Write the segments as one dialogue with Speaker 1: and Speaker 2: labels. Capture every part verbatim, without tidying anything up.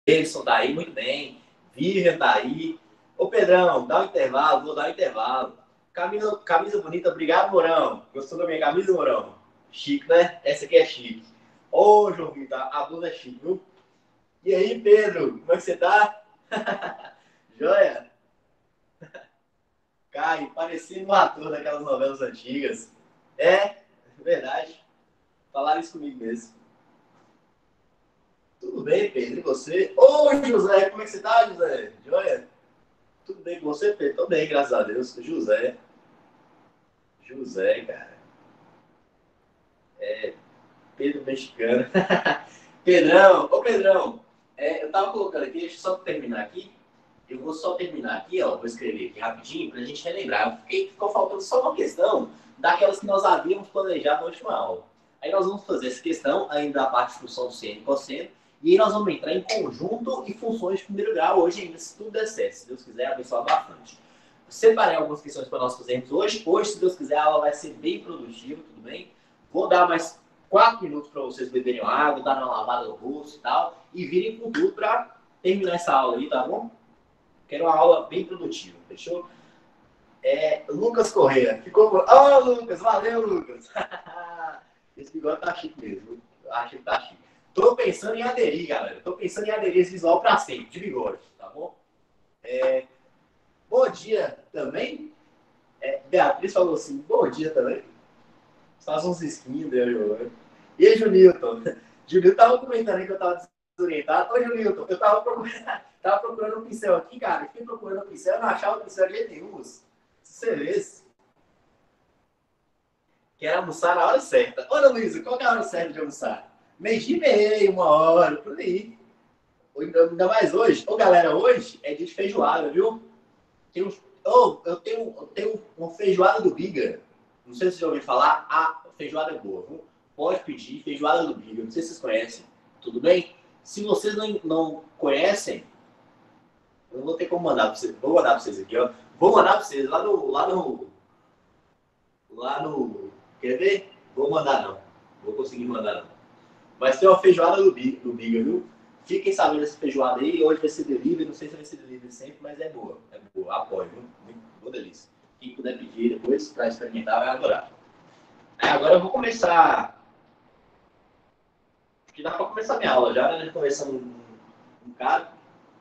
Speaker 1: Davidson tá aí, muito bem. Vivian tá aí. Ô, Pedrão, dá um intervalo, vou dar um intervalo. Camisa, camisa bonita, obrigado, Mourão. Gostou da minha camisa, Mourão? Chique, né? Essa aqui é chique. Ô, João Vitor, a blusa é chique, viu? E aí, Pedro, como é que você tá? Joia? Cai, parecendo um ator daquelas novelas antigas. É, verdade. Falaram isso comigo mesmo. Tudo bem, Pedro, e você? Ô, José, como é que você tá, José? Joia? Tudo bem com você, Pedro? Tô bem, graças a Deus. José. José, cara. Pedro Mexicano. Pedrão, ô Pedrão, é, eu tava colocando aqui, deixa eu só terminar aqui. Eu vou só terminar aqui, ó, vou escrever aqui rapidinho pra gente relembrar. Fiquei, ficou faltando só uma questão daquelas que nós havíamos planejado na última aula. Aí nós vamos fazer essa questão, ainda a parte de função do seno e cosseno, e aí nós vamos entrar em conjunto e funções de primeiro grau hoje ainda, se tudo der certo, se Deus quiser, abençoar bastante. Separei algumas questões para nós fazermos hoje. Hoje, se Deus quiser, a aula vai ser bem produtiva, tudo bem? Vou dar mais quatro minutos para vocês beberem água, dar uma lavada no rosto e tal, e virem com tudo para terminar essa aula aí, tá bom? Quero uma aula bem produtiva, fechou? É, Lucas Correia. Ficou. Ô, oh, Lucas, valeu, Lucas. Esse bigode tá chique mesmo. Eu acho que tá chique. Tô pensando em aderir, galera. Tô pensando em aderir esse visual pra sempre, de bigode, tá bom? É, bom dia também. É, Beatriz falou assim: bom dia também. Faz uns skins, né, João? E aí, Junilton? Junilton tava comentando aí que eu tava desorientado. Ô, Junilton, eu tava procurando, tava procurando um pincel aqui, cara. Fiquei procurando um pincel, eu não achava o pincel de jeito nenhum. Se você vê, quero almoçar na hora certa. Ô, Luísa, qual que é a hora certa de almoçar? Meio-dia e meia, uma hora, por aí. Ainda mais hoje. Ô, galera, hoje é dia de feijoada, viu? Tem um, oh, eu, tenho, eu tenho uma feijoada do Biga. Não sei se vocês já ouviram falar. A feijoada é boa, viu? Pode pedir feijoada do Biga. Não sei se vocês conhecem. Tudo bem? Se vocês não, não conhecem, eu não vou ter como mandar para vocês. Vou mandar para vocês aqui, ó. Vou mandar para vocês lá no, lá no. Lá no. Quer ver? Vou mandar não. Vou conseguir mandar não. Mas tem uma feijoada do Biga, do Biga, viu? Fiquem sabendo dessa feijoada aí. Hoje vai ser delivery. Não sei se vai ser delivery sempre, mas é boa. É boa. Apoio, viu? Muito boa delícia. Quem puder pedir depois para experimentar vai adorar. É, agora eu vou começar. Acho que dá para começar minha aula já, né? Começando um, um cara.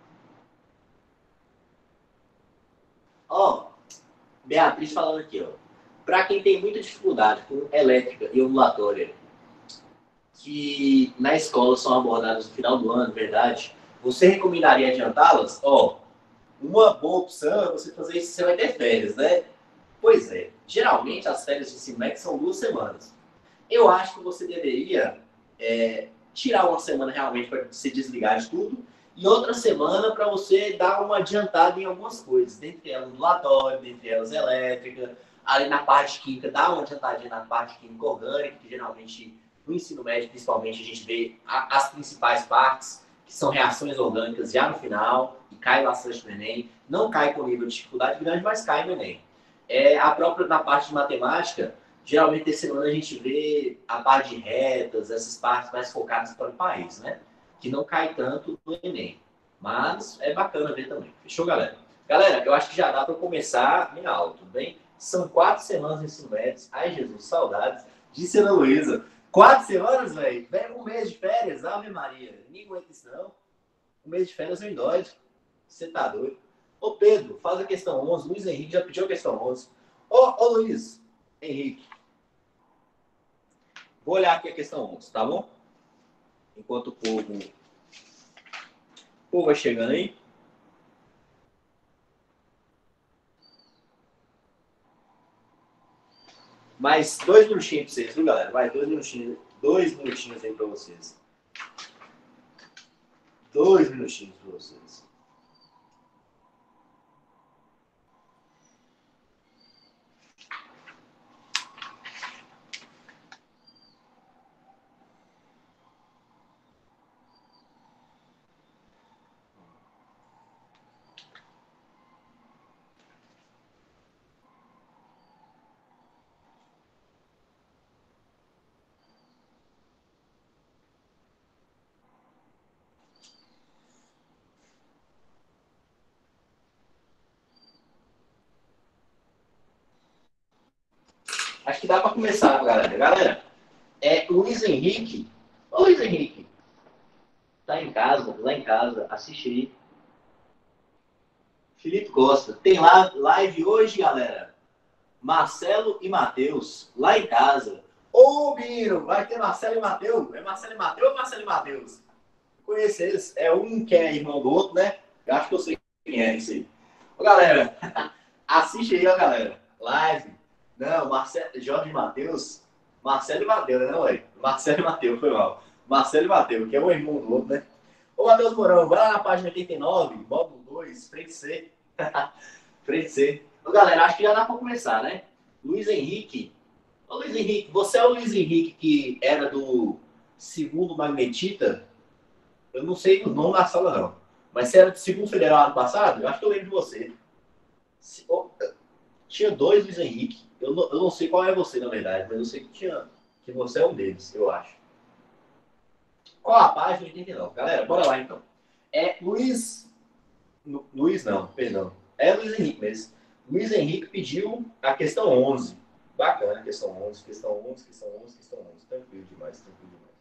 Speaker 1: Ó, Beatriz falando aqui, ó. Para quem tem muita dificuldade com elétrica e ondulatória, que na escola são abordadas no final do ano, verdade? Você recomendaria adiantá-las? Ó, uma boa opção é você fazer isso, você vai ter férias, né? Pois é. Geralmente as férias de ensino médio são duas semanas. Eu acho que você deveria é, tirar uma semana realmente para se desligar de tudo e outra semana para você dar uma adiantada em algumas coisas, dentre elas ondulatório, dentre elas elétrica, ali na parte química, dá uma adiantadinha na parte química orgânica, que geralmente no ensino médio, principalmente, a gente vê a, as principais partes, que são reações orgânicas já no final, e cai bastante no Enem. Não cai com nível de dificuldade grande, mas cai no Enem. É, a própria na parte de matemática, geralmente terceiro ano a gente vê a parte de retas, essas partes mais focadas para o país, né? Que não cai tanto no Enem. Mas é bacana ver também. Fechou, galera? Galera, eu acho que já dá para começar minha aula, tudo bem? São quatro semanas de ensino médio. Ai, Jesus, saudades. Disse Ana Luísa. Quatro semanas, velho? Um mês de férias, Ave Maria. Ninguém aguenta isso, não. Um mês de férias não dói. Você tá doido? Ô, Pedro, faz a questão onze. Luiz Henrique já pediu a questão onze. Ô, ô Luiz Henrique, vou olhar aqui a questão onze, tá bom? Enquanto o povo, o povo vai chegando aí. Mais dois minutinhos pra vocês, viu, galera? Vai, dois minutinhos, dois minutinhos aí pra vocês. Dois minutinhos pra vocês. Acho que dá para começar, galera. Galera, é Luiz Henrique. Ô, Luiz Henrique. Tá em casa, lá em casa. Assiste aí. Felipe Costa. Tem lá live hoje, galera. Marcelo e Matheus, lá em casa. Ô, Biro, vai ter Marcelo e Matheus. É Marcelo e Matheus ou Marcelo e Matheus? Conheço eles. É um que é irmão do outro, né? Eu acho que eu sei quem é isso aí. Ô, galera, assiste aí, ó, galera. Live. Não, Marcelo, Jorge e Matheus. Marcelo e Matheus, né, ué? Marcelo e Matheus, foi mal. Marcelo e Matheus, que é um irmão do outro, né? Ô, Matheus Mourão, vai lá na página oitenta e nove, módulo dois, frente C. Frente C. Ô, galera, acho que já dá pra começar, né? Luiz Henrique. Ô, Luiz Henrique, você é o Luiz Henrique que era do segundo Magnetita? Eu não sei o nome da sala, não. Mas você era do segundo federal ano passado? Eu acho que eu lembro de você. Se, oh, tinha dois Luiz Henrique. Eu não, eu não sei qual é você, na verdade, mas eu sei que tinha, que você é um deles, eu acho. Qual a página? oitenta e nove. Galera, bora lá então. É Luiz... Luiz não, perdão. É Luiz Henrique mesmo. Luiz Henrique pediu a questão onze. Bacana, questão onze, questão onze, questão onze, questão onze. Tranquilo demais, tranquilo demais.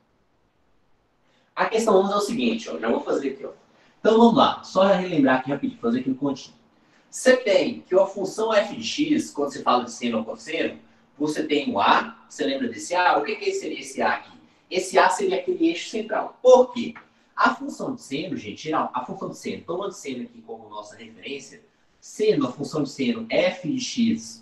Speaker 1: A questão onze é o seguinte, ó, já vou fazer aqui, ó. Então vamos lá, só relembrar aqui rapidinho, fazer aqui um continho. Você tem que a função f de x, quando você fala de seno ou cosseno, você tem o a, você lembra desse a? O que, que seria esse a aqui? Esse a seria aquele eixo central. Por quê? A função de seno, gente, geral, a função de seno, tomando seno aqui como nossa referência, seno, a função de seno f de x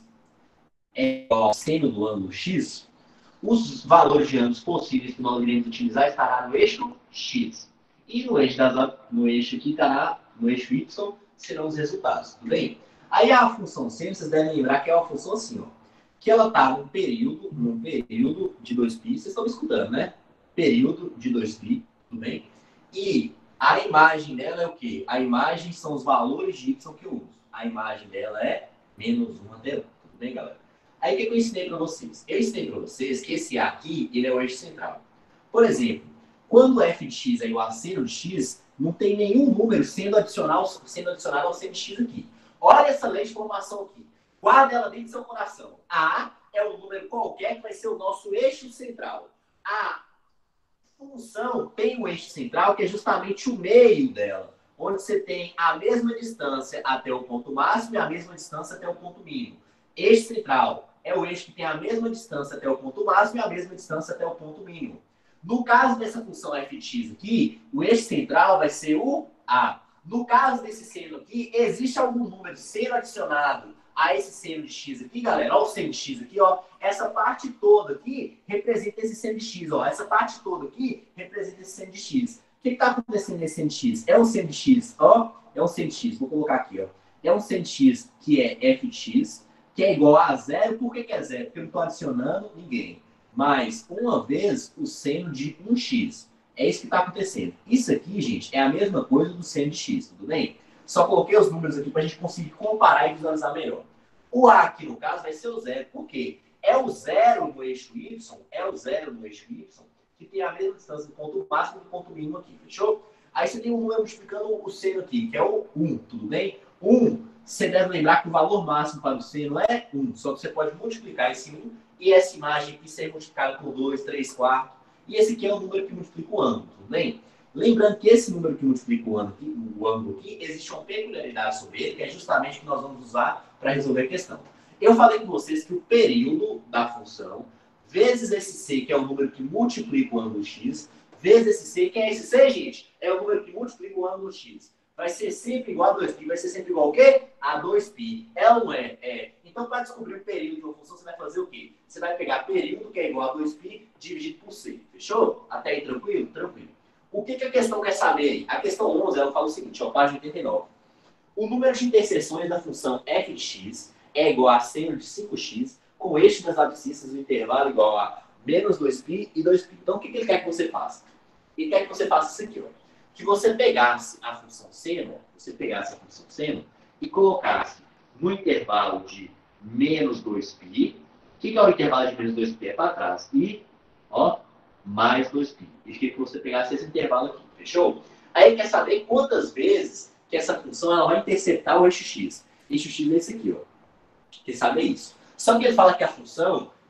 Speaker 1: é igual ao seno do ângulo x, os valores de ângulos possíveis que nós iremos utilizar estará no eixo x. E no eixo, das, no eixo aqui estará, no eixo y, serão os resultados, tudo bem? Aí a função seno, vocês devem lembrar que é uma função assim, ó, que ela está num período, num período de dois π, vocês estão me escutando, né? Período de dois π, tudo bem? E a imagem dela é o quê? A imagem são os valores de y que eu uso. A imagem dela é menos um até um, tudo bem, galera? Aí o que eu ensinei para vocês? Eu ensinei para vocês que esse A aqui, ele é o eixo central. Por exemplo, quando f de x é igual a seno de x, não tem nenhum número sendo adicionado, sendo adicionado ao seno de x aqui. Olha essa lei de formação aqui. Guarda ela dentro do seu coração. A é um número qualquer que vai ser o nosso eixo central. A função tem um eixo central que é justamente o meio dela, onde você tem a mesma distância até o ponto máximo e a mesma distância até o ponto mínimo. Eixo central é o eixo que tem a mesma distância até o ponto máximo e a mesma distância até o ponto mínimo. No caso dessa função f de x aqui, o eixo central vai ser o A. No caso desse seno aqui, existe algum número de seno adicionado a esse seno de x aqui, galera? Olha o seno de x aqui, ó. Essa parte toda aqui representa esse seno de x, ó. Essa parte toda aqui representa esse seno de x. O que está acontecendo nesse seno de x? É um seno de x, ó. É um seno de x. Vou colocar aqui, ó. É um seno de x que é f de x, que é igual a zero. Por que, que é zero? Porque eu não estou adicionando ninguém. Mais uma vez o seno de um x. É isso que está acontecendo. Isso aqui, gente, é a mesma coisa do seno de x, tudo bem? Só coloquei os números aqui para a gente conseguir comparar e visualizar melhor. O A aqui, no caso, vai ser o zero. Por quê? É o zero no eixo y, é o zero no eixo y, que tem a mesma distância do ponto máximo e do ponto mínimo aqui, fechou? Aí você tem um número multiplicando o seno aqui, que é o um, tudo bem? um, você deve lembrar que o valor máximo para o seno é um, só que você pode multiplicar esse um e essa imagem aqui ser multiplicada por dois, três, quatro. E esse aqui é o número que multiplica o ângulo, tudo bem? Lembrando que esse número que multiplica o ângulo aqui, o ângulo aqui, existe uma peculiaridade sobre ele, que é justamente o que nós vamos usar para resolver a questão. Eu falei com vocês que o período da função, vezes esse c, que é o número que multiplica o ângulo x, vezes esse c, que é esse c, gente? É o número que multiplica o ângulo x. Vai ser sempre igual a dois π. Vai ser sempre igual o quê? A dois π. É ou não é? É. Então, para descobrir o período de uma função, você vai fazer o quê? Você vai pegar período, que é igual a dois π, dividido por c. Fechou? Até aí, tranquilo? Tranquilo. O que, que a questão quer saber aí? A questão onze, ela fala o seguinte, ó, página oitenta e nove. O número de interseções da função f de x é igual a seno de cinco x, com o eixo das abscissas do intervalo igual a menos dois π e dois π. Então, o que, que ele quer que você faça? Ele quer que você faça isso aqui, ó. Que você pegasse a função seno, você pegasse a função seno e colocasse no intervalo de menos dois π. O que, que é o intervalo de menos dois π? É para trás. E, ó, mais dois π. E queria que você pegasse esse intervalo aqui, fechou? Aí quer saber quantas vezes que essa função ela vai interceptar o eixo x. Eixo x é esse aqui, ó. Quer saber isso? Só que ele fala que a função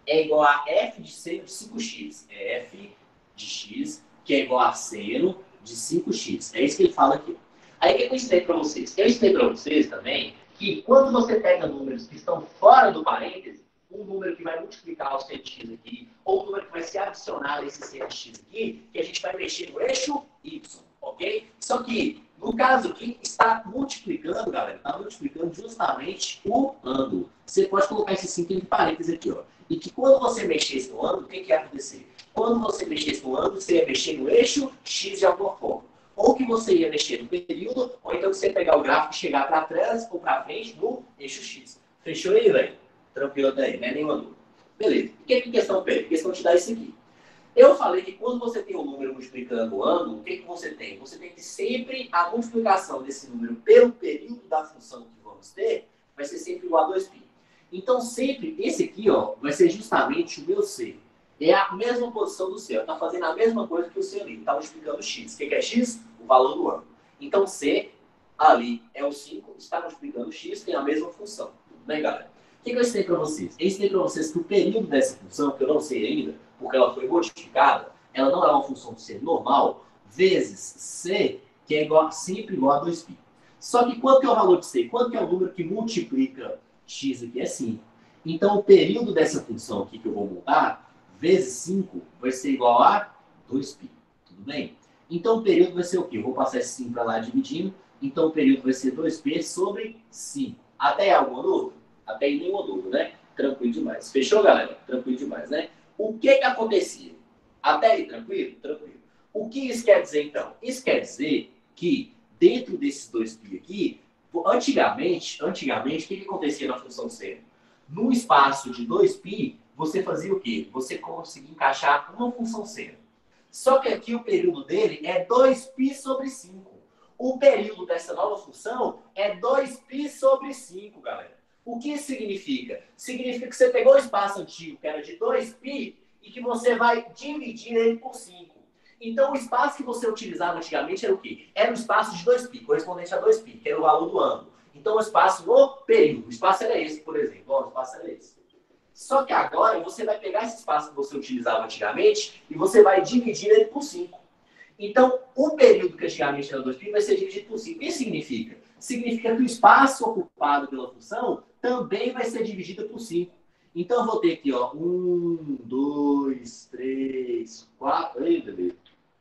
Speaker 1: é igual a f de seno de cinco x. É f de x, que é igual a seno de cinco x. É isso que ele fala aqui. Aí o que eu ensinei para vocês? Eu ensinei para vocês também que quando você pega números que estão fora do parêntese, um número que vai multiplicar o seno de x aqui, ou um número que vai ser adicionado a esse seno de x aqui, que a gente vai mexer no eixo y, ok? Só que, no caso aqui, está multiplicando, galera, está multiplicando justamente o ângulo. Você pode colocar esse cinco entre parênteses aqui, ó. E que quando você mexesse no ângulo, o que, que ia acontecer? Quando você mexesse no ângulo, você ia mexer no eixo x de alguma forma. Ou que você ia mexer no período, ou então você ia pegar o gráfico e chegar para trás ou para frente no eixo x. Fechou aí, velho? Tranquilo daí, né? Nenhuma dúvida. Beleza. O que é que questão pede? A questão te dá isso aqui. Eu falei que quando você tem um número multiplicando o ângulo, o que, que você tem? Você tem que sempre a multiplicação desse número pelo período da função que vamos ter vai ser sempre igual a dois π. Então, sempre, esse aqui, ó, vai ser justamente o meu C. É a mesma posição do C. Está fazendo a mesma coisa que o C ali. Está multiplicando x. O que, que é x? O valor do ângulo. Então, C ali é o cinco, está multiplicando x, tem a mesma função. Tudo bem, galera? O que, que eu ensinei para vocês? Eu ensinei para vocês que o período dessa função, que eu não sei ainda, porque ela foi modificada, ela não é uma função de C normal, vezes C, que é igual, sempre igual a dois π. Só que quanto que é o valor de C? Quanto que é o número que multiplica x aqui? É cinco. Então, o período dessa função aqui que eu vou mudar, vezes cinco, vai ser igual a dois π. Tudo bem? Então, o período vai ser o quê? Eu vou passar esse cinco para lá dividindo. Então, o período vai ser dois π sobre cinco. Até aí, alguma dúvida? Até aí, nenhuma dúvida, né? Tranquilo demais. Fechou, galera? Tranquilo demais, né? O que que acontecia? Até aí, tranquilo? Tranquilo. O que isso quer dizer, então? Isso quer dizer que, dentro desses dois π aqui, antigamente, antigamente, o que, que acontecia na função seno? No espaço de dois π, você fazia o quê? Você conseguia encaixar uma função seno. Só que aqui o período dele é dois π sobre cinco. O período dessa nova função é dois π sobre cinco, galera. O que isso significa? Significa que você pegou o espaço antigo, que era de dois π, e que você vai dividir ele por cinco. Então, o espaço que você utilizava antigamente era o quê? Era o espaço de dois π, correspondente a dois π, que era o valor do ângulo. Então, o espaço no período. O espaço era esse, por exemplo. Ó, o espaço era esse. Só que agora, você vai pegar esse espaço que você utilizava antigamente e você vai dividir ele por cinco. Então, o período que antigamente era dois π vai ser dividido por cinco. O que significa? Significa que o espaço ocupado pela função também vai ser dividido por cinco. Então, eu vou ter aqui, ó, um, dois, três, quatro... Ei, bebê.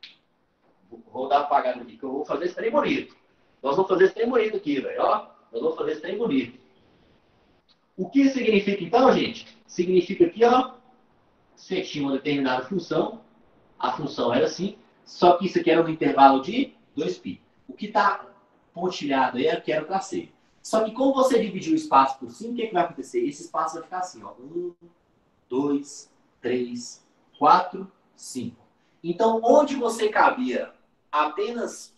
Speaker 1: Vou dar apagado aqui, que eu vou fazer esse trem bonito. Nós vamos fazer esse trem bonito aqui, velho, ó. Nós vamos fazer esse trem bonito. O que significa, então, gente? Significa aqui, ó, você tinha uma determinada função, a função era assim, só que isso aqui era no intervalo de dois π. O que está pontilhado aí é o que era para C. Só que como você dividiu o espaço por cinco, o que, é que vai acontecer? Esse espaço vai ficar assim, ó. um, dois, três, quatro, cinco. Então, onde você cabia apenas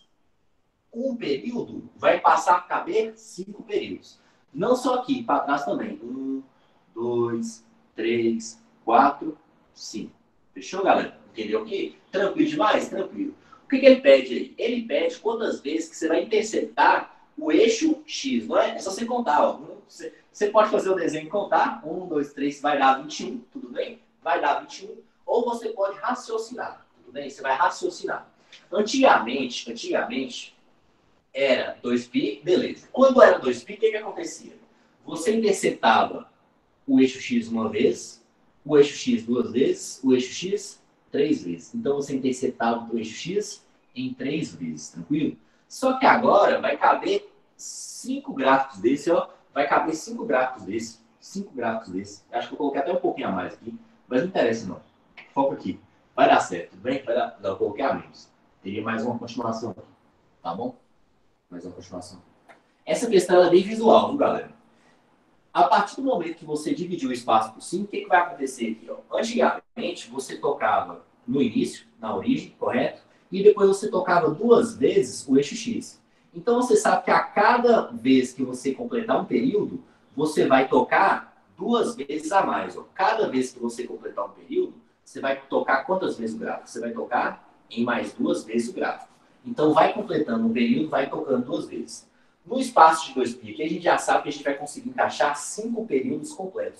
Speaker 1: um período, vai passar a caber cinco períodos. Não só aqui, para trás também. um, dois, três, quatro, cinco. Fechou, galera? Entendeu aqui? Tranquilo demais? Tranquilo. O que, que ele pede aí? Ele pede quantas vezes que você vai interceptar o eixo X, não é? É só você contar, ó. Você, você pode fazer o desenho e contar. um, dois, três, vai dar vinte e um, tudo bem? Vai dar vinte e um. Ou você pode raciocinar, tudo bem? Você vai raciocinar. Antigamente, antigamente, era dois π, beleza. Quando era dois π, o que, que acontecia? Você interceptava o eixo X uma vez, o eixo X duas vezes, o eixo X três vezes. Então, você interceptava o eixo X em três vezes, tranquilo? Só que agora vai caber cinco gráficos desse, ó. Vai caber cinco gráficos desse. Cinco gráficos desse. Acho que eu coloquei até um pouquinho a mais aqui. Mas não interessa, não. Foca aqui. Vai dar certo, tudo bem? Vai dar... Não, eu coloquei a menos. Teria mais uma continuação aqui. Tá bom? Mais uma continuação. Essa questão é bem visual, viu, galera? A partir do momento que você dividiu o espaço por cinco, o que, que vai acontecer aqui? Ó? Antigamente, você tocava no início, na origem, correto? E depois você tocava duas vezes o eixo X. Então, você sabe que a cada vez que você completar um período, você vai tocar duas vezes a mais. Ó. Cada vez que você completar um período, você vai tocar quantas vezes o gráfico? Você vai tocar em mais duas vezes o gráfico. Então, vai completando um período, vai tocando duas vezes. No espaço de dois π, aqui a gente já sabe que a gente vai conseguir encaixar cinco períodos completos.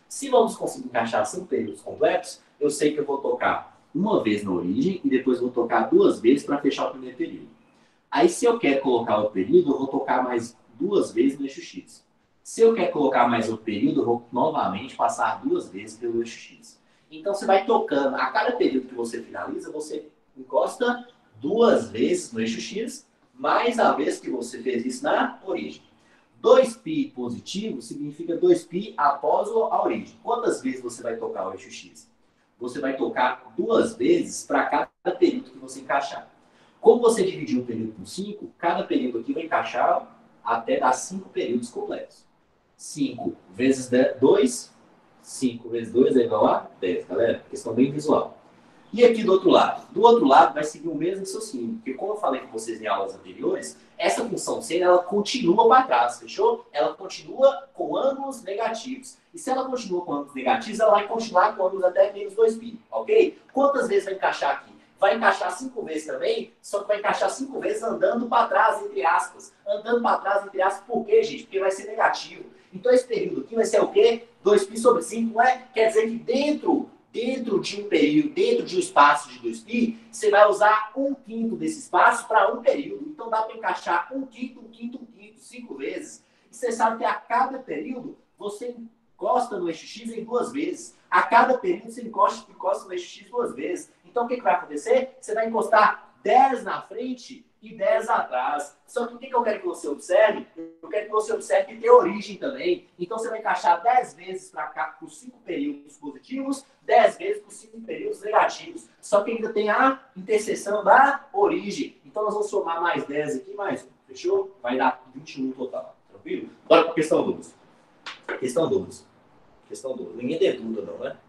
Speaker 1: Se vamos conseguir encaixar cinco períodos completos, eu sei que eu vou tocar uma vez na origem e depois vou tocar duas vezes para fechar o primeiro período. Aí, se eu quero colocar o período, eu vou tocar mais duas vezes no eixo X. Se eu quero colocar mais outro período, eu vou novamente passar duas vezes pelo eixo X. Então, você vai tocando. A cada período que você finaliza, você encosta duas vezes no eixo X, mais a vez que você fez isso na origem. dois π positivo significa dois π após a origem. Quantas vezes você vai tocar o eixo X? Você vai tocar duas vezes para cada período que você encaixar. Como você dividiu o período por cinco, cada período aqui vai encaixar até dar cinco períodos completos. cinco vezes dois, cinco vezes dois é igual a dez, galera. Questão bem visual. E aqui do outro lado? Do outro lado vai seguir o mesmo raciocínio, porque como eu falei com vocês em aulas anteriores, essa função seno, ela continua para trás, fechou? Ela continua com ângulos negativos. E se ela continua com ângulos negativos, ela vai continuar com ângulos até menos dois π, ok? Quantas vezes vai encaixar aqui? Vai encaixar cinco vezes também, só que vai encaixar cinco vezes andando para trás, entre aspas. Andando para trás, entre aspas, por quê, gente? Porque vai ser negativo. Então esse período aqui vai ser o quê? dois π sobre cinco, não é? Quer dizer que dentro... Dentro de um período, dentro de um espaço de dois π, você vai usar um quinto desse espaço para um período. Então dá para encaixar um quinto, um quinto, um quinto, cinco vezes. E você sabe que a cada período você encosta no eixo X em duas vezes. A cada período você encosta, encosta no eixo X duas vezes. Então o que, que vai acontecer? Você vai encostar dez na frente e dez atrás. Só que o que, que eu quero que você observe? Eu quero que você observe que tem origem também. Então você vai encaixar dez vezes para cá com cinco períodos positivos, dez vezes com cinco períodos negativos. Só que ainda tem a interseção da origem. Então nós vamos somar mais dez aqui, mais um. Fechou? Vai dar vinte e um no total. Tranquilo? Bora para a questão doze. Questão doze. Questão doze. Ninguém tem dúvida não, né?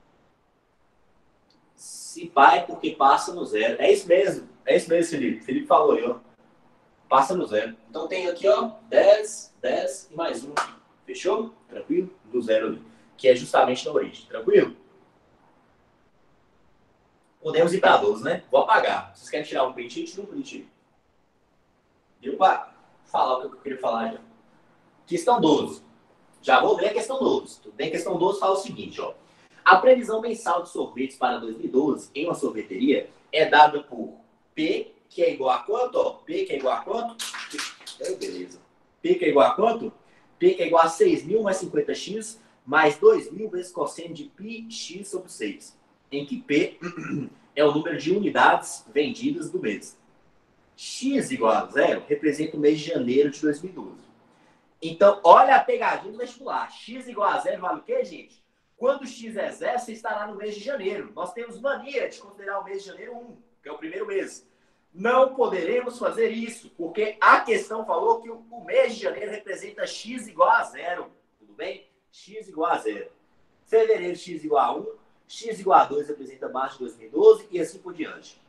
Speaker 1: Se vai porque passa no zero. É isso mesmo. É isso mesmo, Felipe. Felipe falou aí, ó. Passa no zero. Então tem aqui, ó, dez, dez e mais um. Fechou? Tranquilo? Do zero ali. Que é justamente na origem. Tranquilo? Podemos ir para doze, né? Vou apagar. Vocês querem tirar um print? Tira um print. Deu para falar o que eu queria falar já. Questão doze. Já vou ler a questão doze. Tudo bem? Questão doze fala o seguinte, ó. A previsão mensal de sorvetes para dois mil e doze em uma sorveteria é dada por P, que é igual a quanto? Ó? P que é igual a quanto? É, beleza. P que é igual a quanto? P que é igual a seis mil mais cinquenta x mais dois mil vezes cosseno de πx sobre seis. Em que P é o número de unidades vendidas do mês. X igual a zero representa o mês de janeiro de dois mil e doze. Então, olha a pegadinha do vestibular. X igual a zero vale o quê, gente? Quando x é zero, você estará no mês de janeiro. Nós temos mania de considerar o mês de janeiro um, que é o primeiro mês. Não poderemos fazer isso, porque a questão falou que o mês de janeiro representa x igual a zero. Tudo bem? X igual a zero. Fevereiro, x igual a um. X igual a dois representa março de dois mil e doze e assim por diante.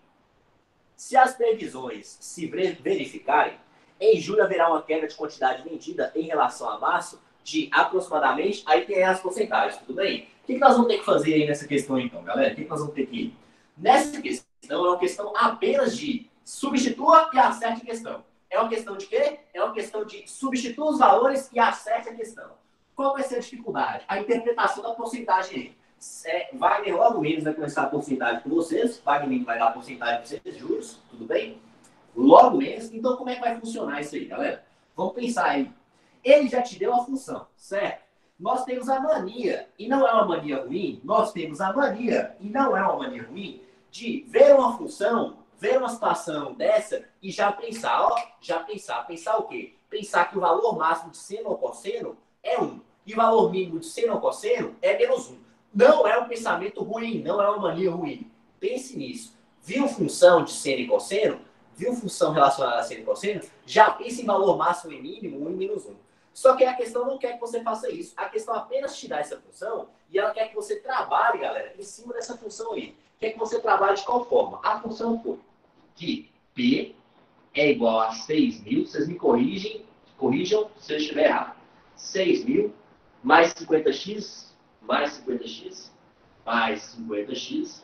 Speaker 1: Se as previsões se verificarem, em julho haverá uma queda de quantidade vendida em relação a março de aproximadamente, aí tem as porcentagens, tudo bem? O que, que nós vamos ter que fazer aí nessa questão então, galera? O que, que nós vamos ter que ir? Nessa questão é uma questão apenas de substitua e acerte a questão. É uma questão de quê? É uma questão de substitua os valores e acerte a questão. Qual vai ser a dificuldade? A interpretação da porcentagem aí. É, Wagner logo menos vai começar a porcentagem com vocês. Wagner vai dar a porcentagem para vocês, juros, tudo bem? Logo menos. Então como é que vai funcionar isso aí, galera? Vamos pensar aí. Ele já te deu a função, certo? Nós temos a mania, e não é uma mania ruim, nós temos a mania, e não é uma mania ruim, de ver uma função, ver uma situação dessa e já pensar, ó, já pensar. Pensar o quê? Pensar que o valor máximo de seno ou cosseno é um, e o valor mínimo de seno ou cosseno é menos um. Não é um pensamento ruim, não é uma mania ruim. Pense nisso. Viu função de seno e cosseno? Viu função relacionada a seno e cosseno? Já pense em valor máximo e mínimo, um e menos um. Só que a questão não quer que você faça isso. A questão apenas te dá essa função e ela quer que você trabalhe, galera, em cima dessa função aí. Quer que você trabalhe de qual forma? A função foi que P é igual a seis mil. Vocês me corrigem, corrijam se eu estiver errado. seis mil mais cinquenta x, mais cinquenta x, mais cinquenta x,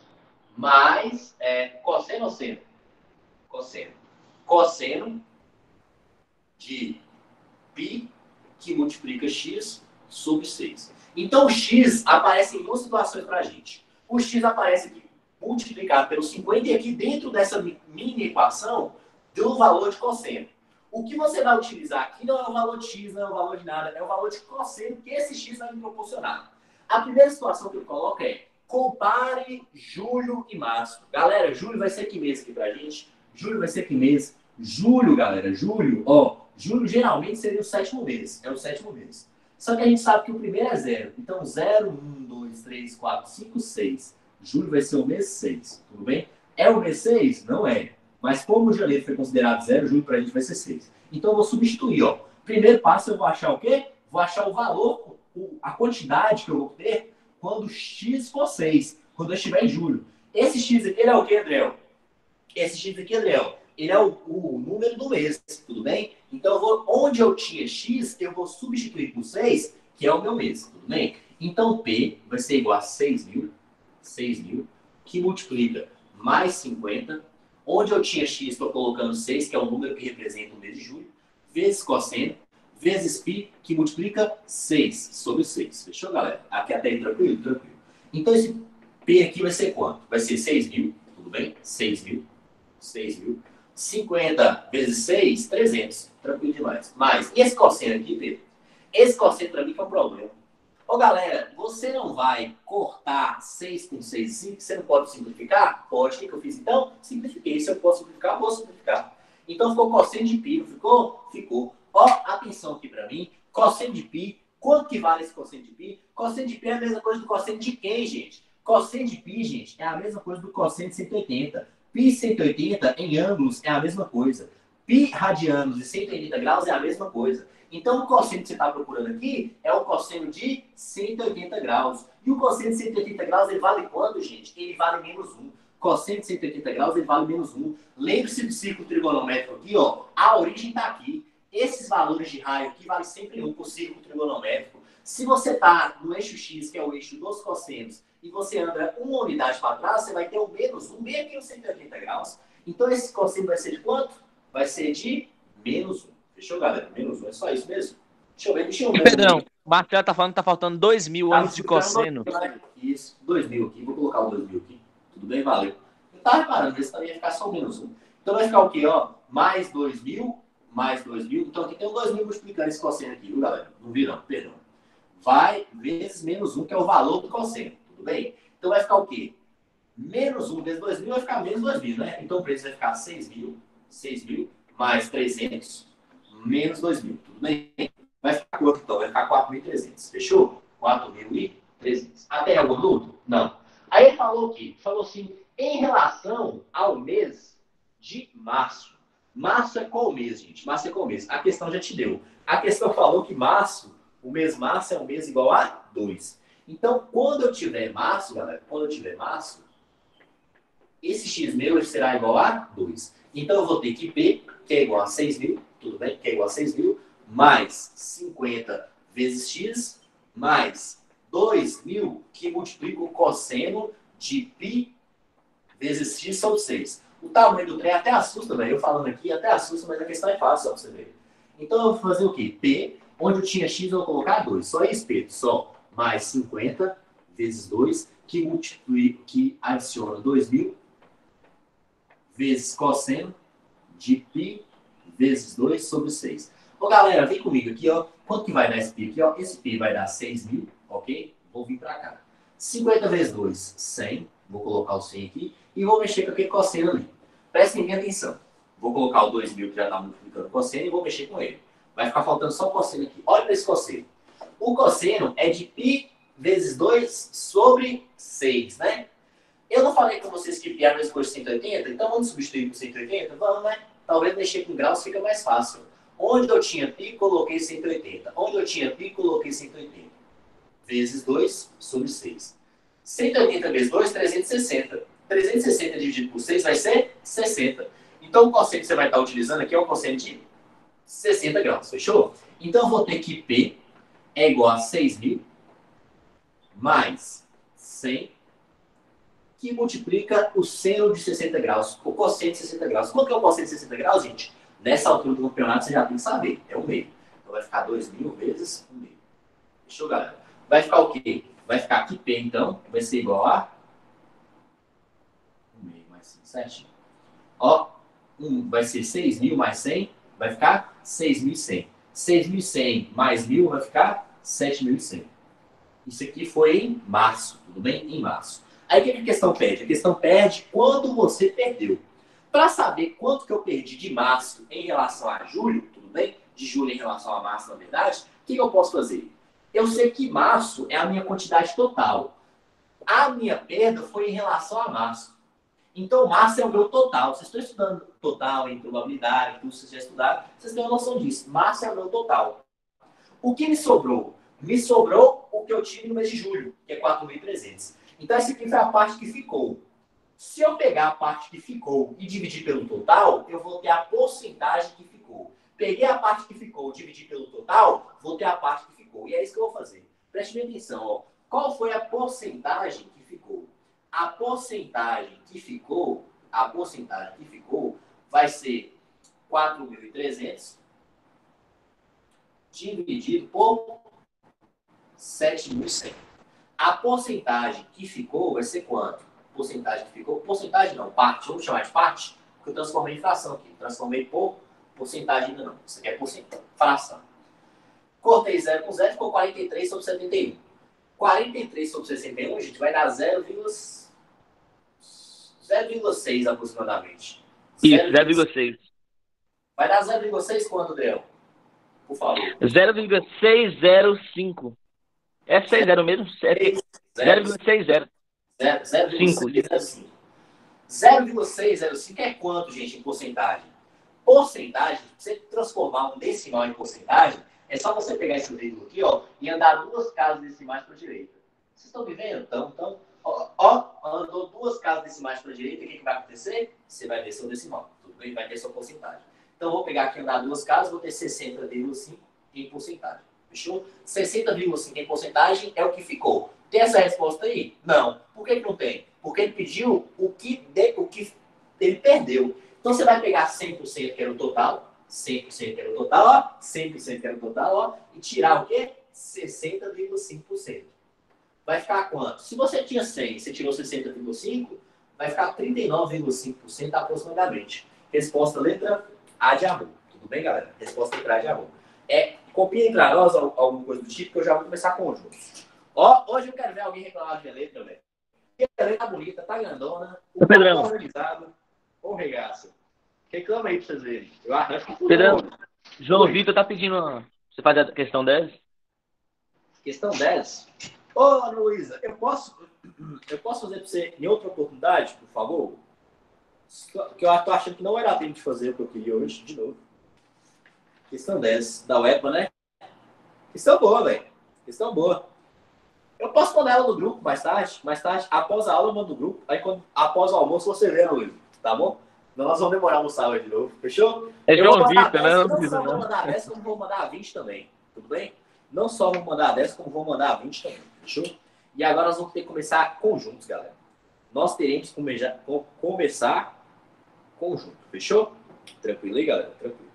Speaker 1: mais é, cosseno ou seno? Cosseno. Cosseno de π que multiplica x sobre seis. Então, o x aparece em duas situações para a gente. O x aparece aqui multiplicado pelo cinquenta e aqui dentro dessa mini equação do valor de cosseno. O que você vai utilizar aqui não é o valor de x, não é o valor de nada, é o valor de cosseno que esse x vai me proporcionar. A primeira situação que eu coloco é compare julho e março. Galera, julho vai ser que mês aqui pra gente? Julho vai ser que mês? Julho, galera, julho, ó, julho geralmente seria o sétimo mês, é o sétimo mês. Só que a gente sabe que o primeiro é zero. Então, zero, um, dois, três, quatro, cinco, seis. Julho vai ser o mês seis, tudo bem? É o mês seis? Não é. Mas como o janeiro foi considerado zero, julho para a gente vai ser seis. Então, eu vou substituir, ó. Primeiro passo, eu vou achar o quê? Vou achar o valor, a quantidade que eu vou ter quando x for seis, quando eu estiver em julho. Esse x aqui, ele é o quê, Adriel? Esse x aqui, Adriel, ele é o, o número do mês, tudo bem? Então, eu vou, onde eu tinha x, eu vou substituir por seis, que é o meu mês, tudo bem? Então, P vai ser igual a seis mil, seis mil, que multiplica mais cinquenta, onde eu tinha x, estou colocando seis, que é o número que representa o mês de julho, vezes cosseno, vezes π, que multiplica seis sobre seis. Fechou, galera? Aqui até aí, tranquilo? Tranquilo. Então, esse P aqui vai ser quanto? Vai ser seis mil, tudo bem? seis mil, seis mil. cinquenta vezes seis, trezentos. Tranquilo demais. Mas, e esse cosseno aqui, Pedro? Esse cosseno para mim que é um problema. Ô, galera, você não vai cortar seis com seis e cinco? Você não pode simplificar? Pode. O que eu fiz então? Simplifiquei. Se eu posso simplificar, vou simplificar. Então ficou cosseno de π, não ficou? Ficou. Ó, atenção aqui para mim. Cosseno de π. Quanto que vale esse cosseno de π? Cosseno de π é a mesma coisa do cosseno de quem, gente? Cosseno de π, gente, é a mesma coisa do cosseno de cento e oitenta. Π cento e oitenta em ângulos é a mesma coisa. Π radianos de cento e oitenta graus é a mesma coisa. Então, o cosseno que você está procurando aqui é o cosseno de cento e oitenta graus. E o cosseno de cento e oitenta graus, ele vale quanto, gente? Ele vale menos um. Cosseno de cento e oitenta graus, ele vale menos um. Lembre-se do círculo trigonométrico aqui, ó. A origem está aqui. Esses valores de raio aqui valem sempre um por círculo trigonométrico. Se você está no eixo x, que é o eixo dos cossenos, e você anda uma unidade para trás, você vai ter o menos um, bem aqui os cento e oitenta graus. Então, esse cosseno vai ser de quanto? Vai ser de menos um. Fechou, galera? Menos um, é só isso mesmo? Deixa eu ver, deixa eu ver.
Speaker 2: Pedrão, o Marcelo tá falando que tá faltando dois mil
Speaker 1: Tá,
Speaker 2: antes de cosseno.
Speaker 1: Isso, dois mil aqui. Vou colocar o dois mil aqui. Tudo bem? Valeu. Eu tava reparando, esse também ia ficar só o menos um. Então vai ficar o quê, ó? Mais dois mil, mais dois mil. Então aqui tem um dois mil multiplicando esse cosseno aqui, viu, galera? Não vi não, perdão. Vai vezes menos um, que é o valor do cosseno. Tudo bem? Então vai ficar o quê? Menos um vezes dois mil vai ficar menos dois mil, né? Então o preço vai ficar seis mil, seis mil, mais trezentos, menos dois mil. Tudo bem? Vai ficar quanto, então? Vai ficar quatro mil e trezentos. Fechou? quatro mil e trezentos. Até algum dúvida? Não. Aí ele falou o quê? Falou assim, em relação ao mês de março. Março é qual mês, gente? Março é qual mês? A questão já te deu. A questão falou que março, o mês março é um mês igual a dois. Então, quando eu tiver março, galera, quando eu tiver março, esse x meu será igual a dois. Então, eu vou ter que P, que é igual a seis mil, tudo bem? Que é igual a seis mil, mais cinquenta vezes x, mais dois mil, que multiplica o cosseno de π vezes x sobre seis. O tamanho do trem até assusta, velho. Eu falando aqui até assusta, mas a questão é fácil, só pra você ver. Então, eu vou fazer o quê? P, onde eu tinha x, eu vou colocar dois. Só isso, Pedro. Só mais cinquenta vezes dois, que multiplica, que adiciona dois mil, vezes cosseno de π vezes dois sobre seis. Ô, galera, vem comigo aqui, ó. Quanto que vai dar esse π aqui, ó? Esse π vai dar seis mil, ok? Vou vir para cá. cinquenta vezes dois, cem. Vou colocar o cem aqui. E vou mexer com aquele cosseno ali. Prestem bem atenção. Vou colocar o dois mil, que já está multiplicando o cosseno, e vou mexer com ele. Vai ficar faltando só o cosseno aqui. Olha para esse cosseno. O cosseno é de π vezes dois sobre seis, né? Eu não falei com vocês que π é a mesma coisa de cento e oitenta? Então vamos substituir por cento e oitenta? Vamos, né? Talvez mexer com graus fica mais fácil. Onde eu tinha π, coloquei cento e oitenta. Onde eu tinha π, coloquei cento e oitenta. Vezes dois sobre seis. cento e oitenta vezes dois, trezentos e sessenta. trezentos e sessenta dividido por seis vai ser sessenta. Então o cosseno que você vai estar utilizando aqui é o cosseno de sessenta graus. Fechou? Então eu vou ter que π é igual a seis mil mais cem, que multiplica o seno de sessenta graus, o cosseno de sessenta graus. Quanto que é o cosseno de sessenta graus, gente? Nessa altura do campeonato você já tem que saber, é um meio. Então vai ficar dois mil vezes um meio. Fechou, galera? Vai ficar o quê? Vai ficar aqui P, então, vai ser igual a um meio mais cinco, sete. Ó, um vai ser seis mil mais cem, vai ficar seis mil e cem. seis mil e cem mais mil vai ficar sete mil e cem. Isso aqui foi em março, tudo bem? Em março. Aí o que a questão pede? A questão pede quanto você perdeu. Para saber quanto que eu perdi de março em relação a julho, tudo bem? De julho em relação a março, na verdade, o que, que eu posso fazer? Eu sei que março é a minha quantidade total. A minha perda foi em relação a março. Então, março é o meu total. Vocês estão estudando total em probabilidade, tudo que vocês já estudaram, vocês têm uma noção disso. Março é o meu total. O que me sobrou? Me sobrou o que eu tive no mês de julho, que é quatro mil e trezentos. Então, essa aqui foi a parte que ficou. Se eu pegar a parte que ficou e dividir pelo total, eu vou ter a porcentagem que ficou. Peguei a parte que ficou, dividir pelo total, vou ter a parte que ficou. E é isso que eu vou fazer. Preste bem atenção. Ó. Qual foi a porcentagem que ficou? A porcentagem que ficou, a porcentagem que ficou vai ser quatro mil e trezentos dividido por sete mil e cem. A porcentagem que ficou vai ser quanto? Porcentagem que ficou? Porcentagem não, parte. Vamos chamar de parte? Porque eu transformei em fração aqui. Transformei por porcentagem ainda não. Isso aqui é porcentagem. Fração. Cortei zero com zero, ficou quarenta e três sobre setenta e um. quarenta e três sobre sessenta e um, gente, vai dar zero vírgula seis aproximadamente.
Speaker 2: Isso, zero vírgula seis.
Speaker 1: Vai dar zero vírgula seis quanto, Adriel? Por favor.
Speaker 2: zero vírgula seiscentos e cinco. É sessenta mesmo? zero vírgula seiscentos.
Speaker 1: zero vírgula seiscentos e cinco. zero vírgula seiscentos e cinco é quanto, gente, em porcentagem? Porcentagem, pra você transformar um decimal em porcentagem, é só você pegar esse vírgula aqui, ó, e andar duas casas decimais para a direita. Vocês estão me vendo? Então, então ó, ó, andou duas casas decimais para a direita, o que, que vai acontecer? Você vai ver seu decimal, tudo bem? Vai ter sua porcentagem. Então, vou pegar aqui e andar duas casas, vou ter sessenta vírgula cinco em porcentagem. Fechou? sessenta vírgula cinco em porcentagem é o que ficou. Tem essa resposta aí? Não. Por que, que não tem? Porque ele pediu o que, de, o que ele perdeu. Então, você vai pegar cem por cento, que era o total, cem por cento que era o total, ó, cem por cento que era o total, ó, e tirar o quê? sessenta vírgula cinco por cento. Vai ficar quanto? Se você tinha cem, você tirou sessenta vírgula cinco por cento, vai ficar trinta e nove vírgula cinco por cento aproximadamente. Resposta letra A de amor. Tudo bem, galera? Resposta letra A de amor. É, copia entre nós alguma coisa do tipo, que eu já vou começar com conjuntos. Ó, hoje eu quero ver alguém reclamar de minha letra, velho. A letra tá bonita, tá grandona, o
Speaker 2: Pedrão.
Speaker 1: tá organizado. Ô, regaço. Reclama aí pra vocês verem. Eu arranjo que
Speaker 2: Pedrão, João Vitor tá pedindo uma... Você faz a questão dez?
Speaker 1: Questão dez. Ô, Ana Luísa, eu posso, eu posso fazer pra você em outra oportunidade, por favor? Que eu tô achando que não vai dar tempo de fazer o que eu queria hoje, de novo. Questão dez, da U E P A, né? Questão boa, velho. Questão boa. Eu posso mandar ela no grupo mais tarde, mais tarde, após a aula eu mando no grupo, aí quando, após o almoço você vê, Ana Luísa, tá bom? Nós vamos demorar no sábado de novo, fechou?
Speaker 2: É
Speaker 1: eu
Speaker 2: João Vitor, né?
Speaker 1: Não, não só vou mandar dez, como vou mandar vinte também, tudo bem? Não só vou mandar dez, como vou mandar vinte também, fechou? E agora nós vamos ter que começar conjuntos, galera. Nós teremos que começar, começar conjunto, fechou? Tranquilo aí, galera? Tranquilo.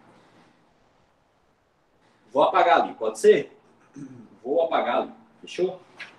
Speaker 1: Vou apagar ali, pode ser? Vou apagar ali, fechou?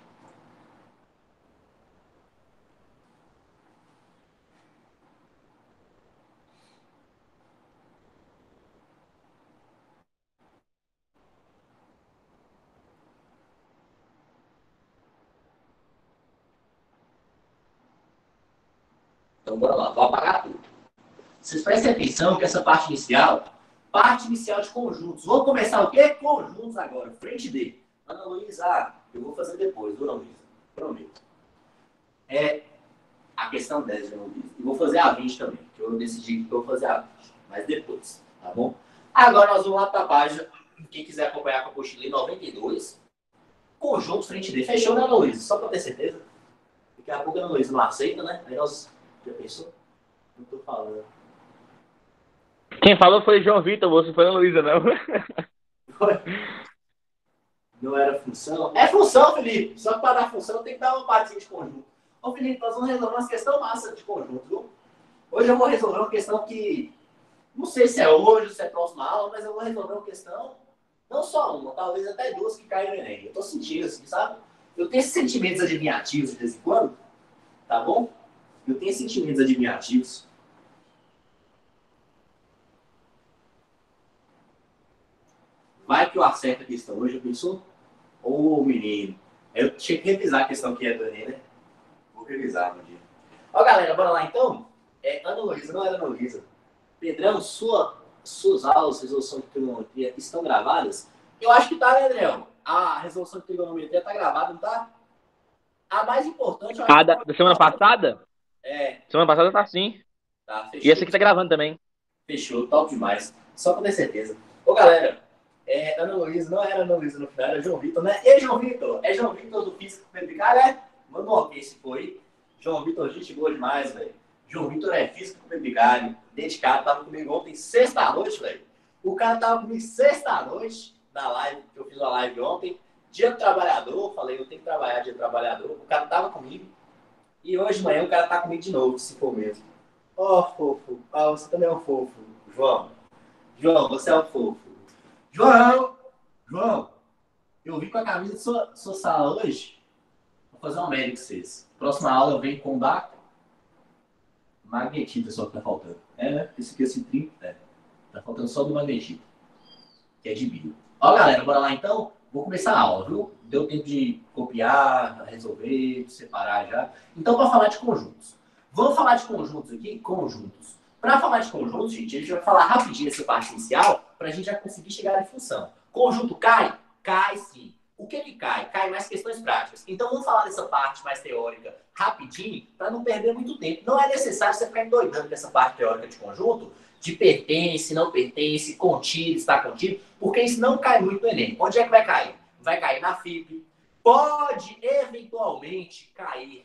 Speaker 1: Então, bora lá. Vou apagar tudo. Vocês prestem atenção que essa parte inicial, parte inicial de conjuntos. Vamos começar o quê? Conjuntos agora. Frente D. Ana Luísa, ah, eu vou fazer depois, viu, Ana Luísa? Prometo. É a questão dez, Ana Luísa. E vou fazer a vinte também, que eu decidi que eu vou fazer a vinte. Mas depois, tá bom? Agora nós vamos lá para a página. Quem quiser acompanhar com a apostila noventa e dois. Conjuntos frente D. Fechou, né, Ana Luísa? Só para ter certeza. Daqui a pouco a Ana Luísa não aceita, né? Aí nós... Já pensou? Não tô falando.
Speaker 2: Quem falou foi João Vitor, você foi a Luísa, não.
Speaker 1: Não era função? É função, Felipe. Só que para dar função tem que dar uma partezinha de conjunto. Ô, Felipe, nós vamos resolver uma questão massa de conjunto, viu? Hoje eu vou resolver uma questão que... Não sei se é hoje, se é próxima aula, mas eu vou resolver uma questão Não só uma, talvez até duas que caem no Enem. Eu tô sentindo assim, sabe? Eu tenho esses sentimentos adivinhativos de vez em quando, tá bom? Eu tenho sentimentos adivinhativos. Vai que eu acerto a questão hoje, eu pensou? Ô, oh, menino. Eu tinha que revisar a questão que é do Enem, né? Vou revisar no dia. Ó, galera, bora lá então? É, Ana Luísa, não era Ana Luísa. Pedrão, sua, suas aulas de resolução de trigonometria estão gravadas? Eu acho que tá, né, Adriel? A resolução de trigonometria tá gravada, não tá? A mais importante, eu acho
Speaker 2: A
Speaker 1: que
Speaker 2: da,
Speaker 1: tá.
Speaker 2: da semana passada?
Speaker 1: É,
Speaker 2: Semana passada tá sim.
Speaker 1: tá,
Speaker 2: E essa
Speaker 1: fechou.
Speaker 2: aqui tá gravando também.
Speaker 1: Fechou, top demais. Só pra ter certeza. Ô, galera, é, Ana Luísa, não era Ana Luísa no final, era João Vitor, né? E aí, João Vitor? É João Vitor do Físico Medicar, né? Manda um ok se foi. João Vitor, gente boa demais, velho. João Vitor é Físico Medicar, dedicado, tava comigo ontem, sexta-noite, velho. O cara tava comigo sexta-noite, na live, que eu fiz uma live ontem. Dia do trabalhador, falei, eu tenho que trabalhar dia do trabalhador. O cara tava comigo. E hoje de manhã o cara tá comigo de novo, se for mesmo. Ó, oh, fofo. Ah, você também é um fofo, João. João, você é um fofo. João! João, eu vim com a camisa de sua, sua sala hoje. Vou fazer uma média com vocês. Próxima aula eu venho com da magnetita só que tá faltando. É, né? Esse aqui é esse trinco, né? Tá faltando só do magnetita, que é de bio. Ó, galera, bora lá então? Vou começar a aula, viu? Deu tempo de copiar, resolver, separar já. Então, para falar de conjuntos. Vamos falar de conjuntos aqui? Conjuntos. Para falar de conjuntos, gente, a gente vai falar rapidinho essa parte inicial para a gente já conseguir chegar em função. Conjunto cai? Cai sim. O que que cai? Cai mais questões práticas. Então, vamos falar dessa parte mais teórica rapidinho para não perder muito tempo. Não é necessário você ficar endoidando com essa parte teórica de conjunto, de pertence, não pertence, contido, está contido, porque isso não cai muito no Enem. Onde é que vai cair? Vai cair na F I P, pode eventualmente cair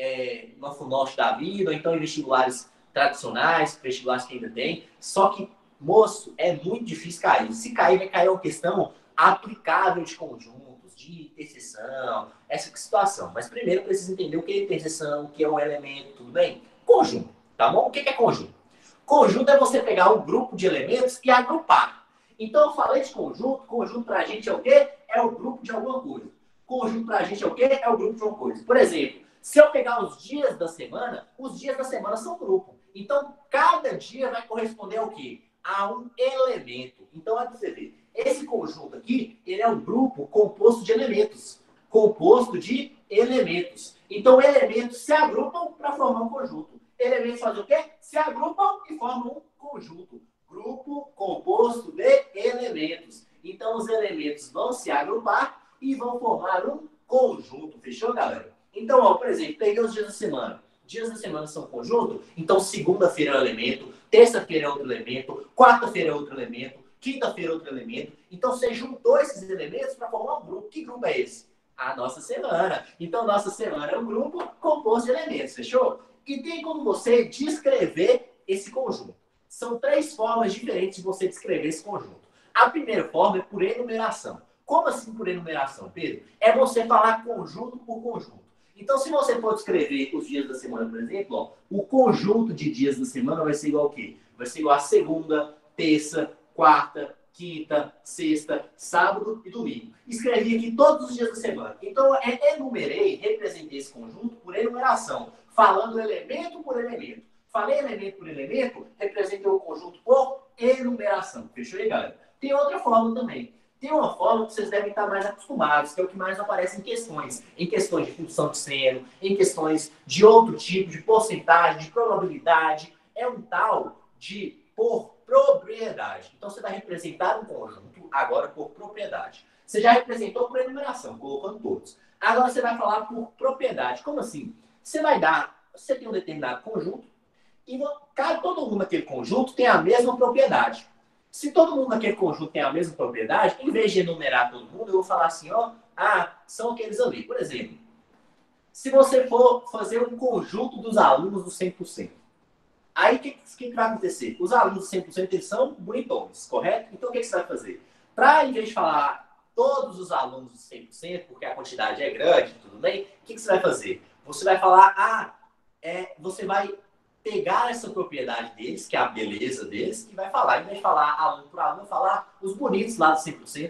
Speaker 1: é, no FUNORTE da vida, ou então em vestibulares tradicionais, vestibulares que ainda tem, só que, moço, é muito difícil cair. Se cair, vai cair uma questão aplicável de conjuntos, de interseção, essa situação. Mas primeiro precisa entender o que é interseção, o que é um elemento, tudo bem? Conjunto, tá bom? O que é conjunto? Conjunto é você pegar um grupo de elementos e agrupar. Então, eu falei de conjunto. Conjunto para a gente é o quê? É o grupo de alguma coisa. Conjunto para a gente é o quê? É o grupo de uma coisa. Por exemplo, se eu pegar os dias da semana, os dias da semana são grupo. Então, cada dia vai corresponder ao quê? A um elemento. Então, olha para você ver. Esse conjunto aqui, ele é um grupo composto de elementos. Composto de elementos. Então, elementos se agrupam para formar um conjunto. Elementos fazem o quê? Se agrupam e formam um conjunto. Grupo composto de elementos. Então, os elementos vão se agrupar e vão formar um conjunto. Fechou, galera? Então, ó, por exemplo, peguei os dias da semana. Dias da semana são conjunto? Então, segunda-feira é um elemento, terça-feira é outro elemento, quarta-feira é outro elemento, quinta-feira é outro elemento. Então, você juntou esses elementos para formar um grupo. Que grupo é esse? A nossa semana. Então, nossa semana é um grupo composto de elementos. Fechou? E tem como você descrever esse conjunto. São três formas diferentes de você descrever esse conjunto. A primeira forma é por enumeração. Como assim por enumeração, Pedro? É você falar conjunto por conjunto. Então, se você for descrever os dias da semana, por exemplo, ó, o conjunto de dias da semana vai ser igual ao quê? Vai ser igual a segunda, terça, quarta, quinta, sexta, sábado e domingo. Escrevi aqui todos os dias da semana. Então, eu enumerei, representei esse conjunto por enumeração, falando elemento por elemento. Falei elemento por elemento, representei o conjunto por enumeração. Fechou aí, galera? Tem outra forma também. Tem uma forma que vocês devem estar mais acostumados, que é o que mais aparece em questões. Em questões de função de seno, em questões de outro tipo, de porcentagem, de probabilidade. É um tal de por propriedade. Então, você vai representar um conjunto agora por propriedade. Você já representou por enumeração, colocando todos. Agora, você vai falar por propriedade. Como assim? Você vai dar... Você tem um determinado conjunto e cada, todo mundo naquele conjunto tem a mesma propriedade. Se todo mundo naquele conjunto tem a mesma propriedade, em vez de enumerar todo mundo, eu vou falar assim, ó, ah, são aqueles ali. Por exemplo, se você for fazer um conjunto dos alunos do cem por cento, aí o que, que, que vai acontecer? Os alunos do cem por cento eles são bonitões, correto? Então o que, que você vai fazer? Para, em vez de falar todos os alunos do cem por cento, porque a quantidade é grande, tudo bem, o que, que você vai fazer? Você vai falar, ah, é, você vai pegar essa propriedade deles, que é a beleza deles, e vai falar, em vez de falar aluno por aluno, falar os bonitos lá do cem por cento.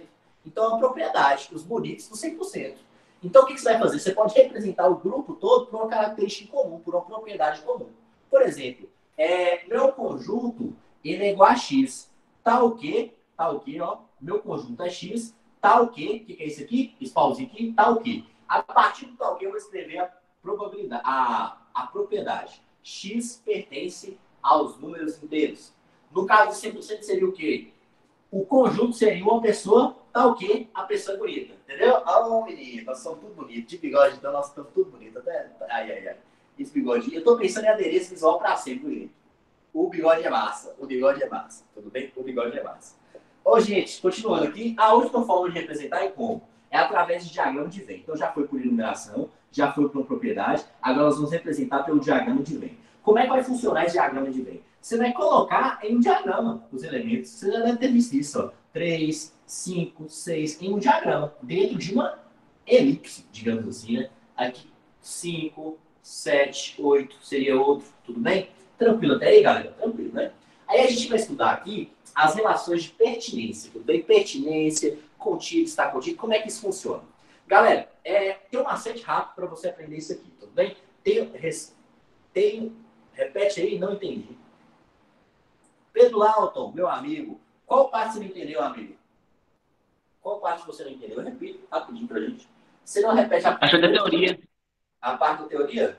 Speaker 1: Então, é uma propriedade, os bonitos do cem por cento. Então, o que você vai fazer? Você pode representar o grupo todo por uma característica comum, por uma propriedade comum. Por exemplo, é, meu conjunto ele é igual a X. Tá o quê? Tá o quê, ó? Meu conjunto é X. Tá o quê? O que, que é isso aqui? Esse pauzinho aqui. Tá o quê? A partir do tal quê, eu vou escrever a probabilidade, a, a propriedade. X pertence aos números inteiros. No caso de cem por cento seria o quê? O conjunto seria uma pessoa, tá o quê? A pessoa é bonita. Entendeu? Ah, oh, menino, nós somos tudo bonitos. De bigode, então nós estamos tudo bonitos. Até... Ai, ai, ai. Esse bigode. Eu tô pensando em adereço visual pra sempre, gente. O bigode é massa. O bigode é massa. Tudo bem? O bigode é massa. Ô, gente, continuando aqui. A última forma de representar é como? É através de diagrama de Venn. Então, já foi por enumeração, já foi por uma propriedade. Agora, nós vamos representar pelo diagrama de Venn. Como é que vai funcionar esse diagrama de Venn? Você vai colocar em um diagrama os elementos. Você já deve ter visto isso, ó. três, cinco, seis, em um diagrama. Dentro de uma elipse, digamos assim, né? Aqui, cinco, sete, oito, seria outro. Tudo bem? Tranquilo até aí, galera? Tranquilo, né? Aí a gente vai estudar aqui as relações de pertinência. Tudo bem? Pertinência, contido, está contido. Como é que isso funciona? Galera, é, tem um macete rápido para você aprender isso aqui. Tudo bem? Tem, tem, repete aí, não entendi. Pedro Alton, meu amigo, qual parte você não entendeu, amigo? Qual parte você não entendeu? Eu repito rapidinho pra gente. Você não repete a parte
Speaker 2: da teoria.
Speaker 1: A parte da teoria?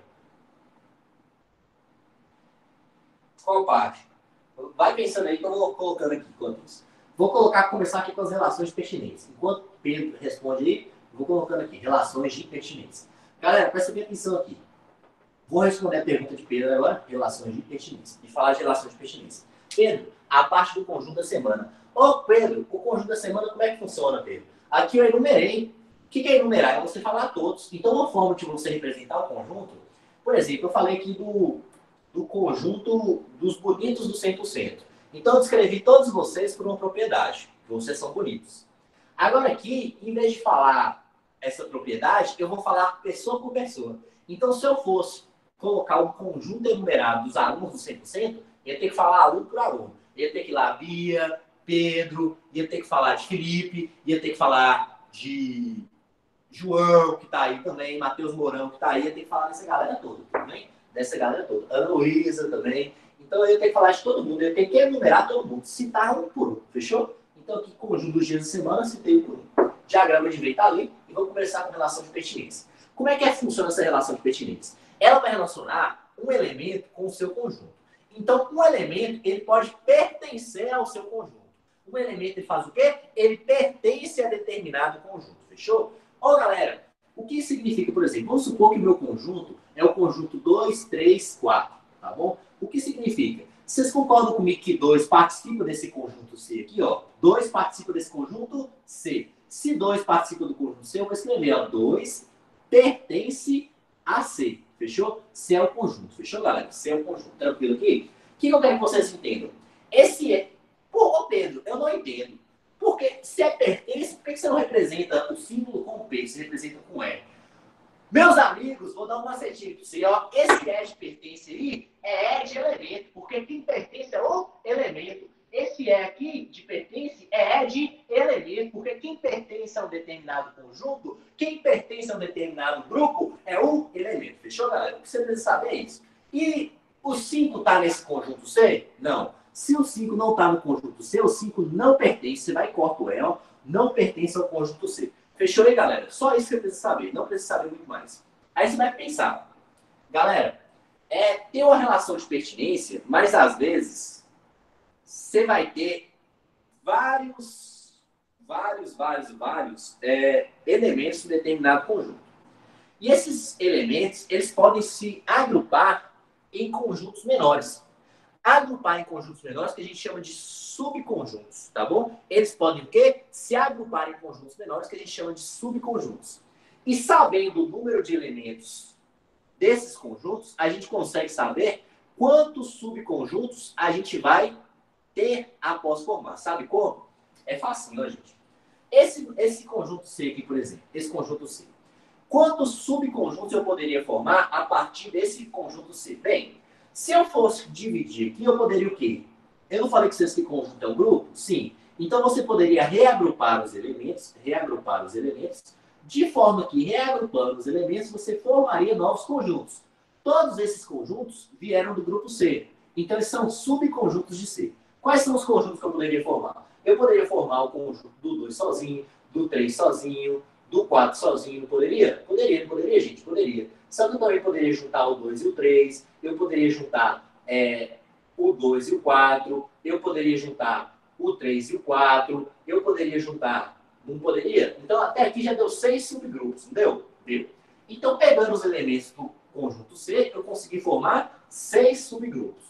Speaker 1: Qual parte? Vai pensando aí que eu vou colocando aqui enquanto isso. Vou colocar, começar aqui com as relações de pertinência. Enquanto Pedro responde aí, vou colocando aqui, relações de pertinência. Galera, presta bem atenção aqui. Vou responder a pergunta de Pedro agora, relações de pertinência. E falar de relações de pertinência. Pedro, a parte do conjunto da semana. Ô, Pedro, o conjunto da semana, como é que funciona, Pedro? Aqui eu enumerei. O que é enumerar? É você falar todos. Então, uma forma de você representar o conjunto, por exemplo, eu falei aqui do, do conjunto dos bonitos do cem por cento. Então, eu descrevi todos vocês por uma propriedade, que vocês são bonitos. Agora aqui, em vez de falar essa propriedade, eu vou falar pessoa por pessoa. Então, se eu fosse colocar um conjunto enumerado dos alunos do cem por cento, ia ter que falar aluno por aluno. Ia ter que ir lá Bia, Pedro, ia ter que falar de Felipe, ia ter que falar de João, que tá aí também, Matheus Mourão, que tá aí, ia ter que falar dessa galera toda, também, dessa galera toda. Ana Luísa também. Então, eu ia ter que falar de todo mundo, eu ia ter que enumerar todo mundo, citar um por um, fechou? Então, aqui, conjunto dos dias da semana, citei um por um. Diagrama de Venn tá ali, e vamos conversar com relação de pertinência. Como é que, é que funciona essa relação de pertinência? Ela vai relacionar um elemento com o seu conjunto. Então, um elemento, ele pode pertencer ao seu conjunto. Um elemento, ele faz o quê? Ele pertence a determinado conjunto, fechou? Ó, galera, o que significa, por exemplo, vamos supor que o meu conjunto é o conjunto dois, três, quatro, tá bom? O que significa? Vocês concordam comigo que dois participa desse conjunto C aqui, ó? dois participa desse conjunto C. Se dois participa do conjunto C, eu vou escrever, ó, dois pertence a C. Fechou? C é o conjunto. Fechou, galera? C é o conjunto. Tranquilo aqui? O que eu quero que vocês entendam? Esse é... Pô, Pedro, eu não entendo. Porque se é pertence, por que você não representa o símbolo com P? Você representa com E? Meus amigos, vou dar um macetinho para você. Ó. Esse E de pertence aí é E de elemento. Porque quem pertence é o elemento. Esse E aqui de pertence é E de elemento. Porque quem pertence a um determinado conjunto, quem pertence a um determinado grupo é um elemento. Fechou, galera? O que você precisa saber é isso. E o cinco está nesse conjunto C? Não. Se o cinco não está no conjunto C, o cinco não pertence. Você vai e corta o E, ó, não pertence ao conjunto C. Fechou aí, galera? Só isso que você precisa saber. Não precisa saber muito mais. Aí você vai pensar. Galera, é, tem uma relação de pertinência, mas às vezes você vai ter vários, vários, vários, vários é, elementos de determinado conjunto. E esses elementos, eles podem se agrupar em conjuntos menores. Agrupar em conjuntos menores, que a gente chama de subconjuntos, tá bom? Eles podem o quê? Se agrupar em conjuntos menores, que a gente chama de subconjuntos. E sabendo o número de elementos desses conjuntos, a gente consegue saber quantos subconjuntos a gente vai ter após formar. Sabe como? É facinho, ó, gente. Esse, esse conjunto C aqui, por exemplo, esse conjunto C. Quantos subconjuntos eu poderia formar a partir desse conjunto C? Bem, se eu fosse dividir aqui, eu poderia o quê? Eu não falei que esse conjunto é um grupo? Sim. Então, você poderia reagrupar os elementos, reagrupar os elementos, de forma que, reagrupando os elementos, você formaria novos conjuntos. Todos esses conjuntos vieram do grupo C. Então, eles são subconjuntos de C. Quais são os conjuntos que eu poderia formar? Eu poderia formar o conjunto do dois sozinho, do três sozinho, do quatro sozinho. Não poderia? Poderia, não poderia, gente? Poderia. Só que eu também poderia juntar o dois e o três. Eu poderia juntar é, o dois e o quatro. Eu poderia juntar o três e o quatro. Eu poderia juntar... Não poderia? Então, até aqui já deu seis subgrupos, não deu? Deu. Então, pegando os elementos do conjunto C, eu consegui formar seis subgrupos.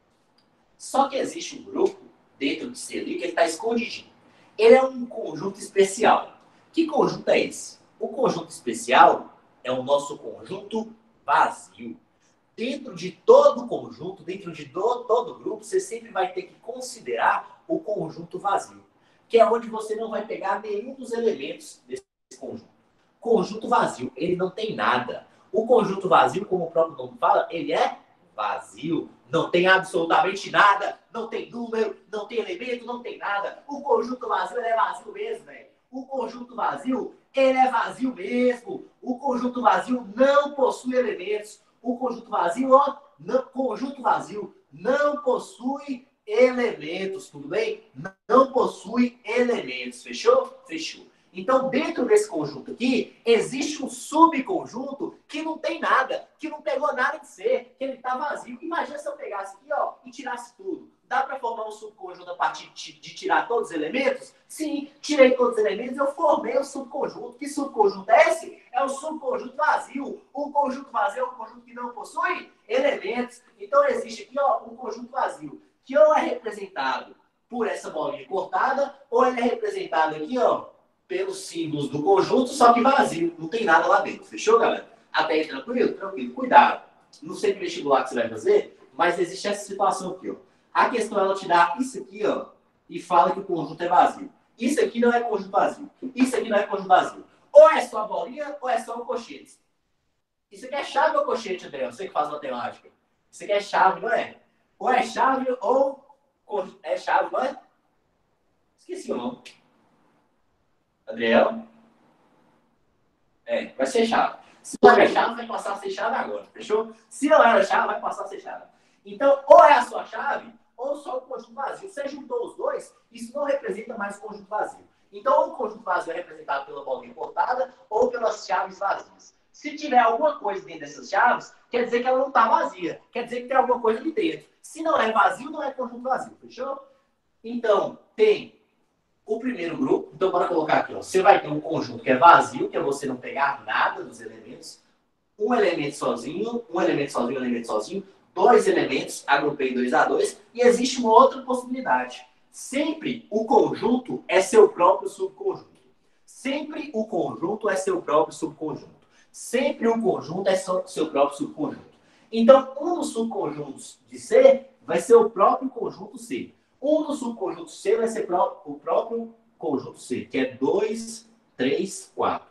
Speaker 1: Só que existe um grupo dentro de C ali que ele está escondidinho. Ele é um conjunto especial. Que conjunto é esse? O conjunto especial é o nosso conjunto vazio. Dentro de todo conjunto, dentro de do, todo grupo, você sempre vai ter que considerar o conjunto vazio, que é onde você não vai pegar nenhum dos elementos desse conjunto. Conjunto vazio, ele não tem nada. O conjunto vazio, como o próprio nome fala, ele é vazio. Não tem absolutamente nada, não tem número, não tem elemento, não tem nada. O conjunto vazio, ele é vazio mesmo, velho. O conjunto vazio, ele é vazio mesmo. O conjunto vazio não possui elementos. O conjunto vazio, ó, não, conjunto vazio não possui elementos, tudo bem? Não possui elementos, fechou? Fechou. Então, dentro desse conjunto aqui, existe um subconjunto que não tem nada, que não pegou nada de ser, que ele está vazio. Imagina se eu pegasse aqui, ó, e tirasse tudo. Dá para formar um subconjunto a partir de tirar todos os elementos? Sim, tirei todos os elementos, eu formei um subconjunto. Que subconjunto é esse? É um subconjunto vazio. O conjunto vazio é um conjunto que não possui elementos. Então, existe aqui, ó, um conjunto vazio, que ou é representado por essa bolinha cortada, ou ele é representado aqui, ó, pelos símbolos do conjunto, só que vazio. Não tem nada lá dentro. Fechou, galera? Até aí, tranquilo? Tranquilo. Cuidado. Não sei que vestibular que você vai fazer, mas existe essa situação aqui, ó. A questão, ela te dá isso aqui, ó, e fala que o conjunto é vazio. Isso aqui não é conjunto vazio. Isso aqui não é conjunto vazio. Ou é só a bolinha, ou é só o colchete. Isso aqui é chave ou colchete, André? Você que faz matemática. Isso aqui é chave, não é? Ou é chave, ou é chave, não é? Esqueci o nome. Adriel? É, vai ser chave. Se não era chave, vai passar a ser chave agora, fechou? Se não era chave, vai passar a ser chave. Então, ou é a sua chave, ou só o conjunto vazio. Você juntou os dois, isso não representa mais o conjunto vazio. Então, ou o conjunto vazio é representado pela bolinha cortada, ou pelas chaves vazias. Se tiver alguma coisa dentro dessas chaves, quer dizer que ela não está vazia. Quer dizer que tem alguma coisa ali dentro. Se não é vazio, não é conjunto vazio, fechou? Então, tem o primeiro grupo, então bora colocar aqui, ó. Você vai ter um conjunto que é vazio, que é você não pegar nada dos elementos, um elemento sozinho, um elemento sozinho, um elemento sozinho, dois elementos, agrupei dois a dois, e existe uma outra possibilidade. Sempre o conjunto é seu próprio subconjunto. Sempre o conjunto é seu próprio subconjunto. Sempre o conjunto é seu próprio subconjunto. Então, um dos subconjuntos de C vai ser o próprio conjunto C. Um dos subconjuntos C vai ser o próprio conjunto C, que é dois, três, quatro.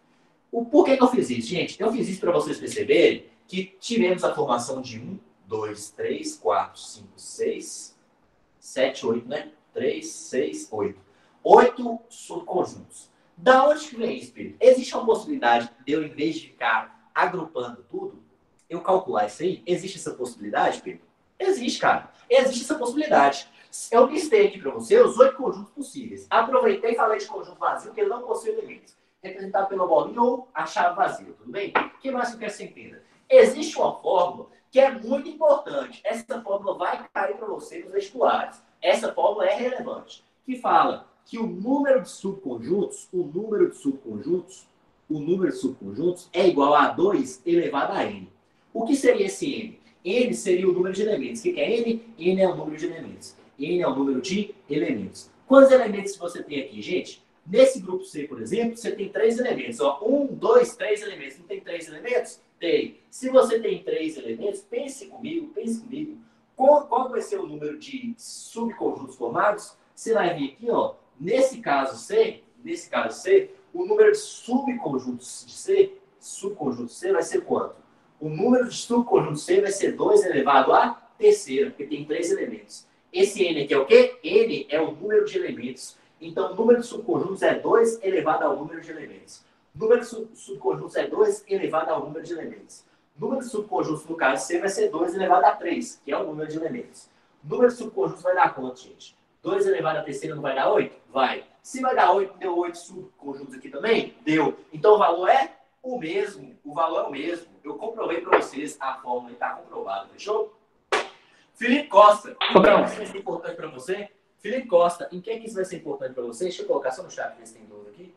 Speaker 1: O, por que, que eu fiz isso, gente? Eu fiz isso para vocês perceberem que tivemos a formação de um, dois, três, quatro, cinco, seis, sete, oito, né? três, seis, oito. Oito subconjuntos. Da onde que vem isso, Pedro? Existe uma possibilidade de eu, em vez de ficar agrupando tudo, eu calcular isso aí? Existe essa possibilidade, Pedro? Existe, cara. Existe essa possibilidade. Eu listei aqui para você os oito conjuntos possíveis. Aproveitei e falei de conjunto vazio, que ele não possui elementos. Representado pela bolinha ou a chave vazia, tudo bem? O que mais que eu quero que você entenda? Existe uma fórmula que é muito importante. Essa fórmula vai cair para você nos vestibulares. Essa fórmula é relevante. Que fala que o número de subconjuntos, o número de subconjuntos, o número de subconjuntos é igual a dois elevado a n. O que seria esse n? N seria o número de elementos. O que é n? N é o número de elementos. N é o número de elementos. Quantos elementos você tem aqui, gente? Nesse grupo C, por exemplo, você tem três elementos. Ó. Um, dois, três elementos. Não tem três elementos? Tem. Se você tem três elementos, pense comigo, pense comigo. Qual, qual vai ser o número de subconjuntos formados? Você vai vir aqui, ó. Nesse caso C, nesse caso C, o número de subconjuntos de C, subconjunto C vai ser quanto? O número de subconjuntos C vai ser dois elevado à terceira, porque tem três elementos. Esse N aqui é o quê? N é o número de elementos. Então, o número de subconjuntos é dois elevado ao número de elementos. O número de sub subconjuntos é dois elevado ao número de elementos. O número de subconjuntos, no caso C, vai ser dois elevado a três, que é o número de elementos. O número de subconjuntos vai dar quanto, gente? dois elevado a terceira não vai dar oito? Vai. Se vai dar oito, deu oito subconjuntos aqui também? Deu. Então, o valor é o mesmo. O valor é o mesmo. Eu comprovei para vocês a fórmula e está comprovada, fechou? Felipe Costa, em que isso vai ser importante para você? Felipe Costa, em que isso vai ser importante para você? Deixa eu colocar só no chat, ver se tem dúvida aqui.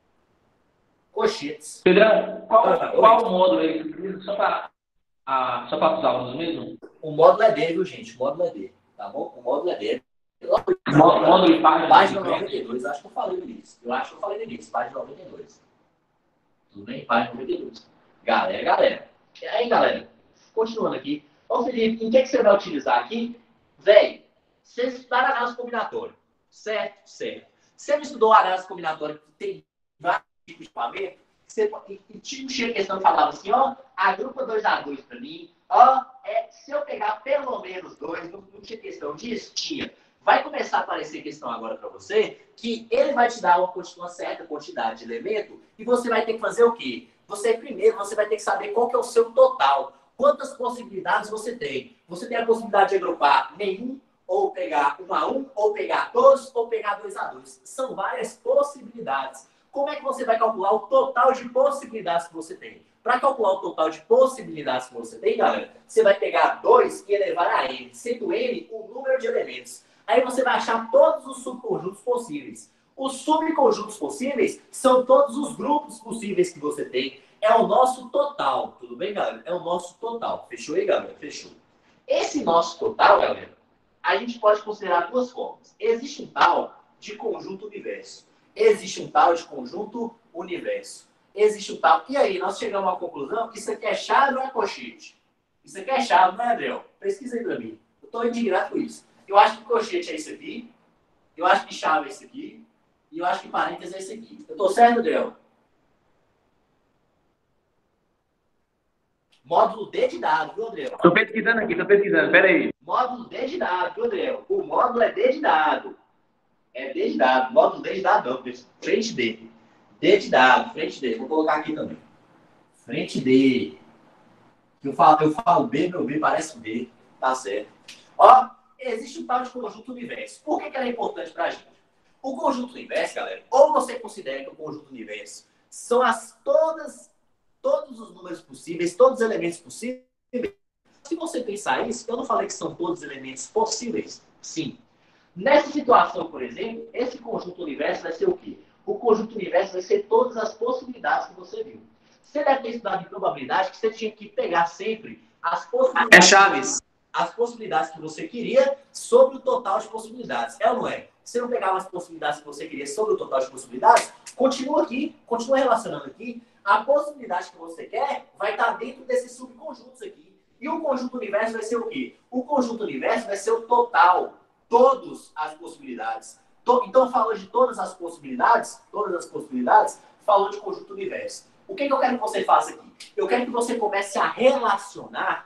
Speaker 1: Cochetes.
Speaker 2: Pedrão, qual, ah, qual o módulo aí? Só para ah, só para os alunos mesmo?
Speaker 1: O módulo é D, viu, gente? O módulo é D, tá bom? O módulo é D.
Speaker 2: Módulo, módulo e página.
Speaker 1: Página noventa e dois, acho que eu falei nisso. Eu acho que eu falei nisso, página noventa e dois. Tudo bem? Página noventa e dois. Galera, galera. E aí, galera? Continuando aqui. Ô, Felipe, em que, que você vai utilizar aqui? Velho, vocês estudaram análise combinatória. Certo? Certo. Você não estudou análise combinatória que tem vários tipos de equipamento? Você, e, e tipo, chega a questão e falava assim, ó, agrupa dois a dois para mim. Ó, é, se eu pegar pelo menos dois, não, não tinha questão disso? Tinha. Vai começar a aparecer questão agora para você, que ele vai te dar uma, uma certa quantidade de elemento e você vai ter que fazer o quê? Você, primeiro, você vai ter que saber qual que é o seu total. Quantas possibilidades você tem? Você tem a possibilidade de agrupar nenhum, ou pegar um a um, ou pegar todos, ou pegar dois a dois. São várias possibilidades. Como é que você vai calcular o total de possibilidades que você tem? Para calcular o total de possibilidades que você tem, galera, você vai pegar dois e elevar a n, sendo n o número de elementos. Aí você vai achar todos os subconjuntos possíveis. Os subconjuntos possíveis são todos os grupos possíveis que você tem. É o nosso total. Tudo bem, galera? É o nosso total. Fechou aí, galera? Fechou. Esse nosso total, galera, a gente pode considerar duas formas. Existe um tal de conjunto universo. Existe um tal de conjunto universo. Existe um tal... E aí, nós chegamos à conclusão que isso aqui é chave ou é colchete? Isso aqui é chave, não é, Adriel? Pesquisa aí pra mim. Eu estou indignado com isso. Eu acho que colchete é isso aqui. Eu acho que chave é isso aqui. E eu acho que parênteses é isso aqui. Eu estou certo, Adriel? Módulo D de dado, viu, Adriel?
Speaker 2: Estou pesquisando aqui, estou pesquisando. Pera aí.
Speaker 1: Módulo D de dado, viu, Adriel? O módulo é D de dado. É D de dado. Módulo D de dado, não. Frente D. D de dado, frente D. Vou colocar aqui também. Frente D. Eu falo, eu falo B, meu B parece B. Tá certo. Ó, existe um tal de conjunto universo. Por que, que ela é importante pra gente? O conjunto universo, galera, ou você considera que o conjunto universo são as todas, todos os números possíveis, todos os elementos possíveis. Se você pensar isso, eu não falei que são todos os elementos possíveis? Sim. Nessa situação, por exemplo, esse conjunto universo vai ser o quê? O conjunto universo vai ser todas as possibilidades que você viu. Você deve ter estudado em probabilidade que você tinha que pegar sempre as possibilidades.
Speaker 2: É chaves.
Speaker 1: As possibilidades que você queria sobre o total de possibilidades. É ou não é? Se você não pegava as possibilidades que você queria sobre o total de possibilidades, continua aqui, continua relacionando aqui. A possibilidade que você quer vai estar dentro desses subconjuntos aqui. E o conjunto universo vai ser o quê? O conjunto universo vai ser o total. Todas as possibilidades. Então, falou de todas as possibilidades, todas as possibilidades, falou de conjunto universo. O que, que eu quero que você faça aqui? Eu quero que você comece a relacionar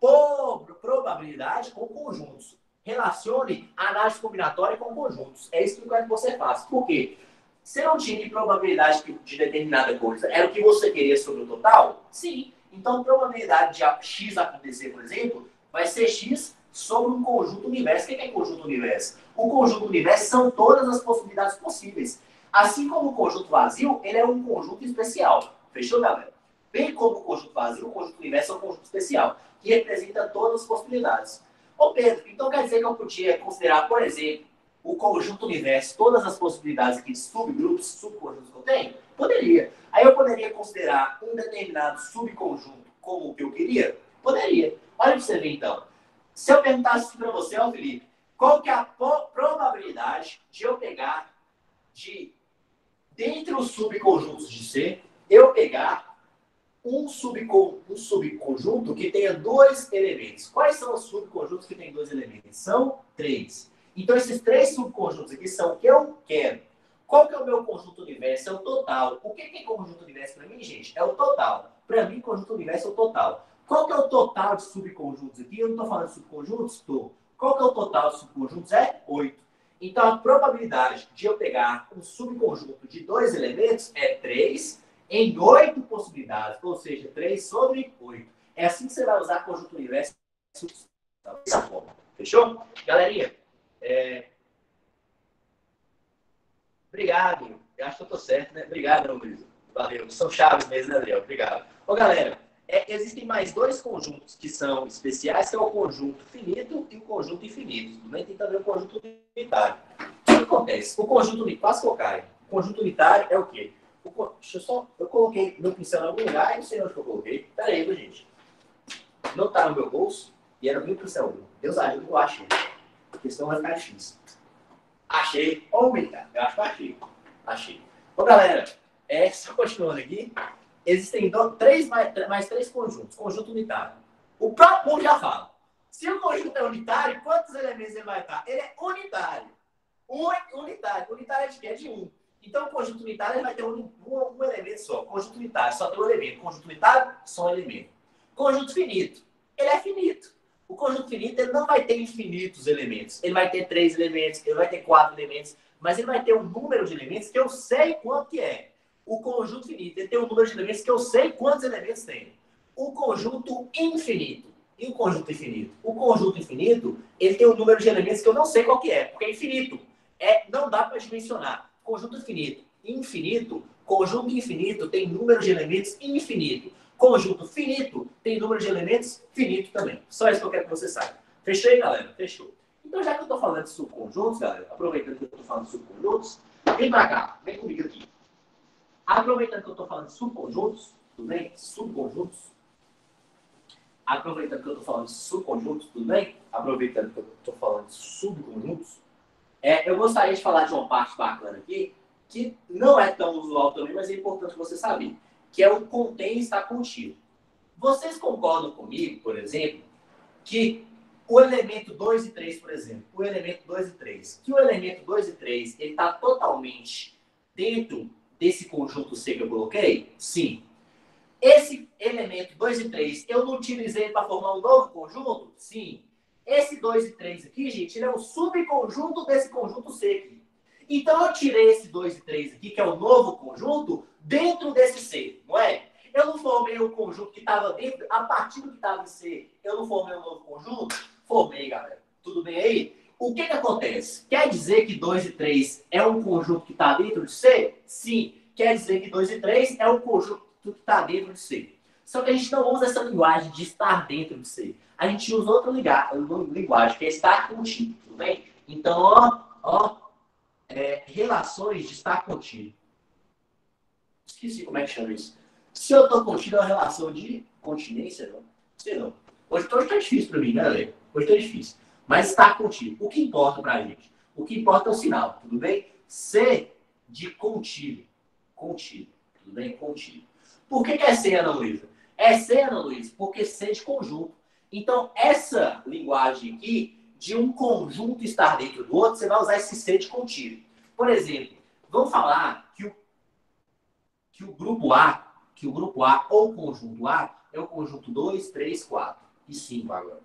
Speaker 1: por probabilidade com conjuntos. Relacione a análise combinatória com conjuntos. É isso que eu quero que você faça. Por quê? Você não tinha probabilidade de determinada coisa. Era o que você queria sobre o total? Sim. Então, a probabilidade de X acontecer, por exemplo, vai ser X sobre um conjunto universo. O que é conjunto universo? O conjunto universo são todas as possibilidades possíveis. Assim como o conjunto vazio, ele é um conjunto especial. Fechou, galera? Bem como o conjunto vazio, o conjunto universo é um conjunto especial, que representa todas as possibilidades. Ô Pedro, então quer dizer que eu podia considerar, por exemplo, o conjunto universo, todas as possibilidades aqui de subgrupos, subconjuntos que eu tenho? Poderia. Aí eu poderia considerar um determinado subconjunto como o que eu queria? Poderia. Olha para você ver então. Se eu perguntasse para você, ó Felipe, qual que é a probabilidade de eu pegar, de, dentre os subconjuntos de C, eu pegar um, subcon, um subconjunto que tenha dois elementos. Quais são os subconjuntos que têm dois elementos? São três. Então, esses três subconjuntos aqui são o que eu quero. Qual que é o meu conjunto universo? É o total. O que é conjunto universo para mim, gente? É o total. Para mim, conjunto universo é o total. Qual que é o total de subconjuntos aqui? Eu não estou falando de subconjuntos? Estou. Qual que é o total dos subconjuntos? É oito. Então, a probabilidade de eu pegar um subconjunto de dois elementos é três em oito possibilidades, ou seja, três sobre oito. É assim que você vai usar conjunto universo dessa forma. Fechou? Galerinha, é... obrigado. Eu acho que eu tô certo, né? Obrigado, Luiz. Valeu. São chaves mesmo, né, Léo? Obrigado. Ô, galera, é, existem mais dois conjuntos que são especiais, que é o conjunto finito e o conjunto infinito. Tudo bem? Tem também o conjunto unitário. O que acontece? O conjunto unitário, quase que eu caio. O conjunto unitário é o quê? O, deixa eu só... Eu coloquei meu pincel em algum lugar e não sei onde que eu coloquei. Pera aí, viu, gente? Não tá no meu bolso e era o meu pincel. Deus ajuda, eu achei. Porque senão vai ficar difícil. Achei. Ô, Mita, eu acho que eu achei. Achei. Ô, galera, é, só continuando aqui, existem dois, três, mais, mais três conjuntos. Conjunto unitário. O próprio nome já fala. Se o conjunto é unitário, quantos elementos ele vai estar? Ele é unitário. Un, unitário. Unitário é de quê? É de um. Então, o conjunto unitário ele vai ter um, um, um elemento só. Conjunto unitário só tem um elemento. Conjunto unitário, só um elemento. Conjunto finito. Ele é finito. O conjunto finito ele não vai ter infinitos elementos. Ele vai ter três elementos, ele vai ter quatro elementos, mas ele vai ter um número de elementos que eu sei quanto que é. O conjunto finito ele tem um número de elementos que eu sei quantos elementos tem. O conjunto infinito e o conjunto infinito. O conjunto infinito ele tem um número de elementos que eu não sei qual que é, porque é infinito. É, não dá para dimensionar. Conjunto infinito, infinito, conjunto infinito tem número de elementos infinito. Conjunto finito tem número de elementos finito também. Só isso que eu quero que você saiba. Fechou aí, galera? Fechou. Então, já que eu estou falando de subconjuntos, galera, aproveitando que eu estou falando de subconjuntos, vem pra cá, vem comigo aqui. Aproveitando que eu estou falando de subconjuntos, tudo bem? Subconjuntos. Aproveitando que eu estou falando de subconjuntos, tudo bem? Aproveitando que eu estou falando de subconjuntos, é, eu gostaria de falar de uma parte bacana aqui, que não é tão usual também, mas é importante você saber, que é o contém estar contido. Vocês concordam comigo, por exemplo, que o elemento dois e três, por exemplo, o elemento dois e três, que o elemento dois e três ele está totalmente dentro desse conjunto C que eu coloquei? Sim. Esse elemento dois e três, eu não utilizei para formar um novo conjunto? Sim. Esse dois e três aqui, gente, ele é um subconjunto desse conjunto C aqui. Então, eu tirei esse dois e três aqui, que é o novo conjunto, dentro desse C, não é? Eu não formei um conjunto que estava dentro, a partir do que estava em C, eu não formei um novo conjunto? Formei, galera. Tudo bem aí? O que que acontece? Quer dizer que dois e três é um conjunto que está dentro de C? Sim. Quer dizer que dois e três é um conjunto que está dentro de C. Só que a gente não usa essa linguagem de estar dentro de C. A gente usa outra linguagem, que é estar contido, tudo bem? Então, ó, ó, é, relações de estar contido. Esqueci como é que chama isso. Se eu estou contido, é uma relação de continência, não? Sei não. Hoje está difícil para mim, né, Lê? Hoje está difícil. Mas estar contido. O que importa para a gente? O que importa é o sinal, tudo bem? C de contido. Contido. Tudo bem? Contido. Por que, que é C, Ana Luísa? É C, Ana Luísa, porque C é de conjunto. Então, essa linguagem aqui, de um conjunto estar dentro do outro, você vai usar esse C de contido. Por exemplo, vamos falar que o, que o grupo A, que o grupo A ou o conjunto A é o conjunto dois, três, quatro e cinco agora.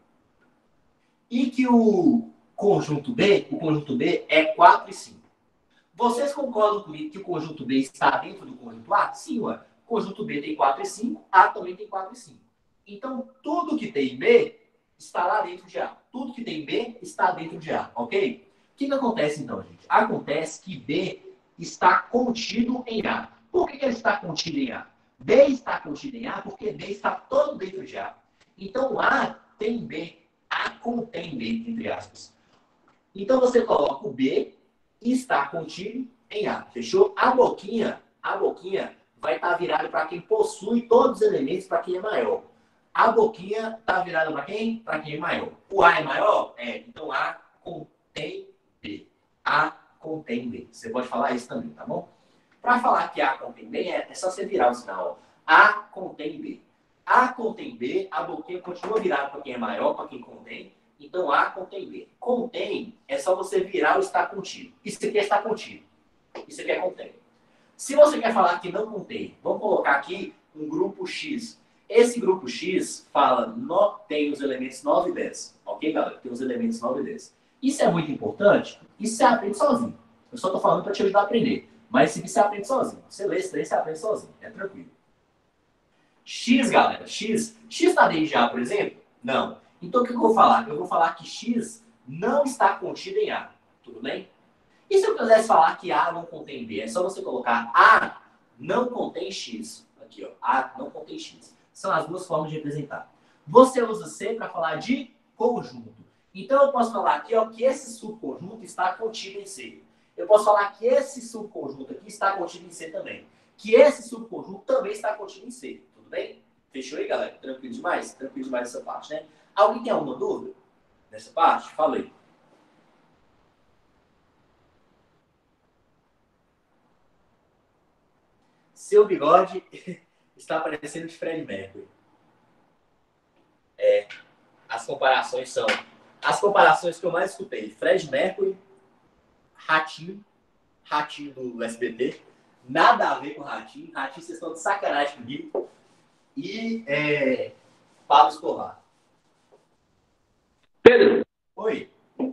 Speaker 1: E que o conjunto B, o conjunto B é quatro e cinco. Vocês concordam comigo que o conjunto B está dentro do conjunto A? Sim, ué. O conjunto B tem quatro e cinco, A também tem quatro e cinco. Então, tudo que tem B está lá dentro de A. Tudo que tem B está dentro de A, ok? O que, que acontece então, gente? Acontece que B está contido em A. Por que, que ele está contido em A? B está contido em A porque B está todo dentro de A. Então, A tem B. A contém B, entre aspas. Então, você coloca o B e está contido em A. Fechou? A boquinha, a boquinha vai estar virada para quem possui todos os elementos, para quem é maior. A boquinha está virada para quem? Para quem é maior. O A é maior? É. Então, A contém B. A contém B. Você pode falar isso também, tá bom? Para falar que A contém B, é, é só você virar o sinal. A contém B. A contém B, a boquinha continua virada para quem é maior, para quem contém. Então, A contém B. Contém é só você virar o está contido. Isso aqui é está contido. Isso aqui é contém. Se você quer falar que não contém, vamos colocar aqui um grupo X. Esse grupo X fala, no, tem os elementos nove e dez. Ok, galera? Tem os elementos nove e dez. Isso é muito importante? Isso você aprende sozinho. Eu só tô falando para te ajudar a aprender. Mas isso aqui você aprende sozinho. Você lê esse trem, você aprende sozinho. É tranquilo. X, galera. X. X está desde A, por exemplo? Não. Então, o que eu vou falar? Eu vou falar que X não está contido em A. Tudo bem? E se eu quisesse falar que A não contém B? É só você colocar A não contém X. Aqui, ó. A não contém X. São as duas formas de representar. Você usa C para falar de conjunto. Então, eu posso falar aqui, ó, que esse subconjunto está contido em C. Eu posso falar que esse subconjunto aqui está contido em C também. Que esse subconjunto também está contido em C. Tudo bem? Fechou aí, galera? Tranquilo demais? Tranquilo demais essa parte, né? Alguém tem alguma dúvida nessa parte? Fala aí. Seu bigode está parecendo de Fred Mercury. É, as comparações são... As comparações que eu mais escutei. Fred Mercury, Ratinho, Ratinho do S B T. Nada a ver com Ratinho. Ratinho, vocês estão de sacanagem comigo. E é, Pablo Escobar.
Speaker 2: Pedro,
Speaker 1: Oi.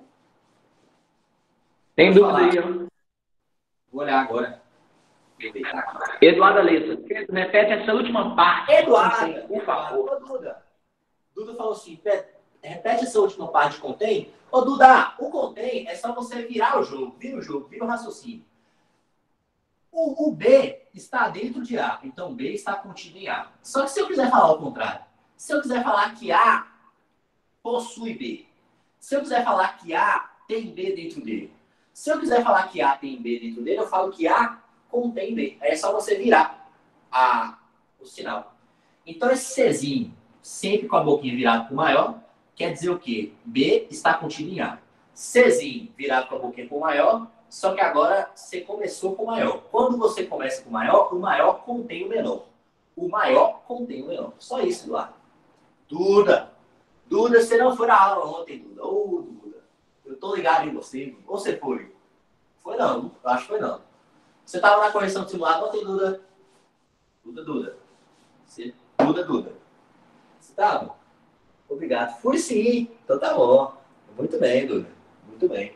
Speaker 2: tem
Speaker 1: Pode
Speaker 2: dúvida
Speaker 1: falar.
Speaker 2: aí, ó.
Speaker 1: Vou olhar agora.
Speaker 2: Eduardo Alessa, Pedro, repete essa última parte.
Speaker 1: Eduardo,
Speaker 2: Por favor.
Speaker 1: Ô, Duda. Duda falou assim, repete essa última parte de contém. Ô, Duda, o contém é só você virar o jogo. Vira o jogo, vira o raciocínio. O, o B está dentro de A, então B está contido em A. Só que se eu quiser falar o contrário, se eu quiser falar que A possui B, se eu quiser falar que A tem B dentro dele, se eu quiser falar que A tem B dentro dele, eu falo que A contém B. Aí é só você virar a, o sinal. Então esse Czinho, sempre com a boquinha virada para o maior, quer dizer o quê? B está contido em A. Czinho virado com a boquinha para o maior, só que agora você começou com o maior. Quando você começa com o maior, o maior contém o menor. O maior contém o menor. Só isso, Eduardo. Duda. Duda, você não foi na aula ontem, Duda. Ô, oh, Duda. Eu tô ligado em você. Ou você foi? Foi não. Eu acho que foi não. Você estava na correção de simulado ontem, Duda? Duda, Duda. Você... Duda, Duda. Você estava? Obrigado. Fui sim. Então tá bom. Muito bem, Duda. Muito bem.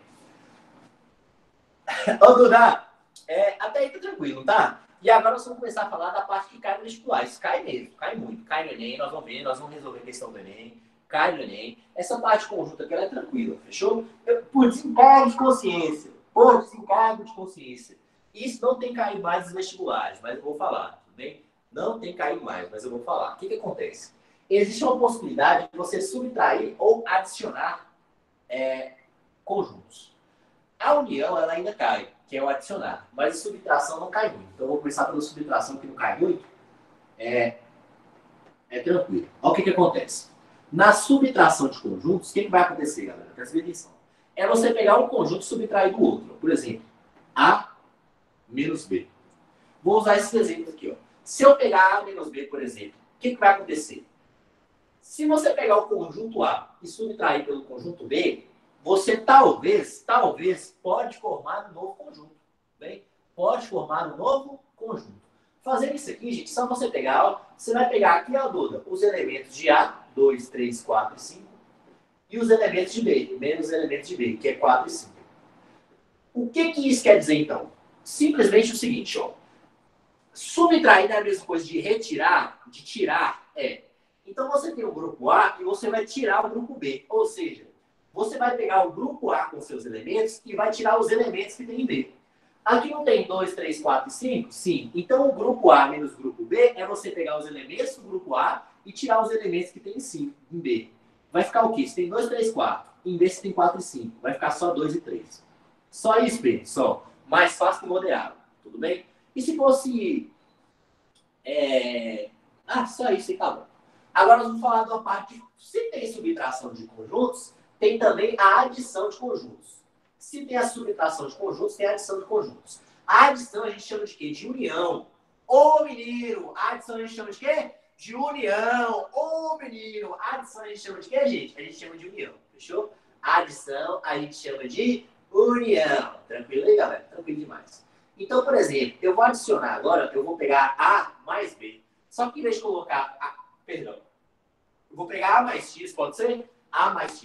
Speaker 1: Ô, Duda, é, até aí tá tranquilo, tá? E agora nós vamos começar a falar da parte que cai no vestibular. Isso cai mesmo, cai muito. Cai no Enem, nós vamos ver, nós vamos resolver a questão do Enem. Cai no Enem. Essa parte conjunta aqui, ela é tranquila, fechou? Eu, por desencargo de consciência. Por desencargo de consciência. Isso não tem caído mais nos vestibulares, mas eu vou falar, tudo bem? Não tem caído mais, mas eu vou falar. O que que acontece? Existe uma possibilidade de você subtrair ou adicionar é, conjuntos. A união, ela ainda cai, que é o adicionar. Mas a subtração não cai muito. Então, eu vou começar pela subtração, que não cai muito. É, é tranquilo. Olha o que que acontece. Na subtração de conjuntos, o que que vai acontecer, galera? Presta atenção. É você pegar um conjunto e subtrair do outro. Por exemplo, A menos B. Vou usar esses exemplos aqui. Ó. Se eu pegar A menos B, por exemplo, o que que vai acontecer? Se você pegar o conjunto A e subtrair pelo conjunto B, você talvez, talvez, pode formar um novo conjunto. Bem? Pode formar um novo conjunto. Fazendo isso aqui, gente, só você pegar, ó, você vai pegar aqui, ó, Duda, os elementos de A, dois, três, quatro e cinco, e os elementos de B, menos os elementos de B, que é quatro e cinco. O que que isso quer dizer, então? Simplesmente o seguinte, ó. Subtrair é a mesma coisa de retirar, de tirar, é. Então, você tem o grupo A e você vai tirar o grupo B. Ou seja, você vai pegar o grupo A com seus elementos e vai tirar os elementos que tem em B. Aqui não tem dois, três, quatro e cinco? Sim. Então, o grupo A menos o grupo B é você pegar os elementos do grupo A e tirar os elementos que tem em cinco, em B. Vai ficar o quê? Você tem dois, três, quatro. Em B você tem quatro e cinco. Vai ficar só dois e três. Só isso, B. Só. Mais fácil que moderado. Tudo bem? E se fosse... É... Ah, só isso e acabou. Agora nós vamos falar de uma parte... Se tem subtração de conjuntos, tem também a adição de conjuntos. Se tem a subtração de conjuntos, tem a adição de conjuntos. A adição a gente chama de quê? De união. Ô, menino! A adição a gente chama de quê? De união. Ô, menino! A adição a gente chama de quê, gente? A gente chama de união. Fechou? A adição a gente chama de união. Tranquilo aí, galera? Tranquilo demais. Então, por exemplo, eu vou adicionar agora, eu vou pegar A mais B. Só que em vez de colocar... A, perdão. Eu vou pegar A mais X, pode ser? A mais X.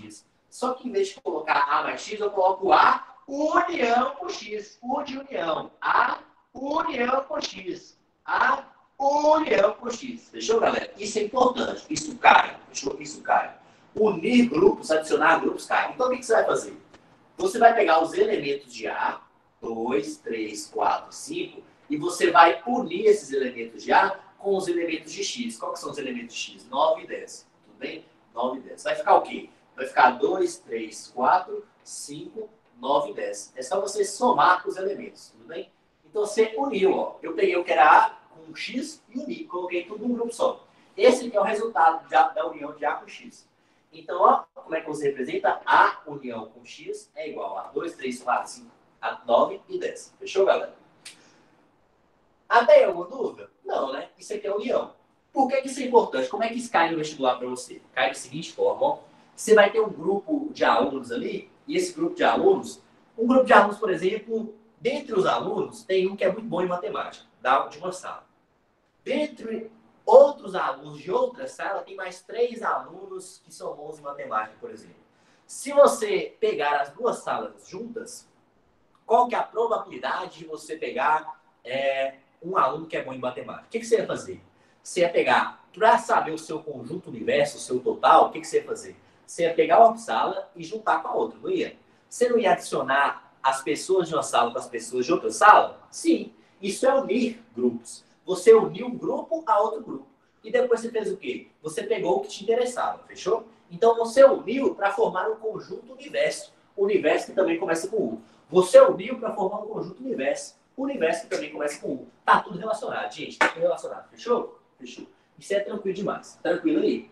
Speaker 1: Só que em vez de colocar A mais X, eu coloco A união com X. U de união. A união com X. A união com X. Fechou, galera? Isso é importante. Isso cai. Fechou? Isso cai. Unir grupos, adicionar grupos, cai. Então, o que você vai fazer? Você vai pegar os elementos de A, dois, três, quatro, cinco, e você vai unir esses elementos de A com os elementos de X. Qual que são os elementos de X? nove e dez. Tudo bem? nove e dez. Vai ficar o quê? Vai ficar dois, três, quatro, cinco, nove e dez. É só você somar os elementos, tudo bem? Então você uniu, ó. Eu peguei o que era A com X e uni. Coloquei tudo num grupo só. Esse aqui é o resultado de A, da união de A com X. Então, ó, como é que você representa? A união com X é igual a dois, três, quatro, cinco, nove e dez. Fechou, galera? Até aí alguma dúvida? Não, né? Isso aqui é união. Por que, que isso é importante? Como é que isso cai no vestibular para você? Cai da seguinte forma, ó. Você vai ter um grupo de alunos ali, e esse grupo de alunos, um grupo de alunos, por exemplo, dentre os alunos, tem um que é muito bom em matemática, de uma sala. Dentre outros alunos de outra sala, tem mais três alunos que são bons em matemática, por exemplo. Se você pegar as duas salas juntas, qual que é a probabilidade de você pegar é, um aluno que é bom em matemática? O que, que você ia fazer? Você ia pegar, para saber o seu conjunto universo, o seu total, o que, que você ia fazer? Você ia pegar uma sala e juntar com a outra, não ia? Você não ia adicionar as pessoas de uma sala com as pessoas de outra sala? Sim, isso é unir grupos. Você uniu um grupo a outro grupo. E depois você fez o quê? Você pegou o que te interessava, fechou? Então você uniu para formar um conjunto universo. Universo que também começa com U. Você uniu para formar um conjunto universo. Universo que também começa com U. Tá tudo relacionado, gente. Tá tudo relacionado. Fechou? Fechou. Isso é tranquilo demais. Tranquilo aí.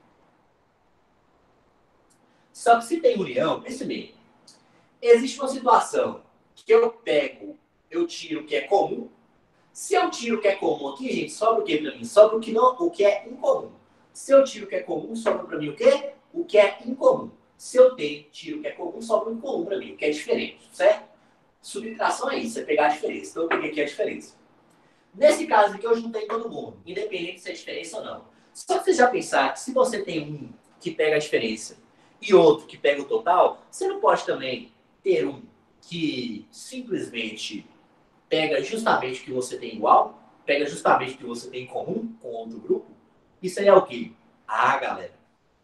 Speaker 1: Só que se tem união, esse mesmo. Existe uma situação que eu pego, eu tiro o que é comum. Se eu tiro o que é comum aqui, gente, sobra o que para mim? Sobra o que, não, o que é incomum. Se eu tiro o que é comum, sobra para mim o quê? O que é incomum. Se eu tenho, tiro o que é comum, sobra o incomum para mim, o que é diferente, certo? Subtração é isso, é pegar a diferença. Então eu peguei aqui a diferença. Nesse caso aqui, eu juntei todo mundo, independente se é diferença ou não. Só que você já pensar que se você tem um que pega a diferença e outro que pega o total, você não pode também ter um que simplesmente pega justamente o que você tem igual, pega justamente o que você tem em comum com outro grupo. Isso aí é o quê? Ah, galera.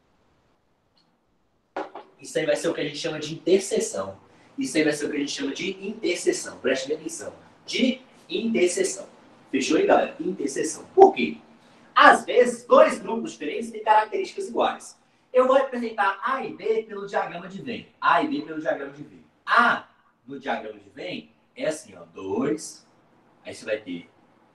Speaker 1: Isso aí vai ser o que a gente chama de interseção. Isso aí vai ser o que a gente chama de interseção. Preste atenção. De interseção. Fechou aí, galera? Interseção. Por quê? Às vezes, dois grupos diferentes têm características iguais. Eu vou representar A e B pelo diagrama de Venn. A e B pelo diagrama de Venn. A, no diagrama de Venn, é assim, ó. dois, aí você vai ter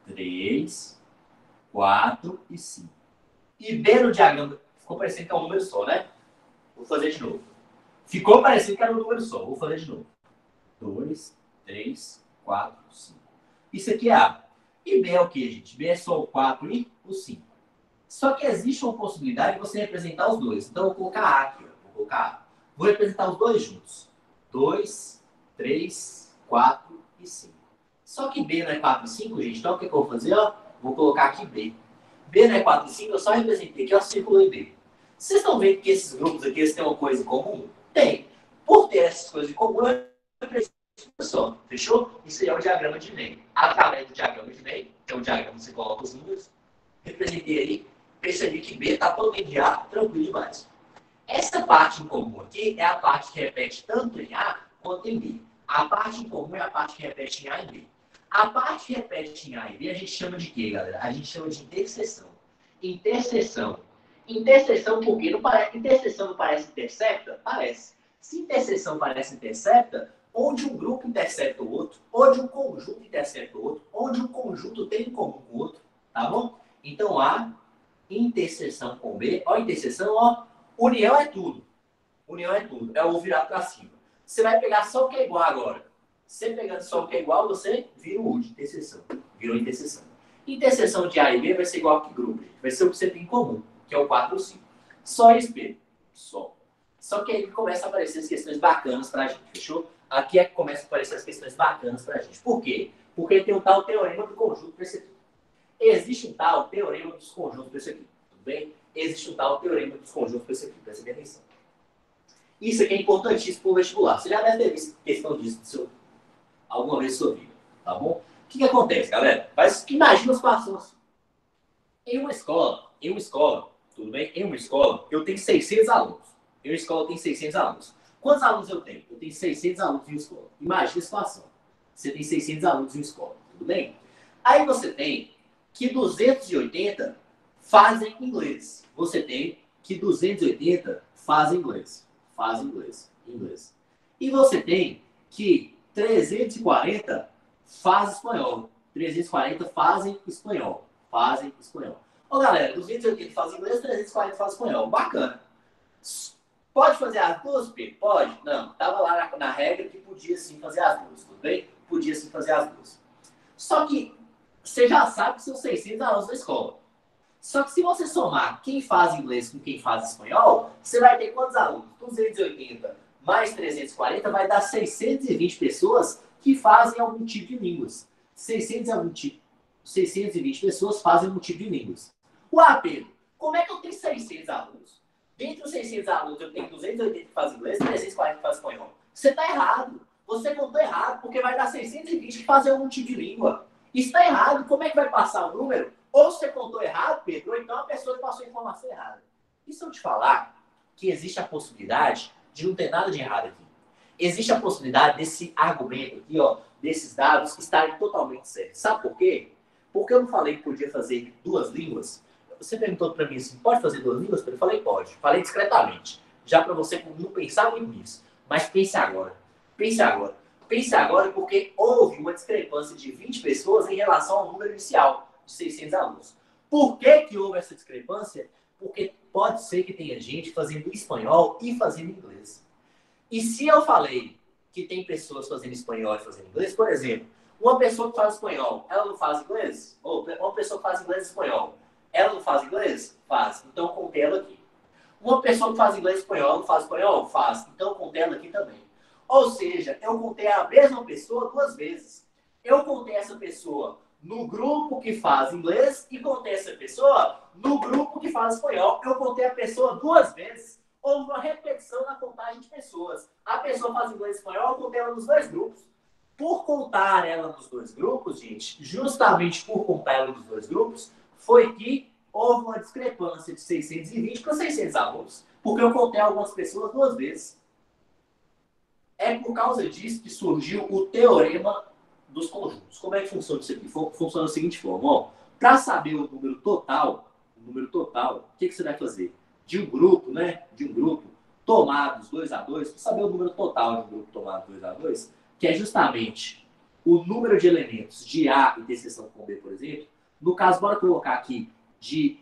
Speaker 1: três, quatro e cinco. E B no diagrama, ficou parecendo que é um número só, né? Vou fazer de novo. Ficou parecendo que era um número só. Vou fazer de novo. dois, três, quatro, cinco. Isso aqui é A. E B é o que, gente? B é só o quatro e o cinco. Só que existe uma possibilidade de você representar os dois. Então, eu vou colocar A aqui. Ó. Vou colocar A. Vou representar os dois juntos. dois, três, quatro e cinco. Só que B não é quatro e cinco, gente. Então, o que eu vou fazer? Ó? Vou colocar aqui B. B não é quatro e cinco, eu só representei aqui, ó, círculo em B. Vocês estão vendo que esses grupos aqui eles têm uma coisa em comum? Tem. Por ter essas coisas em comum, eu represento só. Fechou? Isso aí é o diagrama de Venn. Através do diagrama de Venn, que é o diagrama que você coloca os números, representei ali, percebi que B está totalmente de A, tranquilo demais. Essa parte em comum aqui é a parte que repete tanto em A quanto em B. A parte em comum é a parte que repete em A e B. A parte que repete em A e B a gente chama de quê, galera? A gente chama de interseção. Interseção. Interseção por quê? Não parece, interseção não parece intercepta? Parece. Se interseção parece intercepta, onde um grupo intercepta o outro, onde um conjunto intercepta o outro, onde um conjunto tem em comum com o outro, tá bom? Então, A, interseção com B, ó, interseção, ó, união é tudo. União é tudo, é o virado para cima. Você vai pegar só o que é igual agora. Você pegando só o que é igual, você vira o U de interseção. Virou interseção. Interseção de A e B vai ser igual a que grupo? Vai ser o que você tem em comum, que é o quatro ou cinco. Só esse B. Só. Só que aí começa a aparecer as questões bacanas pra gente, fechou? Aqui é que começa a aparecer as questões bacanas pra gente. Por quê? Porque tem um tal teorema do conjunto para esse aqui. Existe um tal teorema dos conjuntos para esse aqui. Tudo bem? Existe um tal teorema dos conjuntos para esse aqui. Presta bem atenção. Isso aqui é importantíssimo para o vestibular. Você já deve ter visto questão disso seu, alguma vez na sua vida, tá bom? O que, que acontece, galera? Mas imagina a situação assim. Em uma escola, em uma escola, tudo bem? Em uma escola, eu tenho seiscentos alunos. Em uma escola, eu tenho seiscentos alunos. Quantos alunos eu tenho? Eu tenho seiscentos alunos em uma escola. Imagina a situação. Você tem seiscentos alunos em uma escola, tudo bem? Aí você tem que duzentos e oitenta fazem inglês. Você tem que duzentos e oitenta fazem inglês. Fazem inglês. Inglês. E você tem que trezentos e quarenta fazem espanhol. trezentos e quarenta fazem espanhol. Fazem espanhol. Ô, galera, duzentos e oitenta fazem inglês, trezentos e quarenta fazem espanhol. Bacana. Pode fazer as duas, Pedro? Pode? Não. Tava lá na, na regra que podia sim fazer as duas, tudo bem? Podia sim fazer as duas. Só que você já sabe que são seiscentos alunos da escola. Só que se você somar quem faz inglês com quem faz espanhol, você vai ter quantos alunos? duzentos e oitenta mais trezentos e quarenta vai dar seiscentos e vinte pessoas que fazem algum tipo de línguas. seiscentos, algum tipo, seiscentos e vinte pessoas fazem algum tipo de línguas. Ué, Pedro, como é que eu tenho seiscentos alunos? Dentre os seiscentos alunos, eu tenho duzentos e oitenta que fazem inglês e trezentos e quarenta que fazem espanhol. Você está errado. Você contou errado, porque vai dar seiscentos e vinte que fazem algum tipo de língua. Isso está errado. Como é que vai passar o número? Ou você contou errado, Pedro, ou então a pessoa passou a informação errada. E se eu te falar que existe a possibilidade de não ter nada de errado aqui? Existe a possibilidade desse argumento aqui, ó, desses dados estarem totalmente certos. Sabe por quê? Porque eu não falei que podia fazer duas línguas. Você perguntou para mim assim, pode fazer duas línguas? Eu falei, pode. Falei discretamente. Já para você não pensar muito nisso. Mas pense agora. Pense agora. Pense agora porque houve uma discrepância de vinte pessoas em relação ao número inicial de seiscentos alunos. Por que que houve essa discrepância? Porque pode ser que tenha gente fazendo espanhol e fazendo inglês. E se eu falei que tem pessoas fazendo espanhol e fazendo inglês, por exemplo, uma pessoa que faz espanhol, ela não faz inglês? Ou uma pessoa que faz inglês e espanhol, ela não faz inglês? Faz. Então, contei ela aqui. Uma pessoa que faz inglês e espanhol, não faz espanhol? Faz. Então, contei ela aqui também. Ou seja, eu contei a mesma pessoa duas vezes. Eu contei essa pessoa no grupo que faz inglês e contei essa pessoa no grupo que faz espanhol. Eu contei a pessoa duas vezes. Houve uma repetição na contagem de pessoas. A pessoa faz inglês e espanhol, eu contei ela nos dois grupos. Por contar ela nos dois grupos, gente, justamente por contar ela nos dois grupos, foi que houve uma discrepância de seiscentos e vinte para seiscentos alunos. Porque eu contei algumas pessoas duas vezes. É por causa disso que surgiu o teorema dos conjuntos. Como é que funciona isso aqui? Funciona da seguinte forma. Para saber o número total, o número total, o que, que você vai fazer? De um grupo, né? De um grupo tomados dois a dois, para saber o número total de um grupo tomado dois a dois, que é justamente o número de elementos de A interseção com B, por exemplo. No caso, bora colocar aqui de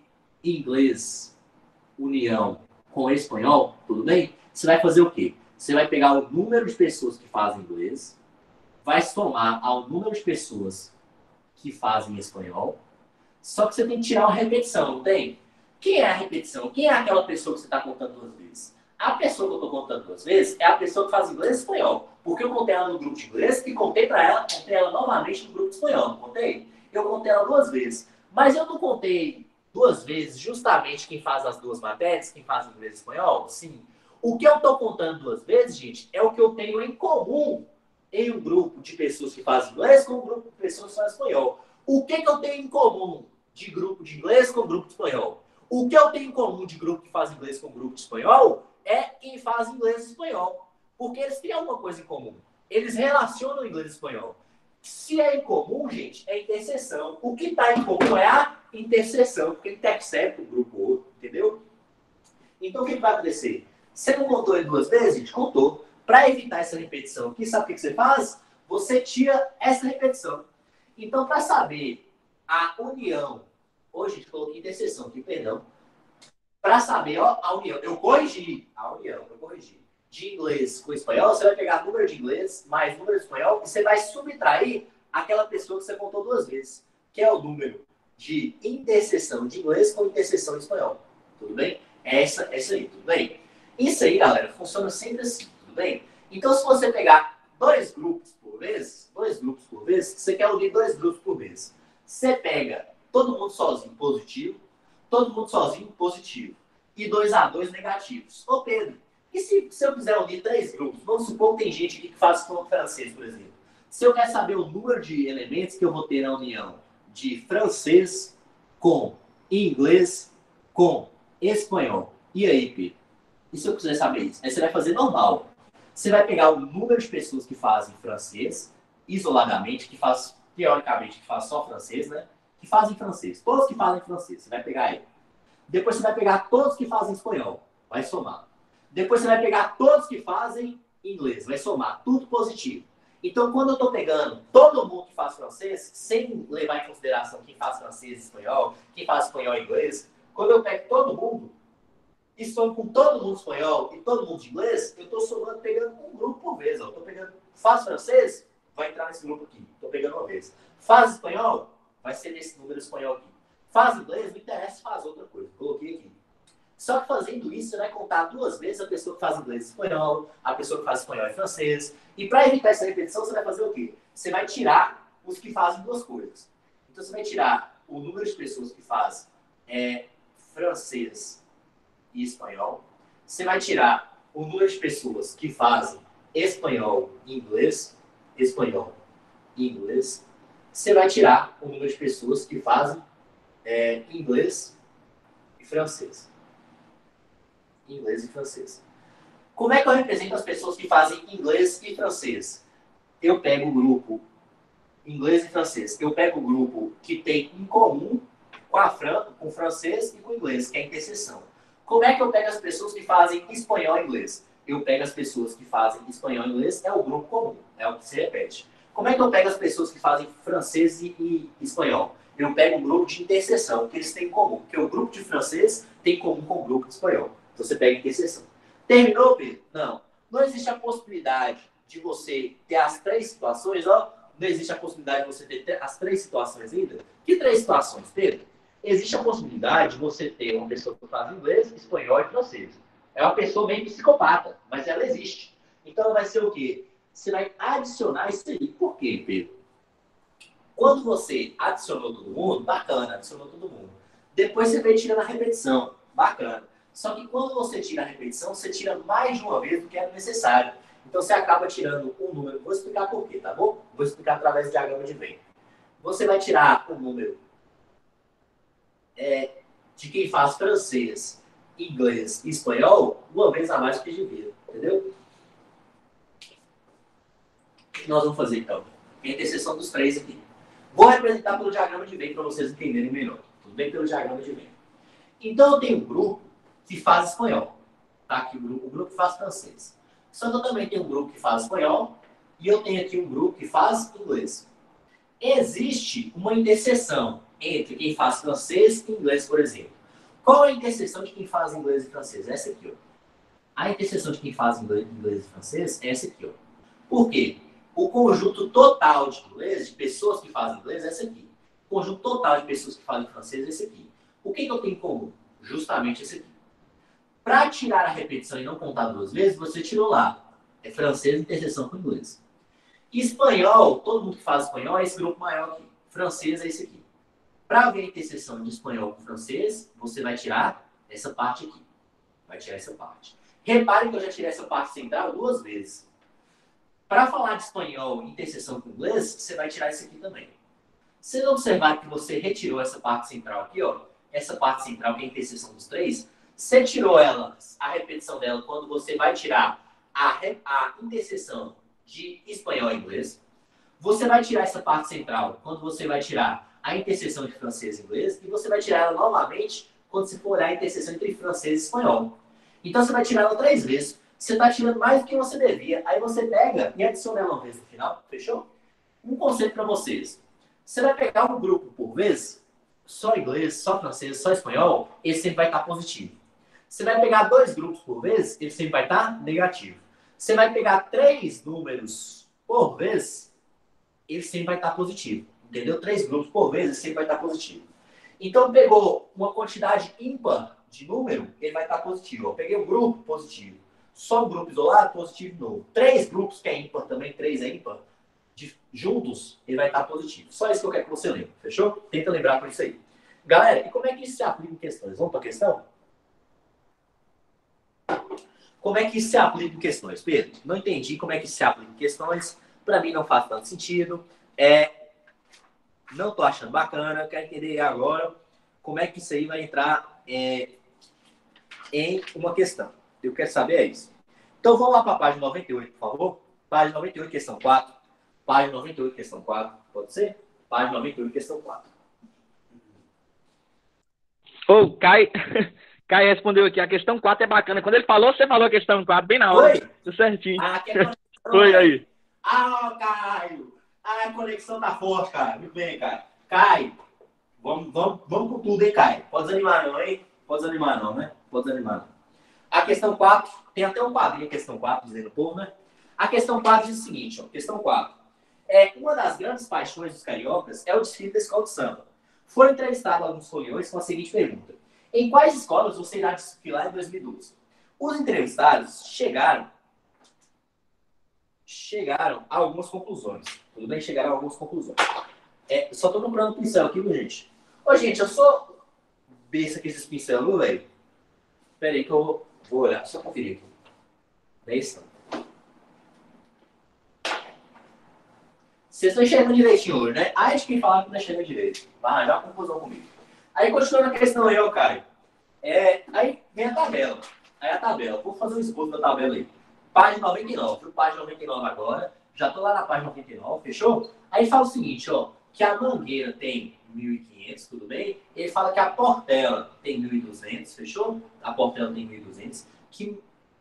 Speaker 1: inglês, união com espanhol, tudo bem? Você vai fazer o quê? Você vai pegar o número de pessoas que fazem inglês, vai somar ao número de pessoas que fazem espanhol, só que você tem que tirar uma repetição, não tem? Quem é a repetição? Quem é aquela pessoa que você está contando duas vezes? A pessoa que eu estou contando duas vezes é a pessoa que faz inglês e espanhol. Porque eu contei ela no grupo de inglês e contei para ela, contei ela novamente no grupo de espanhol, não contei? Eu contei ela duas vezes. Mas eu não contei duas vezes justamente quem faz as duas matérias, quem faz inglês e espanhol? Sim. O que eu estou contando duas vezes, gente, é o que eu tenho em comum em um grupo de pessoas que fazem inglês com um grupo de pessoas que fazem espanhol. O que, que eu tenho em comum de grupo de inglês com grupo de espanhol? O que eu tenho em comum de grupo que faz inglês com grupo de espanhol é quem faz inglês e espanhol. Porque eles têm alguma coisa em comum. Eles relacionam inglês e espanhol. Se é em comum, gente, é interseção. O que está em comum é a interseção, porque intercepta o grupo outro, entendeu? Então, o que vai acontecer? Você não contou ele duas vezes? Gente, contou. Para evitar essa repetição aqui, sabe o que você faz? Você tira essa repetição. Então, para saber a união, hoje a gente coloquei interseção aqui, perdão. Para saber ó, a união, eu corrigi a união, eu corrigi. De inglês com espanhol, você vai pegar número de inglês mais número de espanhol e você vai subtrair aquela pessoa que você contou duas vezes, que é o número de interseção de inglês com interseção de espanhol. Tudo bem? Essa, essa aí, tudo bem? Isso aí, galera, funciona sempre assim, tudo bem? Então, se você pegar dois grupos por vez, dois grupos por vez, você quer unir dois grupos por vez. Você pega todo mundo sozinho positivo, todo mundo sozinho positivo. E dois a dois negativos. Ô Pedro, E se, se eu quiser unir três grupos, vamos supor que tem gente aqui que faz com francês, por exemplo. Se eu quero saber o número de elementos que eu vou ter na união de francês com inglês com espanhol. E aí, Pedro? E se eu quiser saber isso? Aí você vai fazer normal. Você vai pegar o número de pessoas que fazem francês, isoladamente, que faz, teoricamente, que faz só francês, né? Que fazem francês. Todos que fazem francês, você vai pegar aí. Depois você vai pegar todos que fazem espanhol, vai somar. Depois você vai pegar todos que fazem inglês, vai somar, tudo positivo. Então, quando eu estou pegando todo mundo que faz francês, sem levar em consideração quem faz francês e espanhol, quem faz espanhol e inglês, quando eu pego todo mundo, e somo com todo mundo espanhol e todo mundo de inglês, eu estou somando, pegando um grupo por vez. Eu estou pegando, faz francês, vai entrar nesse grupo aqui, estou pegando uma vez. Faz espanhol, vai ser nesse número espanhol aqui. Faz inglês, não interessa, faz outra coisa. Coloquei aqui. Só que fazendo isso, você vai contar duas vezes a pessoa que faz inglês e espanhol, a pessoa que faz espanhol e francês. E para evitar essa repetição, você vai fazer o quê? Você vai tirar os que fazem duas coisas. Então, você vai tirar o número de pessoas que fazem é, francês e espanhol. Você vai tirar o número de pessoas que fazem espanhol e inglês. Espanhol e inglês. Você vai tirar o número de pessoas que fazem é, inglês e francês. Inglês e francês. Como é que eu represento as pessoas que fazem inglês e francês? Eu pego o grupo inglês e francês. Eu pego o grupo que tem em comum com, a Fran, com o francês e com o inglês, que é a interseção. Como é que eu pego as pessoas que fazem espanhol e inglês? Eu pego as pessoas que fazem espanhol e inglês, é o grupo comum, é o que se repete. Como é que eu pego as pessoas que fazem francês e, e espanhol? Eu pego um grupo de interseção, que eles têm em comum. Porque o grupo de francês tem em comum com o grupo de espanhol. Então você pega interseção. Terminou, Pedro? Não. Não existe a possibilidade de você ter as três situações, ó. Não existe a possibilidade de você ter as três situações ainda. Que três situações, Pedro? Existe a possibilidade de você ter uma pessoa que faz inglês, espanhol e francês. É uma pessoa meio psicopata, mas ela existe. Então vai ser o quê? Você vai adicionar isso aí. Por quê, Pedro? Quando você adicionou todo mundo, bacana, adicionou todo mundo. Depois você vem tirando a repetição, bacana. Só que quando você tira a repetição, você tira mais de uma vez do que era necessário. Então você acaba tirando um número. Vou explicar por quê, tá bom? Vou explicar através do diagrama de Venn. Você vai tirar o número é, de quem faz francês, inglês e espanhol uma vez a mais do que devia. Entendeu? O que nós vamos fazer então? A interseção dos três aqui. Vou representar pelo diagrama de Venn para vocês entenderem melhor. Tudo bem pelo diagrama de Venn. Então eu tenho um grupo que faz espanhol. Tá aqui o grupo, o grupo que faz francês. Só que eu também tenho um grupo que faz espanhol e eu tenho aqui um grupo que faz inglês. Existe uma interseção entre quem faz francês e inglês, por exemplo. Qual é a interseção de quem faz inglês e francês? Essa aqui, ó. A interseção de quem faz inglês, inglês e francês é essa aqui, ó. Por quê? O conjunto total de inglês, de pessoas que fazem inglês, é esse aqui. O conjunto total de pessoas que fazem francês é esse aqui. O que, que eu tenho em comum? Justamente esse aqui. Para tirar a repetição e não contar duas vezes, você tirou lá. É francês interseção com inglês. Espanhol, todo mundo que faz espanhol é esse grupo maior aqui. Francês é esse aqui. Para ver a interseção de espanhol com francês, você vai tirar essa parte aqui. Vai tirar essa parte. Reparem que eu já tirei essa parte central duas vezes. Para falar de espanhol e interseção com inglês, você vai tirar isso aqui também. Se não observar que você retirou essa parte central aqui, ó, essa parte central que é a interseção dos três, você tirou ela, a repetição dela, quando você vai tirar a, a interseção de espanhol e inglês. Você vai tirar essa parte central quando você vai tirar a interseção de francês e inglês. E você vai tirar ela novamente quando você for olhar a interseção entre francês e espanhol. Então você vai tirar ela três vezes. Você está tirando mais do que você devia. Aí você pega e adiciona ela uma vez no final. Fechou? Um conceito para vocês. Você vai pegar um grupo por vez, só inglês, só francês, só espanhol, ele sempre vai estar positivo. Você vai pegar dois grupos por vez, ele sempre vai estar negativo. Você vai pegar três números por vez, ele sempre vai estar positivo. Entendeu? Três grupos por vez, ele sempre vai estar positivo. Então, pegou uma quantidade ímpar de número, ele vai estar positivo. Eu peguei um grupo positivo. Só um grupo isolado, positivo de novo. Três grupos que é ímpar também, três é ímpar, de, juntos, ele vai estar positivo. Só isso que eu quero que você lembre. Fechou? Tenta lembrar por isso aí. Galera, e como é que isso se aplica em questões? Vamos para a questão? Como é que isso se aplica em questões, Pedro? Não entendi como é que isso se aplica em questões. Para mim não faz tanto sentido. É, não estou achando bacana. Quero entender agora como é que isso aí vai entrar é, em uma questão. Eu quero saber é isso. Então vamos lá para a página noventa e oito, por favor. Página noventa e oito, questão quatro. Página noventa e oito, questão quatro. Pode ser? Página noventa e oito, questão quatro.
Speaker 2: Ô, oh, Caio, Caio respondeu aqui. A questão quatro é bacana. Quando ele falou, você falou a questão quatro, bem na hora.
Speaker 1: Oi?
Speaker 2: Tudo certinho.
Speaker 1: Ah, que conexão,
Speaker 2: Oi, aí.
Speaker 1: Ah, Caio. Ah, a conexão tá forte, cara. Muito bem, cara. Caio, vamos, vamos, vamos com tudo, hein, Caio? Pode desanimar não, hein? Pode desanimar não, né? Pode desanimar não. A questão quatro, tem até um quadrinho, a questão quatro, dizendo o povo, né? A questão quatro diz o seguinte, ó. Questão quatro. É, uma das grandes paixões dos cariocas é o desfile da escola de samba. Foram entrevistados alguns foliões com a seguinte pergunta. Em quais escolas você irá desfilar em dois mil e doze? Os entrevistados chegaram, chegaram a algumas conclusões. Tudo bem? Chegaram a algumas conclusões. É, só estou procurando o pincel aqui, viu, gente? Ô, gente, eu sou besta com esses pincel, viu, velho? Espera aí que eu vou, vou olhar. Só conferir aqui. Besta. Vocês estão enxergando direitinho hoje, né? Ai de quem falar que não enxerga direito. Vai arranjar uma confusão comigo. Aí, continuando a questão aí, ó, Caio. É, aí vem a tabela. Aí a tabela. Vou fazer um esboço da tabela aí. Página noventa e nove. Viu? Página noventa e nove agora. Já tô lá na página noventa e nove, fechou? Aí fala o seguinte, ó. Que a Mangueira tem mil e quinhentos, tudo bem? Ele fala que a Portela tem mil e duzentos, fechou? A Portela tem mil e duzentos. Que,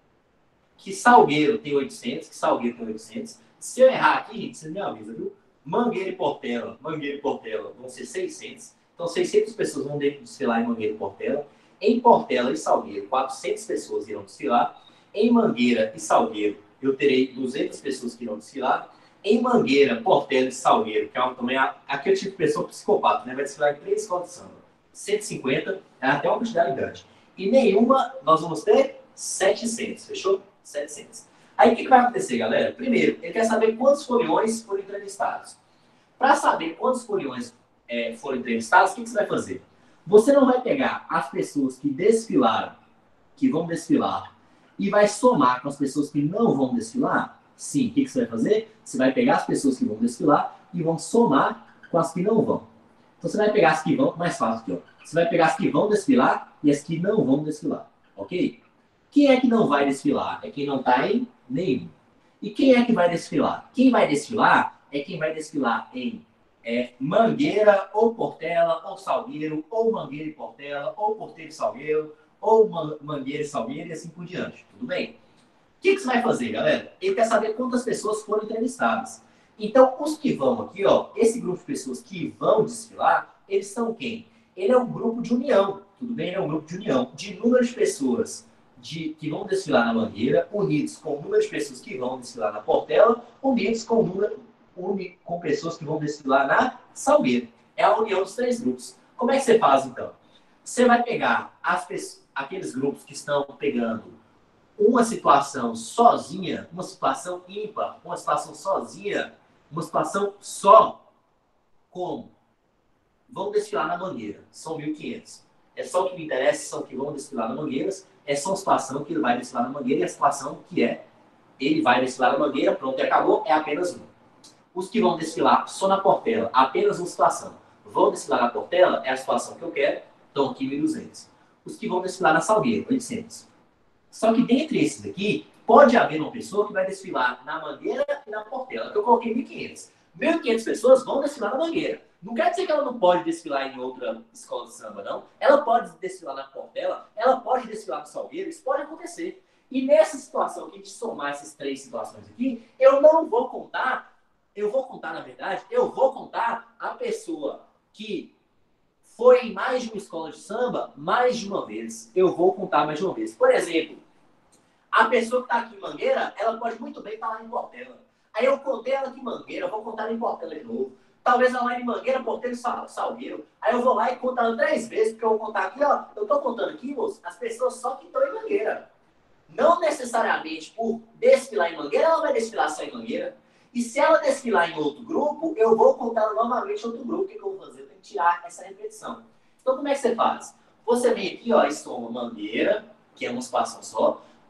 Speaker 1: que Salgueiro tem oitocentos. Que Salgueiro tem oitocentos. Se eu errar aqui, gente, vocês me avisam, viu? Mangueira e Portela. Mangueira e Portela vão ser seiscentos. Então, seiscentas pessoas vão desfilar em Mangueira e Portela. Em Portela e Salgueiro, quatrocentas pessoas irão desfilar. Em Mangueira e Salgueiro, eu terei duzentas pessoas que irão desfilar. Em Mangueira, Portela e Salgueiro, que é uma, também aquele tipo de pessoa psicopata, né? Vai desfilar em três escolas de samba. cento e cinquenta é até uma quantidade grande. E nenhuma, nós vamos ter setecentos, fechou? setecentos. Aí, o que, que vai acontecer, galera? Primeiro, ele quer saber quantos foliões foram entrevistados. Para saber quantos foliões é, foram entrevistados, o que, que você vai fazer? Você não vai pegar as pessoas que desfilaram, que vão desfilar, e vai somar com as pessoas que não vão desfilar? Sim. O que, que você vai fazer? Você vai pegar as pessoas que vão desfilar e vão somar com as que não vão. Então, você vai pegar as que vão, mais fácil aqui, ó. Você vai pegar as que vão desfilar e as que não vão desfilar, ok? Quem é que não vai desfilar? É quem não está em nenhum. E quem é que vai desfilar? Quem vai desfilar é quem vai desfilar em é, Mangueira, ou Portela, ou Salgueiro, ou Mangueira e Portela, ou Porteira e Salgueiro, ou Mangueira e Salgueiro, e assim por diante. Tudo bem? O que, que você vai fazer, galera? Ele quer saber quantas pessoas foram entrevistadas. Então, os que vão aqui, ó, esse grupo de pessoas que vão desfilar, eles são quem? Ele é um grupo de união, tudo bem? Ele é um grupo de união, de número de pessoas de, que vão desfilar na Mangueira, unidos com o número de pessoas que vão desfilar na Portela, unidos com o número uni, com pessoas que vão desfilar na Salgueiro. É a união dos três grupos. Como é que você faz, então? Você vai pegar as pessoas, aqueles grupos que estão pegando uma situação sozinha, uma situação ímpar, uma situação sozinha, uma situação só, como? Vão desfilar na Mangueira, são mil e quinhentos. É só o que me interessa, são que vão desfilar na Mangueira, é só a situação que ele vai desfilar na Mangueira, e a situação que é, ele vai desfilar na Mangueira, pronto, e acabou, é apenas uma. Os que vão desfilar só na Portela, apenas uma situação. Vão desfilar na Portela, é a situação que eu quero, então aqui mil e duzentos. Os que vão desfilar na Salgueiro, oitocentos. Só que dentre esses aqui, pode haver uma pessoa que vai desfilar na Mangueira e na Portela, que eu coloquei mil e quinhentos. mil e quinhentas pessoas vão desfilar na Mangueira. Não quer dizer que ela não pode desfilar em outra escola de samba, não. Ela pode desfilar na Portela, ela pode desfilar no Salgueiro, isso pode acontecer. E nessa situação, que a gente somar essas três situações aqui, eu não vou contar, eu vou contar, na verdade, eu vou contar a pessoa que foi em mais de uma escola de samba mais de uma vez. Eu vou contar mais de uma vez. Por exemplo, a pessoa que está aqui em Mangueira, ela pode muito bem estar lá em Portela. Aí eu contei ela aqui em Mangueira, eu vou contar ela em Portela de novo. Talvez ela lá em Mangueira, Portela e Salgueiro. Aí eu vou lá e conto ela três vezes, porque eu vou contar aqui, ó. Eu estou contando aqui, moço, as pessoas só que estão em Mangueira. Não necessariamente por desfilar em Mangueira, ela vai desfilar só em Mangueira. E se ela desfilar em outro grupo, eu vou contar ela novamente em outro grupo. O que, que eu vou fazer? Eu tenho que tirar essa repetição. Então, como é que você faz? Você vem aqui, ó, e soma Mangueira, que é uma situação só,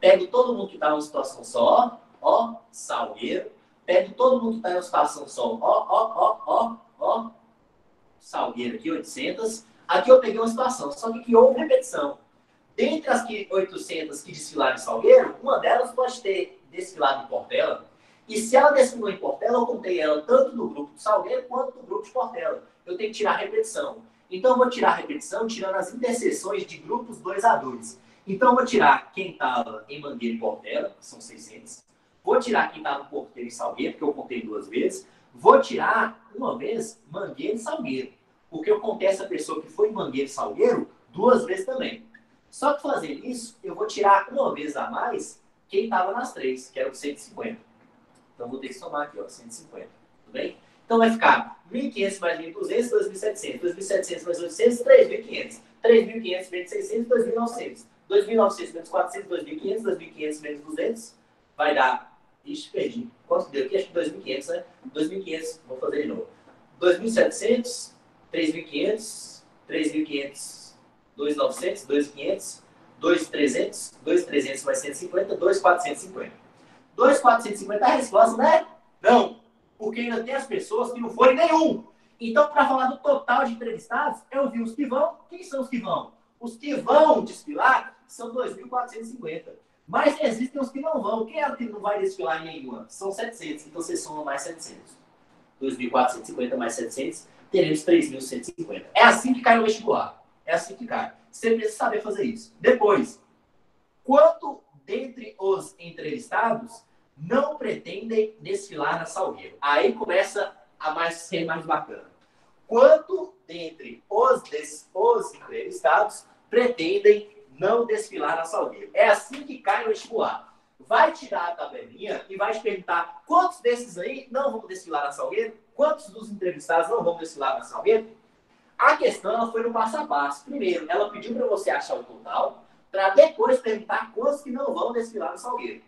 Speaker 1: Pego todo mundo que está em uma situação só, ó, Salgueiro. Pego todo mundo que está em uma situação só, ó, ó, ó, ó, ó, Salgueiro aqui, oitocentos. Aqui eu peguei uma situação, só que aqui houve repetição. Dentre as que, oitocentas que desfilaram em Salgueiro, uma delas pode ter desfilado em Portela. E se ela desfilou em Portela, eu contei ela tanto do grupo de Salgueiro quanto do grupo de Portela. Eu tenho que tirar a repetição. Então, eu vou tirar a repetição tirando as interseções de grupos dois a dois. Então, eu vou tirar quem estava em Mangueira e Portela, que são seiscentos. Vou tirar quem estava em Porteiro e Salgueiro, porque eu contei duas vezes. Vou tirar, uma vez, Mangueira e Salgueiro. Porque eu contei essa pessoa que foi em Mangueira e Salgueiro duas vezes também. Só que fazendo isso, eu vou tirar uma vez a mais quem estava nas três, que era o cento e cinquenta. Então, vou ter que somar aqui, ó, cento e cinquenta. Tudo bem? Então, vai ficar mil e quinhentos mais mil e duzentos, dois mil e setecentos. dois mil e setecentos mais oitocentos, três mil e quinhentos. três mil e quinhentos menos seiscentos, dois mil e novecentos. dois mil e novecentos menos quatrocentos, dois mil e quinhentos. dois mil e quinhentos menos duzentos. Vai dar... Ixi, perdi. Quanto deu aqui? Acho que dois mil e quinhentos, né? dois mil e quinhentos, vou fazer de novo. dois mil e setecentos, três mil e quinhentos, três mil e quinhentos, dois mil e novecentos, dois mil e quinhentos, dois mil e trezentos, dois mil e trezentos mais cento e cinquenta, dois mil quatrocentos e cinquenta. dois mil quatrocentos e cinquenta é a resposta, né? Não. Porque ainda tem as pessoas que não foram nenhum. Então, para falar do total de entrevistados, eu vi os que vão. Quem são os que vão? Os que vão desfilar são dois mil quatrocentos e cinquenta. Mas existem os que não vão. Quem é o que não vai desfilar em nenhuma? São setecentos. Então, você soma mais setecentos. dois mil quatrocentos e cinquenta mais setecentos, teremos três mil cento e cinquenta. É assim que cai o vestibular. É assim que cai. Você precisa saber fazer isso. Depois, quanto dentre os entrevistados não pretendem desfilar na Salgueiro? Aí começa a mais, ser mais bacana. Quanto dentre os, des, os entrevistados pretendem não desfilar na Salgueiro? É assim que cai no vestibular. Vai tirar a tabelinha e vai te perguntar quantos desses aí não vão desfilar na Salgueiro? Quantos dos entrevistados não vão desfilar na Salgueiro? A questão ela foi no passo a passo. Primeiro, ela pediu para você achar o total, para depois perguntar quantos que não vão desfilar no Salgueiro.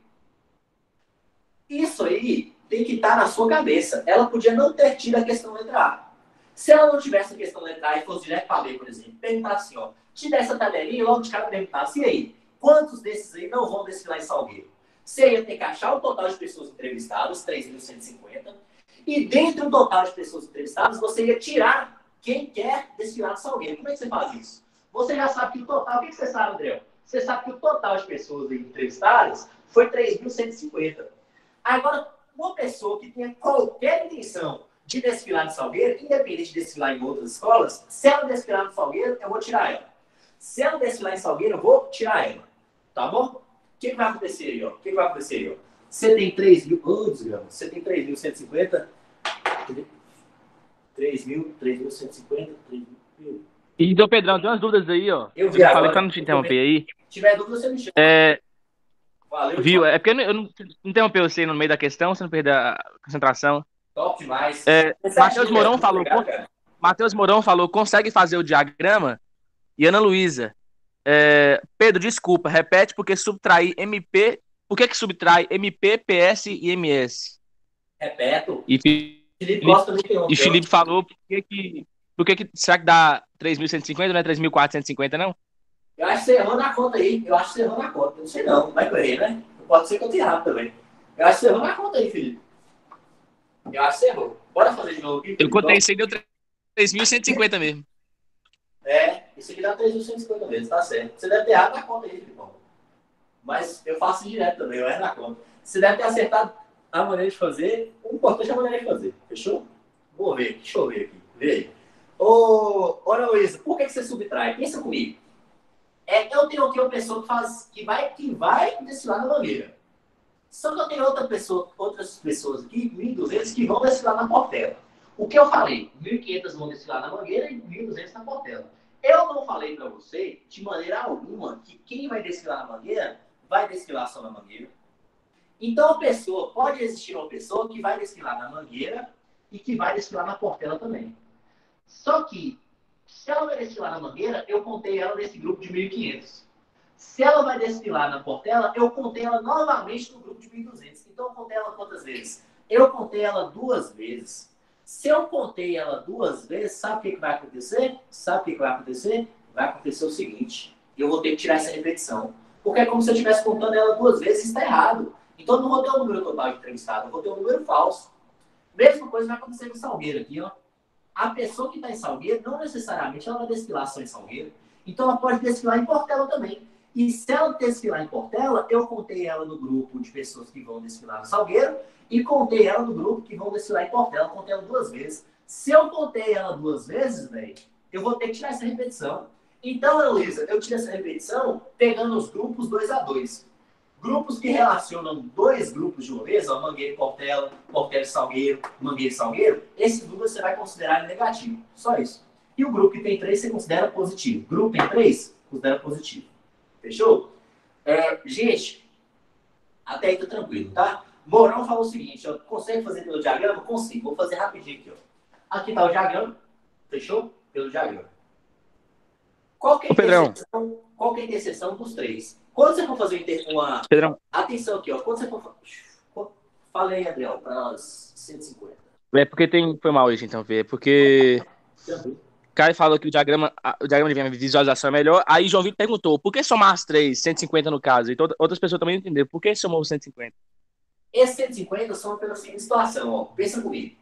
Speaker 1: Isso aí tem que estar na sua cabeça. Ela podia não ter tido a questão letra A. Se ela não tivesse a questão letra A e fosse direto para B, por exemplo, perguntar assim, ó, te der essa tabelinha e logo de cara perguntasse, e aí, quantos desses aí não vão desfilar em Salgueiro? Você ia ter que achar o total de pessoas entrevistadas, três mil cento e cinquenta, e dentro do total de pessoas entrevistadas, você ia tirar quem quer desfilar no Salgueiro. Como é que você faz isso? Você já sabe que o total, o que você sabe, André? Você sabe que o total de pessoas entrevistadas foi três mil cento e cinquenta. Agora, uma pessoa que tenha qualquer intenção de desfilar no Salgueiro, independente de desfilar em outras escolas, se ela desfilar no Salgueiro, eu vou tirar ela. Se ela desfilar em Salgueiro, eu vou tirar ela. Tá bom? O que, que vai acontecer aí, ó? O que, que vai acontecer aí, ó? Você tem três mil... Oh, desgrama. Você tem três mil cento e cinquenta... três mil, três mil cento e cinquenta... três mil...
Speaker 2: Então, Pedrão, tem umas dúvidas aí, ó.
Speaker 1: Eu vi
Speaker 2: eu
Speaker 1: agora.
Speaker 2: Falei pra não te interromper aí.
Speaker 1: Se tiver dúvida, você me chama.
Speaker 2: É...
Speaker 1: Valeu,
Speaker 2: Viu?
Speaker 1: tchau.
Speaker 2: É porque eu não, eu não interrompeu você no meio da questão, você não perder a concentração.
Speaker 1: Top demais.
Speaker 2: É, Matheus Mourão falou...
Speaker 1: Obrigado,
Speaker 2: Matheus Mourão falou, consegue fazer o diagrama? E Ana Luísa... É, Pedro, desculpa, repete porque subtrair M P. Por que que subtrai M P, P S e M S?
Speaker 1: Repeto.
Speaker 2: E
Speaker 1: Felipe Costa me interrompeu.
Speaker 2: E Felipe falou por que que, por que que será que dá três mil cento e cinquenta, não é três mil quatrocentos e cinquenta, não?
Speaker 1: Eu acho que você errou na conta aí. Eu acho que você errou na conta. Não sei não. Vai correr, né? Pode ser que eu tenha errado também. Eu acho que você errou na conta aí, Felipe. Eu acho que você errou. Bora fazer de novo aqui.
Speaker 2: Eu contei isso aí, deu três mil cento e cinquenta mesmo.
Speaker 1: É, isso aqui dá três mil cento e cinquenta vezes, tá certo. Você deve ter errado na conta aí, Filipão. Mas eu faço direto também, eu erro na conta. Você deve ter acertado a maneira de fazer. O importante é a maneira de fazer. Fechou? Vou ver, deixa eu ver aqui. Vê aí. Ô, Ana Luísa, por que, que você subtrai? Pensa comigo. É, eu tenho aqui uma pessoa que, faz, que, vai, que vai desfilar na Mangueira. Só que eu tenho outra pessoa, outras pessoas aqui, mil e duzentos, que vão desfilar na Portela. O que eu falei? mil e quinhentos vão desfilar na Mangueira e mil e duzentos na Portela. Eu não falei para você, de maneira alguma, que quem vai desfilar na Mangueira vai desfilar só na Mangueira. Então, a pessoa, pode existir uma pessoa que vai desfilar na Mangueira e que vai desfilar na Portela também. Só que, se ela vai desfilar na Mangueira, eu contei ela nesse grupo de mil e quinhentos. Se ela vai desfilar na Portela, eu contei ela novamente no grupo de mil e duzentos. Então, eu contei ela quantas vezes? Eu contei ela duas vezes. Se eu contei ela duas vezes, sabe o que, que vai acontecer? Sabe o que, que vai acontecer? Vai acontecer o seguinte, eu vou ter que tirar essa repetição. Porque é como se eu estivesse contando ela duas vezes e está errado. Então eu não vou ter o número total de entrevistado, eu vou ter um número falso. Mesma coisa vai acontecer com o Salgueiro aqui, ó. A pessoa que está em Salgueiro, não necessariamente ela vai desfilar só em Salgueiro. Então ela pode desfilar em Portela também. E se ela desfilar em Portela, eu contei ela no grupo de pessoas que vão desfilar no Salgueiro e contei ela no grupo que vão desfilar em Portela. Eu contei ela duas vezes. Se eu contei ela duas vezes, velho, eu vou ter que tirar essa repetição. Então, Ana Luísa, eu tiro essa repetição pegando os grupos dois a dois. Grupos que relacionam dois grupos de uma vez, ó, Mangueira e Portela, Portela e Salgueiro, Mangueira e Salgueiro, esse número você vai considerar negativo. Só isso. E o grupo que tem três, você considera positivo. Grupo tem três, considera positivo. Fechou? É, gente, até aí tá tranquilo, tá? Mourão falou o seguinte, ó, consegue fazer pelo diagrama? Consigo. Vou fazer rapidinho aqui, ó. Aqui tá o diagrama. Fechou? Pelo diagrama. Qual que é a interseção, qual que é a interseção dos três? Quando você for fazer uma...
Speaker 2: Pedrão.
Speaker 1: Atenção aqui, ó. Quando você for... Fala aí, Adriel, para nós cento e cinquenta.
Speaker 2: É porque tem... Foi mal isso, então, ver. Porque...
Speaker 1: Tranquilo.
Speaker 2: Caio falou que o diagrama, o diagrama de visualização é melhor. Aí João Vitor perguntou, por que somar as três? cento e cinquenta no caso. E todas, outras pessoas também entenderam. Por que somou cento e cinquenta?
Speaker 1: Esses cento e cinquenta são pela seguinte situação, ó. Pensa comigo.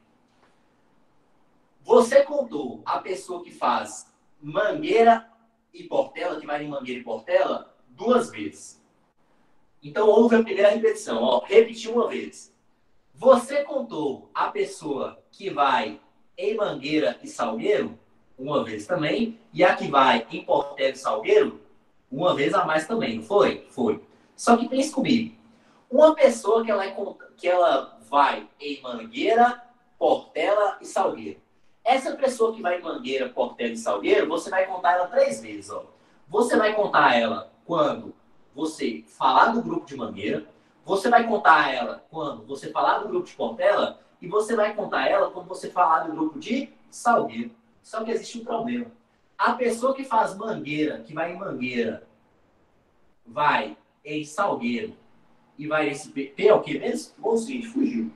Speaker 1: Você contou a pessoa que faz Mangueira e Portela, que vai em Mangueira e Portela, duas vezes. Então, houve a primeira repetição. Ó, repetiu uma vez. Você contou a pessoa que vai em Mangueira e Salgueiro, uma vez também, e a que vai em Portela e Salgueiro, uma vez a mais também, não foi? Foi. Só que pense comigo. Uma pessoa que ela, é, que ela vai em Mangueira, Portela e Salgueiro. Essa pessoa que vai em Mangueira, Portela e Salgueiro, você vai contar ela três vezes. Ó. Você vai contar ela quando você falar do grupo de Mangueira, você vai contar ela quando você falar do grupo de Portela e você vai contar ela quando você falar do grupo de Salgueiro. Só que existe um problema. A pessoa que faz Mangueira, que vai em Mangueira, vai em Salgueiro e vai nesse P, P é o que mesmo? Bom, seguinte, fugiu.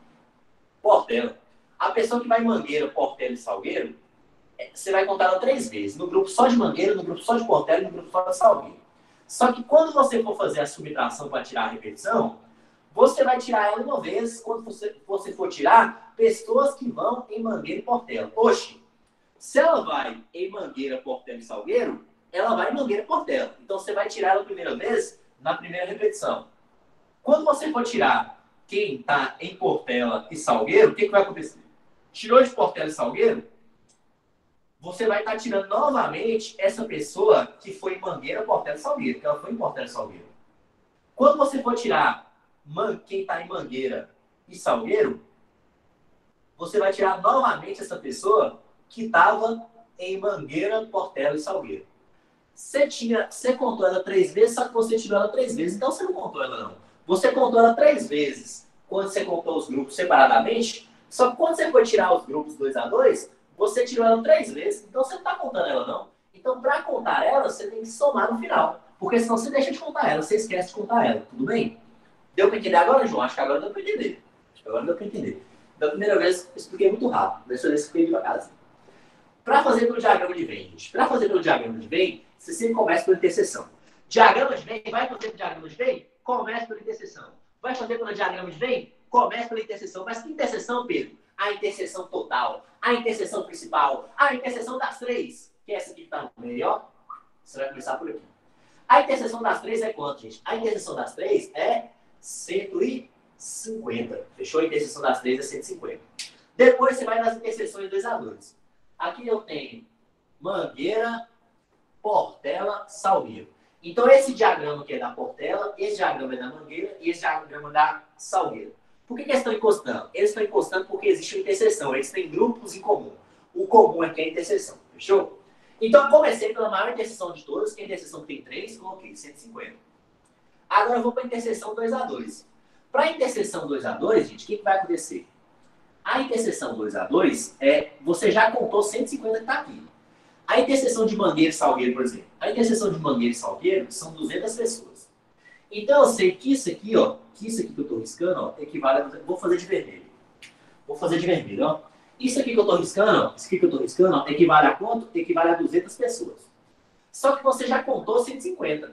Speaker 1: Portela. A pessoa que vai em Mangueira, Portela e Salgueiro, você vai contar ela três vezes. No grupo só de Mangueira, no grupo só de Portela e no grupo só de Salgueiro. Só que quando você for fazer a subtração para tirar a repetição, você vai tirar ela uma vez quando você, você for tirar pessoas que vão em Mangueira e Portela. Oxe, se ela vai em Mangueira, Portela e Salgueiro, ela vai em Mangueira e Portela. Então você vai tirar ela a primeira vez na primeira repetição. Quando você for tirar quem está em Portela e Salgueiro, o que, que vai acontecer? Tirou de Portela e Salgueiro, você vai estar tirando novamente essa pessoa que foi em Mangueira, Portela e Salgueiro, porque ela foi em Portela e Salgueiro. Quando você for tirar quem está em Mangueira e Salgueiro, você vai tirar novamente essa pessoa que estava em Mangueira, Portela e Salgueiro. Você, tinha, você contou ela três vezes, só que você tirou ela três vezes, então você não contou ela não. Você contou ela três vezes quando você contou os grupos separadamente, só que quando você foi tirar os grupos dois a dois, você tirou ela três vezes, então você não está contando ela não. Então, para contar ela, você tem que somar no final. Porque senão você deixa de contar ela, você esquece de contar ela, tudo bem? Deu para entender agora, João? Acho que agora deu para entender. Acho que agora deu para entender. Da primeira vez, eu expliquei muito rápido. Dessa vez, eu expliquei devagarzinho. Para fazer pelo diagrama de Venn, gente. Para fazer pelo diagrama de Venn, você sempre começa pela interseção. Diagrama de Venn, vai fazer pelo diagrama de Venn? Começa pela interseção. Vai fazer pelo diagrama de Venn? Começa pela interseção. Mas que interseção, Pedro? A interseção total, a interseção principal, a interseção das três, que é essa aqui que está no meio, ó. Você vai começar por aqui. A interseção das três é quanto, gente? A interseção das três é cento e cinquenta. Fechou? A interseção das três é cento e cinquenta. Depois você vai nas interseções dois a dois. Aqui eu tenho Mangueira, Portela, Salgueiro. Então esse diagrama aqui é da Portela, esse diagrama é da Mangueira e esse diagrama é da Salgueiro. Por que, que eles estão encostando? Eles estão encostando porque existe uma interseção. Eles têm grupos em comum. O comum é que é a interseção. Fechou? Então, eu comecei pela maior interseção de todas, que é a interseção que tem três, coloquei cento e cinquenta. Agora eu vou para a interseção dois a dois. Para a interseção dois a dois, gente, o que, que vai acontecer? A interseção dois a dois é... Você já contou cento e cinquenta que está aqui. A interseção de Mangueira e Salgueiro, por exemplo. A interseção de Mangueira e Salgueiro são duzentas pessoas. Então, eu sei que isso aqui, ó, que isso aqui que eu estou riscando, ó, equivale a... Vou fazer de vermelho. Vou fazer de vermelho, ó. Isso aqui que eu estou riscando, ó, isso aqui que eu estou riscando, ó, equivale a quanto? Equivale a duzentas pessoas. Só que você já contou cento e cinquenta.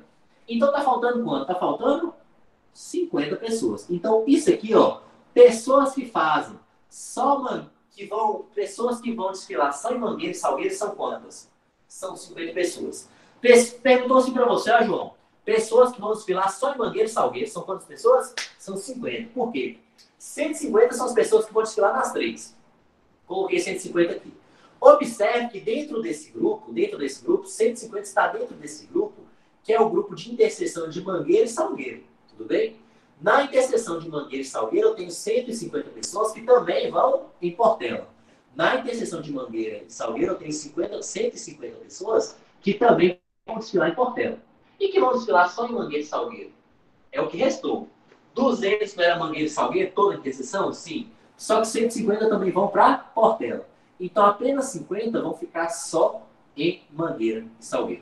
Speaker 1: Então tá faltando quanto? Tá faltando cinquenta pessoas. Então isso aqui, ó, pessoas que fazem só, mano, que vão, pessoas que vão desfilar só em Mangueira e Salgueiro são quantas? São cinquenta pessoas. Perguntou assim pra você, ó, João, pessoas que vão desfilar só em Mangueira e Salgueiro são quantas pessoas? São cinquenta. Por quê? cento e cinquenta são as pessoas que vão desfilar nas três. Coloquei cento e cinquenta aqui. Observe que dentro desse grupo, dentro desse grupo, cento e cinquenta está dentro desse grupo, que é o grupo de interseção de Mangueira e Salgueiro. Tudo bem? Na interseção de Mangueira e Salgueiro, eu tenho cento e cinquenta pessoas que também vão em Portela. Na interseção de Mangueira e Salgueiro, eu tenho cinquenta, cento e cinquenta pessoas que também vão desfilar em Portela. E que vão desfilar só em Mangueira e Salgueiro. É o que restou. duzentos não era Mangueira e Salgueiro, toda a interseção? Sim. Só que cento e cinquenta também vão para Portela. Então, apenas cinquenta vão ficar só em Mangueira e Salgueiro.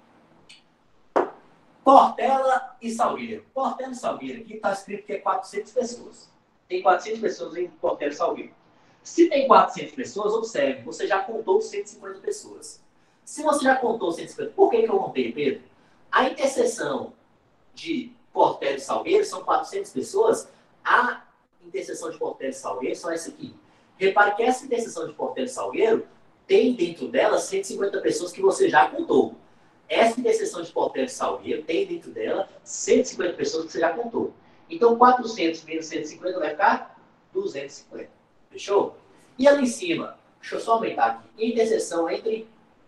Speaker 1: Portela e Salgueiro. Portela e Salgueiro, aqui está escrito que é quatrocentas pessoas. Tem quatrocentas pessoas em Portela e Salgueiro. Se tem quatrocentas pessoas, observe, você já contou cento e cinquenta pessoas. Se você já contou cento e cinquenta, por que, que eu contei, Pedro? A interseção de Portela e Salgueiro são quatrocentas pessoas. A interseção de Portela e Salgueiro são essa aqui. Repare que essa interseção de Portela e Salgueiro tem dentro dela cento e cinquenta pessoas que você já contou. Essa interseção de Portela e Salgueiro tem dentro dela cento e cinquenta pessoas que você já contou. Então, quatrocentos menos cento e cinquenta vai ficar duzentos e cinquenta. Fechou? E ali em cima, deixa eu só aumentar aqui. Interseção entre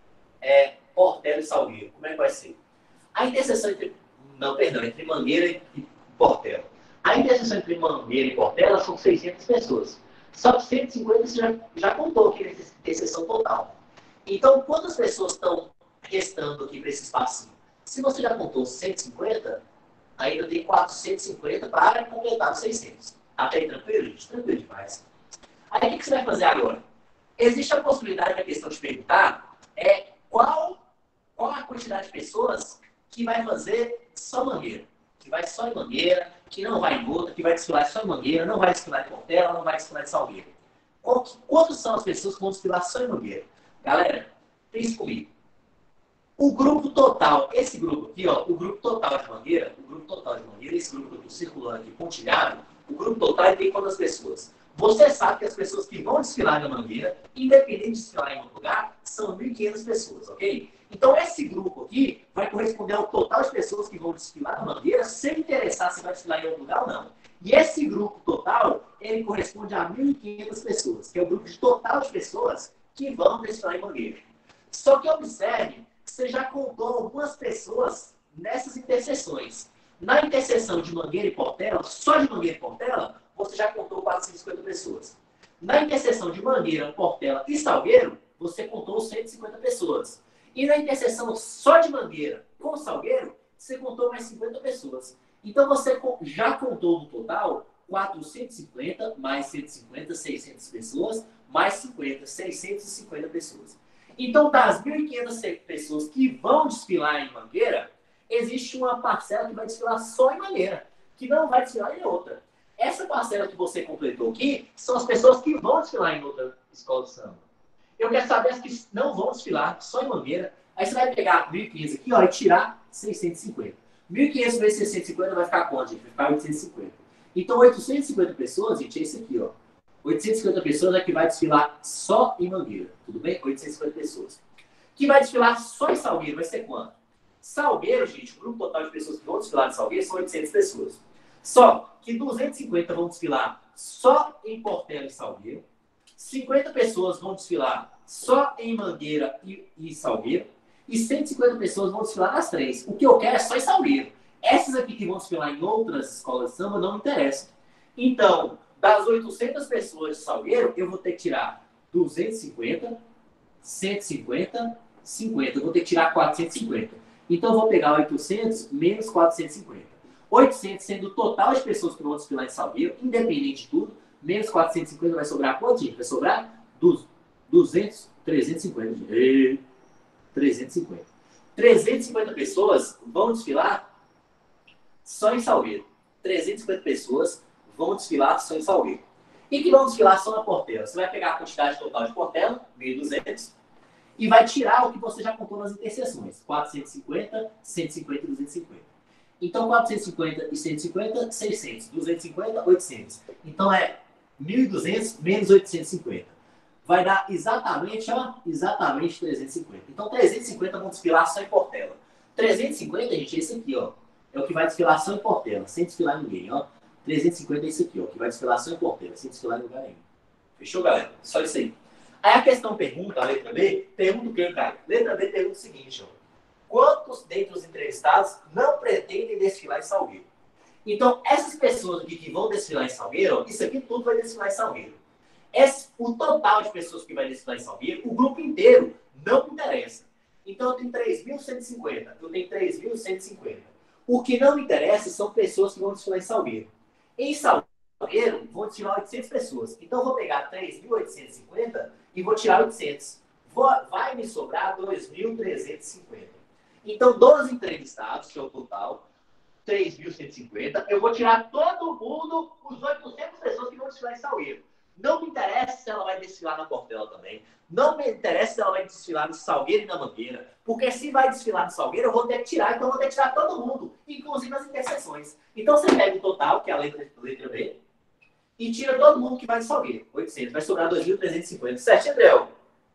Speaker 1: é, Portela e Salgueiro. Como é que vai ser? A interseção entre... Não, perdão, entre Mangueira e Portela. A interseção entre Mangueira e Portela são seiscentas pessoas. Só que cento e cinquenta você já, já contou aqui nessa interseção total. Então, quantas pessoas estão restando aqui para esse espacinho? Se você já contou cento e cinquenta, ainda tem quatrocentos e cinquenta para completar os seiscentos. Até aí, tranquilo, gente? Tranquilo demais. Aí, o que, que você vai fazer agora? Existe a possibilidade da questão de perguntar é, qual, qual a quantidade de pessoas que vai fazer só Mangueira. Que vai só em Mangueira, que não vai em outra, que vai desfilar só em Mangueira, não vai desfilar em Portela, não vai desfilar em Salgueiro. Quantas são as pessoas que vão desfilar só em Mangueira? Galera, pense comigo. O grupo total, esse grupo aqui, ó, o grupo total de Mangueira, o grupo total de Mangueira, esse grupo que eu estou circulando aqui, pontilhado, o grupo total tem quantas pessoas? Você sabe que as pessoas que vão desfilar na Mangueira, independente de desfilar em outro lugar, são mil e quinhentas pessoas, ok? Então, esse grupo aqui vai corresponder ao total de pessoas que vão desfilar na Mangueira, sem interessar se vai desfilar em outro lugar ou não. E esse grupo total, ele corresponde a mil e quinhentas pessoas, que é o grupo de total de pessoas que vão desfilar em Mangueira. Só que observe, você já contou algumas pessoas nessas interseções. Na interseção de Mangueira e Portela, só de Mangueira e Portela, você já contou quatrocentas e cinquenta pessoas. Na interseção de Mangueira, Portela e Salgueiro, você contou cento e cinquenta pessoas. E na interseção só de Mangueira com Salgueiro, você contou mais cinquenta pessoas. Então, você já contou no total quatrocentos e cinquenta, mais cento e cinquenta, seiscentas pessoas, mais cinquenta, seiscentas e cinquenta pessoas. Então, das mil e quinhentas pessoas que vão desfilar em Mangueira, existe uma parcela que vai desfilar só em Mangueira, que não vai desfilar em outra. Essa parcela que você completou aqui são as pessoas que vão desfilar em outra escola de samba. Eu quero saber as que não vão desfilar só em Mangueira. Aí você vai pegar mil e quinhentos aqui, ó, e tirar seiscentos e cinquenta. mil e quinhentos vezes seiscentos e cinquenta vai ficar quanto, gente? Vai ficar oitocentos e cinquenta. Então, oitocentas e cinquenta pessoas, gente, é isso aqui, ó. oitocentas e cinquenta pessoas é que vai desfilar só em Mangueira. Tudo bem? oitocentas e cinquenta pessoas. Que vai desfilar só em Salgueiro vai ser quanto? Salgueiro, gente, o grupo total de pessoas que vão desfilar em Salgueiro são oitocentas pessoas. Só que duzentas e cinquenta vão desfilar só em Portela e Salgueiro. cinquenta pessoas vão desfilar só em Mangueira e, e Salgueiro. E cento e cinquenta pessoas vão desfilar nas três. O que eu quero é só em Salgueiro. Essas aqui que vão desfilar em outras escolas de samba não me interessam. Então, das oitocentas pessoas de Salgueiro, eu vou ter que tirar duzentas e cinquenta, cento e cinquenta, cinquenta. Eu vou ter que tirar quatrocentas e cinquenta. Então, eu vou pegar oitocentos menos quatrocentos e cinquenta. oitocentos sendo o total de pessoas que vão desfilar em Salgueiro, independente de tudo, menos quatrocentos e cinquenta vai sobrar quanto, gente? Vai sobrar duzentos, trezentos e cinquenta. E trezentos e cinquenta. trezentas e cinquenta pessoas vão desfilar só em Salgueiro. trezentas e cinquenta pessoas vão desfilar só em Salgueiro. E que vão desfilar só na Portela. Você vai pegar a quantidade total de Portela, mil e duzentos, e vai tirar o que você já contou nas interseções. quatrocentos e cinquenta, cento e cinquenta e duzentos e cinquenta. Então, quatrocentos e cinquenta e cento e cinquenta, seiscentos. duzentos e cinquenta, oitocentos. Então, é mil e duzentos menos oitocentos e cinquenta. Vai dar exatamente, ó, exatamente trezentos e cinquenta. Então, trezentos e cinquenta vão desfilar só em Portela. trezentos e cinquenta, gente, é esse aqui, ó. É o que vai desfilar só em Portela, sem desfilar ninguém, ó. trezentos e cinquenta é esse aqui, ó, que vai desfilar só em Portela, sem desfilar em lugar nenhum. Fechou, galera? Só isso aí. Aí a questão pergunta, a letra B, pergunta o quê, cara? Letra B pergunta o seguinte, ó. Quantos dentre os entrevistados não pretendem desfilar em Salgueiro? Então, essas pessoas aqui que vão desfilar em Salgueiro, ó, isso aqui tudo vai desfilar em Salgueiro. Esse, o total de pessoas que vai desfilar em Salgueiro, o grupo inteiro, não me interessa. Então, eu tenho três mil cento e cinquenta. Eu tenho três mil cento e cinquenta. O que não me interessa são pessoas que vão desfilar em Salgueiro. Em Salgueiro, vão desfilar oitocentas pessoas. Então, eu vou pegar três mil oitocentos e cinquenta e vou tirar oitocentos. Vou, vai me sobrar dois mil trezentos e cinquenta. Então, dos entrevistados, que é o total, três mil cento e cinquenta, eu vou tirar todo mundo, os oitocentas pessoas que vão desfilar em Salgueiro. Não me interessa se ela vai desfilar na Portela também. Não me interessa se ela vai desfilar no Salgueiro e na Mangueira. Porque se vai desfilar no Salgueiro, eu vou ter que tirar. Então eu vou ter que tirar todo mundo, inclusive as interseções. Então você pega o total, que é a letra, letra B, e tira todo mundo que vai no Salgueiro. oitocentos. Vai sobrar dois mil trezentos e cinquenta. Certo, André?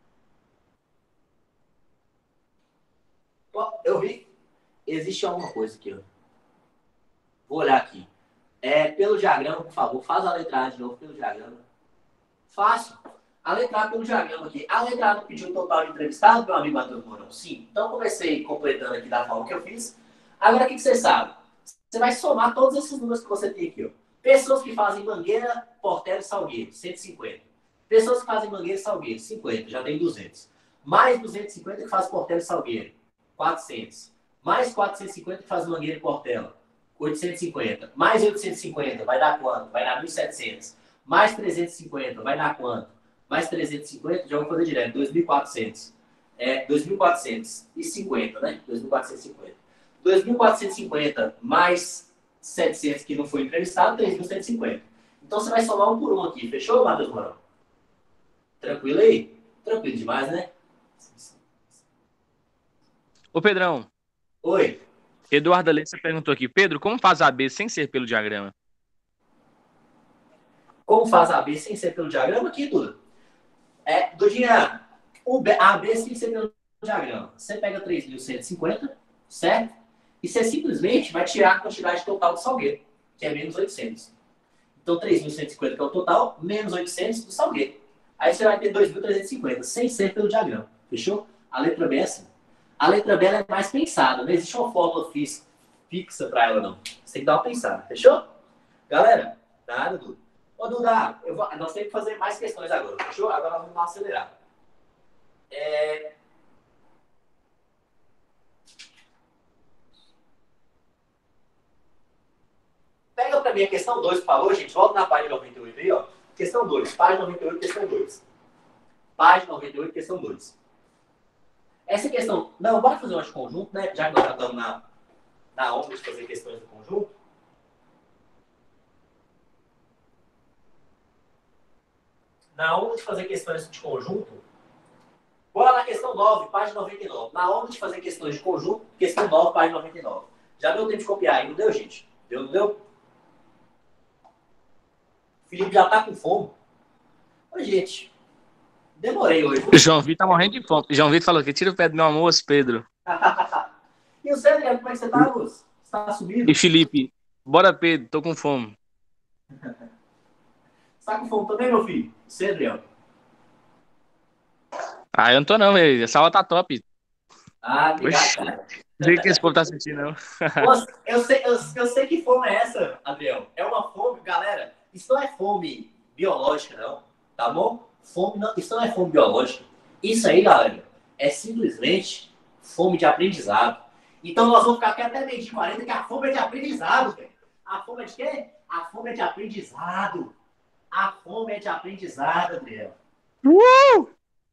Speaker 1: Eu vi. Existe alguma coisa aqui, ó. Vou olhar aqui. É, pelo diagrama, por favor, faz a letra A de novo pelo diagrama. Fácil. A letra A pelo diagrama aqui. A letra A não pediu o total de entrevistado, meu amigo Matheus Mourão? Sim. Então, comecei completando aqui da forma que eu fiz. Agora, o que você sabe? Você vai somar todos esses números que você tem aqui, ó. Pessoas que fazem Mangueira, Portela e Salgueiro, cento e cinquenta. Pessoas que fazem Mangueira e Salgueiro, cinquenta, já tem duzentos. Mais duzentos e cinquenta que fazem Portela e Salgueiro, quatrocentos. Mais quatrocentos e cinquenta que fazem Mangueira e Portela, oitocentos e cinquenta. Mais oitocentos e cinquenta, vai dar quanto? Vai dar mil e setecentos. Mais trezentos e cinquenta, vai dar quanto? Mais trezentos e cinquenta, já vou fazer direto, dois mil e quatrocentos. É, dois mil quatrocentos e cinquenta, né? dois mil quatrocentos e cinquenta. dois mil quatrocentos e cinquenta mais setecentos que não foi entrevistado, três mil cento e cinquenta. Então você vai somar um por um aqui. Fechou, Matheus Mourão? Tranquilo aí? Tranquilo demais, né?
Speaker 2: Ô, Pedrão.
Speaker 1: Oi.
Speaker 2: Eduardo Alessa perguntou aqui. Pedro, como faz a B sem ser pelo diagrama?
Speaker 1: Como faz a B sem ser pelo diagrama? Aqui, Duda. É, Dudinha, o B, a B sem ser pelo diagrama. Você pega três mil cento e cinquenta, certo? E você simplesmente vai tirar a quantidade total do Salgueiro, que é menos oitocentos. Então, três mil cento e cinquenta que é o total, menos oitocentos do Salgueiro. Aí você vai ter dois mil trezentos e cinquenta, sem ser pelo diagrama. Fechou? A letra B é assim. A letra B é mais pensada. Não existe uma fórmula fixa para ela, não. Você tem que dar uma pensada. Fechou? Galera, nada, Duda. Ô, Duda, eu vou, nós temos que fazer mais questões agora. Fechou? Agora nós vamos dar uma acelerada. É... Pega para mim a questão dois, por favor, gente. Volta na página noventa e oito aí, ó. Questão dois. Página noventa e oito, questão dois. Página noventa e oito, questão dois. Essa questão... Não, bora fazer uma de conjunto, né? Já que nós já estamos na, na onda de fazer questões de conjunto. Na onda de fazer questões de conjunto. Bora na questão nove, página noventa e nove. Na onda de fazer questões de conjunto, questão nove, página noventa e nove. Já deu tempo de copiar aí, não deu, gente? Deu, não deu? O Felipe já tá com fome. Ô, gente, demorei hoje.
Speaker 2: O João Vitor tá morrendo de fome. O João Vitor falou que tira o pé do meu almoço, Pedro.
Speaker 1: E o Zé, Adriano, como é que você tá, Luz? Você tá subindo?
Speaker 2: E Felipe, bora, Pedro, tô com fome.
Speaker 1: Você tá com fome também, meu filho? Você, Adriano?
Speaker 2: Ah, eu não tô não, velho. Essa aula tá top.
Speaker 1: Ah, obrigado, cara.
Speaker 2: Não sei o que esse povo tá sentindo, não.
Speaker 1: Nossa, eu, sei, eu, eu sei que fome é essa, Adriano. É uma fome, galera. Isso não é fome biológica, não. Tá bom? Fome não, isso não é fome biológica. Isso aí, galera, é simplesmente fome de aprendizado. Então nós vamos ficar aqui até meio de quarenta, que a fome é de aprendizado, velho. A fome é de quê? A fome é de aprendizado. A fome é de aprendizado, Adriano.
Speaker 2: Uh!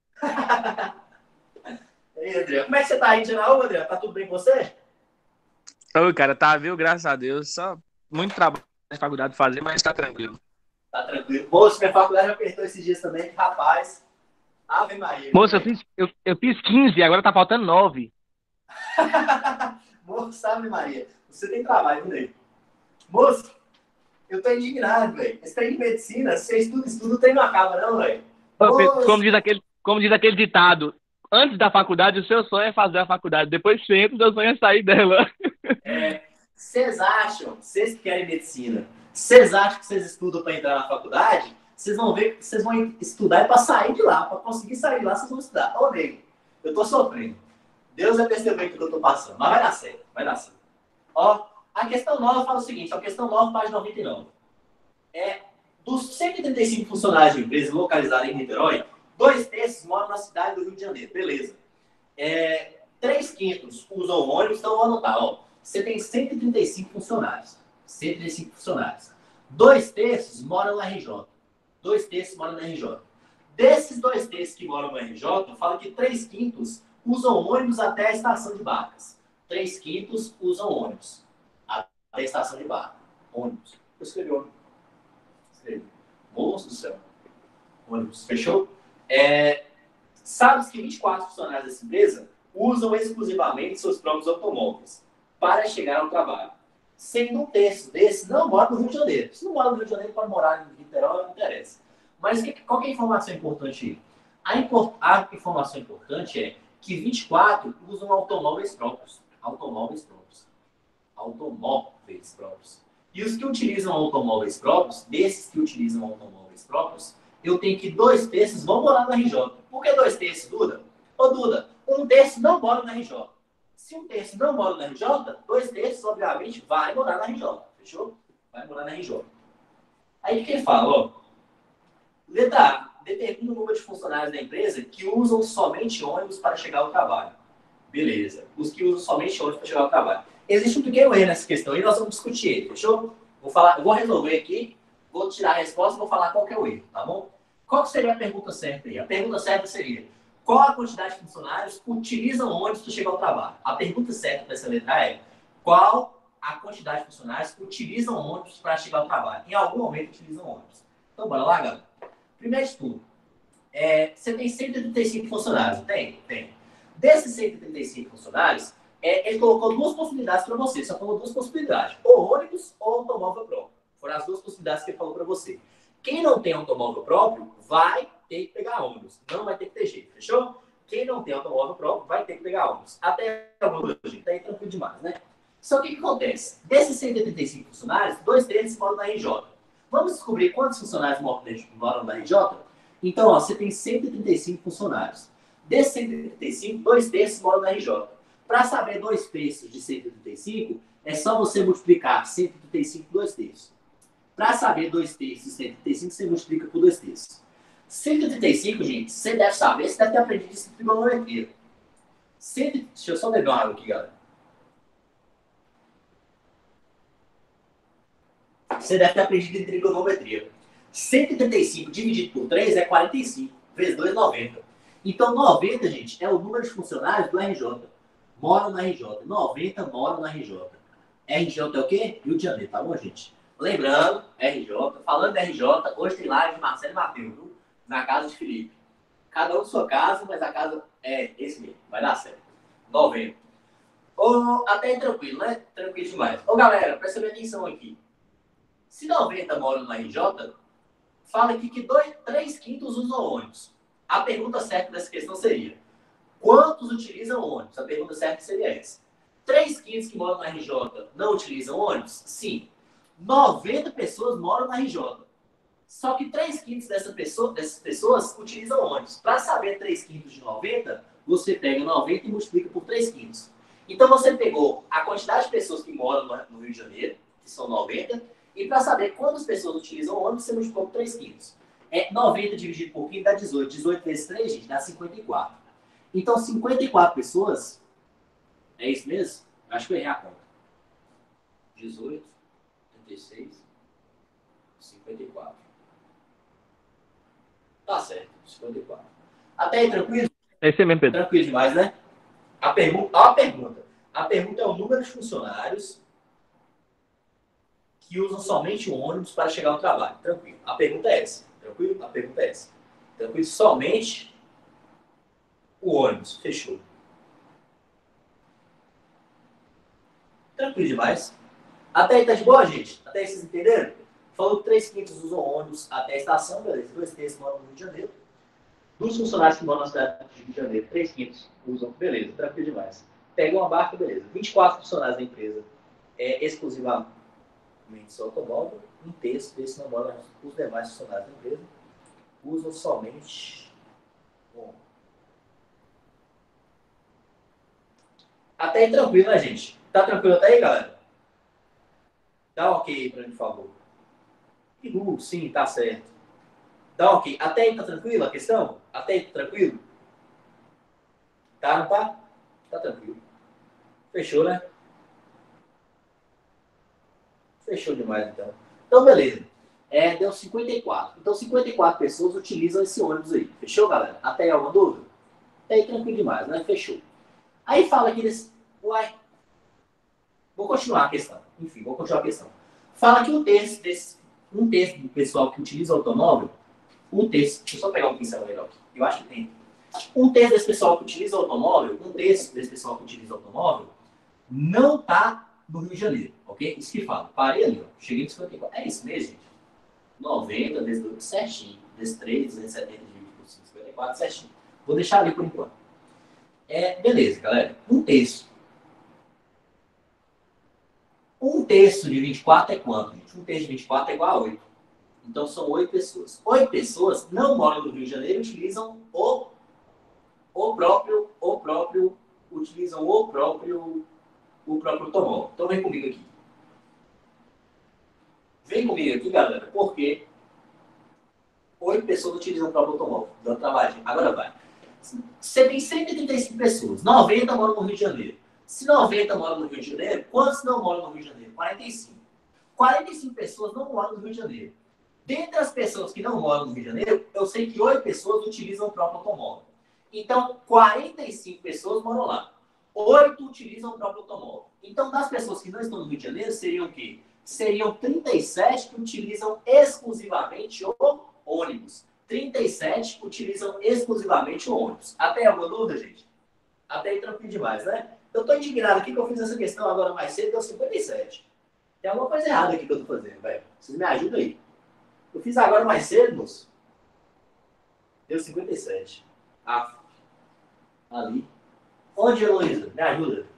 Speaker 1: E aí, Adriano, como é que você tá aí de novo, Adriano? Tá tudo bem com você?
Speaker 2: Ô, cara, tá, viu? Graças a Deus. Só muito trabalho na faculdade de fazer, mas tá tranquilo.
Speaker 1: Tá tranquilo. Moço, minha faculdade me apertou esses dias também, rapaz. Ave Maria.
Speaker 2: Moço, eu fiz, eu, eu fiz quinze, agora tá faltando nove.
Speaker 1: sabe, Maria? Você tem trabalho, né? Moço, eu tô indignado, velho. Esse trem de medicina, você estuda, estuda, o trem não acaba, não, velho.
Speaker 2: Como diz aquele, como diz aquele ditado, antes da faculdade, o seu sonho é fazer a faculdade. Depois você entra, o seu sonho é sair dela.
Speaker 1: É, vocês acham, vocês que querem medicina, vocês acham que vocês estudam para entrar na faculdade? Vocês vão ver que vocês vão estudar para sair de lá. Para conseguir sair de lá, vocês vão estudar. Ô, nego, eu tô sofrendo. Deus vai perceber o que eu tô passando. Mas vai dar certo, vai dar certo. Ó, a questão nove fala o seguinte, a questão nove, página noventa e nove. É, dos cento e trinta e cinco funcionários de empresa localizados em Niterói, dois terços moram na cidade do Rio de Janeiro. Beleza. É, três quintos usam ônibus, então vou anotar, ó. Você tem cento e trinta e cinco funcionários. cento e trinta e cinco funcionários. Dois terços moram na R J. Dois terços moram na R J. Desses dois terços que moram no R J, fala que três quintos usam ônibus até a estação de barcas. Três quintos usam ônibus até a estação de barca. Ônibus. Eu escrevi ônibus. Escrevi. Moço do céu. Ônibus. Fechou? É, sabe que vinte e quatro funcionários dessa empresa usam exclusivamente seus próprios automóveis para chegar ao trabalho. Sendo um terço desses não mora no Rio de Janeiro. Se não mora no Rio de Janeiro, pode morar em Niterói, não interessa. Mas qual que é a informação importante aí? A, import, a informação importante é que vinte e quatro usam automóveis próprios. Automóveis próprios. Automóveis próprios. E os que utilizam automóveis próprios, desses que utilizam automóveis próprios, eu tenho que dois terços vão morar na R J. Por que dois terços, Duda? Ô, Duda, um terço não mora na R J. Se um terço não mora na R J, dois terços, obviamente, vai morar na R J. Fechou? Vai morar na R J. Aí o que ele fala? Ó, letra A. Determina o número de funcionários da empresa que usam somente ônibus para chegar ao trabalho. Beleza. Os que usam somente ônibus para chegar ao trabalho. Existe um pequeno erro nessa questão e nós vamos discutir ele. Fechou? Vou, falar, vou resolver aqui, vou tirar a resposta e vou falar qual que é o erro. Tá bom? Qual que seria a pergunta certa aí? A pergunta certa seria: qual a quantidade de funcionários utilizam ônibus para chegar ao trabalho? A pergunta certa dessa letra é: qual a quantidade de funcionários utilizam ônibus para chegar ao trabalho? Em algum momento utilizam ônibus. Então, bora lá, galera. Primeiro de tudo, é, você tem cento e trinta e cinco funcionários, não tem? Tem. Desses cento e trinta e cinco funcionários, é, ele colocou duas possibilidades para você. Só falou duas possibilidades: ou ônibus ou automóvel próprio. Foram as duas possibilidades que ele falou para você. Quem não tem automóvel próprio vai ter que pegar ônibus. Não vai ter que ter jeito, fechou? Quem não tem automóvel próprio vai ter que pegar ônibus. Até agora, gente, tá aí tranquilo demais, né? Só que o que acontece? Desses cento e trinta e cinco funcionários, dois terços moram na R J. Vamos descobrir quantos funcionários moram na R J? Então, ó, você tem cento e trinta e cinco funcionários. Desses cento e trinta e cinco, dois terços moram na R J. Para saber dois terços de cento e trinta e cinco, é só você multiplicar cento e trinta e cinco por dois terços. Para saber dois terços de cento e trinta e cinco, você multiplica por dois terços. cento e trinta e cinco, gente, você deve saber, você deve ter aprendido isso em trigonometria. Deixa eu só beber uma água aqui, galera. Você deve ter aprendido em trigonometria. cento e trinta e cinco dividido por três é quarenta e cinco. Vezes dois, noventa. Então, noventa, gente, é o número de funcionários do R J. Moram na R J. noventa moram na R J. R J é o quê? Rio de Janeiro, tá bom, gente? Lembrando, R J, falando de R J, hoje tem live de Marcelo e Matheus, viu? Na casa de Felipe. Cada um de sua casa, mas a casa é esse mesmo. Vai dar certo. noventa. Ou, até aí tranquilo, né? Tranquilo demais. Ô, galera, presta bem atenção aqui. Se noventa moram na R J, fala aqui que dois, três quintos usam ônibus. A pergunta certa dessa questão seria: quantos utilizam ônibus? A pergunta certa seria essa. três quintos que moram na R J não utilizam ônibus? Sim. noventa pessoas moram na R J. Só que três quintos dessa pessoa, dessas pessoas utilizam ônibus. Para saber três quintos de noventa, você pega noventa e multiplica por três quintos. Então você pegou a quantidade de pessoas que moram no Rio de Janeiro, que são noventa, e para saber quantas pessoas utilizam ônibus, você multiplicou por três quintos. É noventa dividido por quinto dá dezoito. dezoito vezes três, gente, dá cinquenta e quatro. Então, cinquenta e quatro pessoas, é isso mesmo? Acho que eu errei a conta. dezoito, trinta e seis, cinquenta e quatro. Tá certo, cinquenta e quatro. Até aí, tranquilo?
Speaker 2: É isso mesmo, Pedro.
Speaker 1: Tranquilo demais, né? A pergunta, a pergunta. A pergunta é o número de funcionários que usam somente o ônibus para chegar ao trabalho. Tranquilo. A pergunta é essa. Tranquilo? A pergunta é essa. Tranquilo? Somente o ônibus. Fechou. Tranquilo demais. Até aí tá de boa, gente? Até aí vocês entenderam? Falou que três quintos usam ônibus até a estação, beleza. Dois terços moram no Rio de Janeiro. Dos funcionários que moram na cidade do Rio de Janeiro, três quintos usam, beleza, tranquilo demais. Pega uma barca, beleza. vinte e quatro funcionários da empresa é exclusivamente seu automóvel. Um terço desse não mora, os demais funcionários da empresa usam somente um. Até aí tranquilo, né, gente? Tá tranquilo até aí, galera? Dá um ok aí pra mim, por favor. Uh, sim, tá certo. Dá um ok. Até aí tá tranquilo a questão? Até aí tá tranquilo? Tá, não tá? Tá tranquilo. Fechou, né? Fechou demais, então. Então, beleza. É, deu cinquenta e quatro. Então, cinquenta e quatro pessoas utilizam esse ônibus aí. Fechou, galera? Até aí alguma dúvida? Até aí tranquilo demais, né? Fechou. Aí fala aqui desse... Uai. Vou continuar a questão. Enfim, vou continuar a questão. Fala que um terço, desse, um terço do pessoal que utiliza o automóvel, um terço... Deixa eu só pegar um pincel melhor aqui. Eu acho que tem. Um terço desse pessoal que utiliza o automóvel, um terço desse pessoal que utiliza o automóvel, não está no Rio de Janeiro, ok? Isso que fala. Parei ali, ó. Cheguei em cinquenta e quatro. É isso mesmo, gente? noventa vezes dois, certinho. Vezes três, duzentos e setenta dividido por cinquenta e quatro, certinho. Vou deixar ali por enquanto. É, beleza, galera. Um terço. Um terço de vinte e quatro é quanto, gente? Um terço de vinte e quatro é igual a oito. Então são oito pessoas. Oito pessoas não moram no Rio de Janeiro e utilizam o, o próprio, o próprio, utilizam o próprio, o próprio automóvel. Então vem comigo aqui. Vem comigo aqui, galera, porque oito pessoas utilizam o próprio automóvel. Dando trabalho. Agora vai. Você tem cento e trinta e cinco pessoas. noventa moram no Rio de Janeiro. Se noventa moram no Rio de Janeiro, quantos não moram no Rio de Janeiro? quarenta e cinco. quarenta e cinco pessoas não moram no Rio de Janeiro. Dentre as pessoas que não moram no Rio de Janeiro, eu sei que oito pessoas utilizam o próprio automóvel. Então, quarenta e cinco pessoas moram lá. oito utilizam o próprio automóvel. Então, das pessoas que não estão no Rio de Janeiro, seriam o quê? Seriam trinta e sete que utilizam exclusivamente o ônibus. trinta e sete utilizam exclusivamente o ônibus. Até alguma dúvida, gente? Até aí tranquilo demais, né? Eu estou indignado aqui que eu fiz essa questão agora mais cedo, deu cinquenta e sete. Tem alguma coisa errada aqui que eu estou fazendo, velho. Vocês me ajudam aí. Eu fiz agora mais cedo, moço. Deu cinquenta e sete. Ah, ali. Onde, Heloísa? Me ajuda.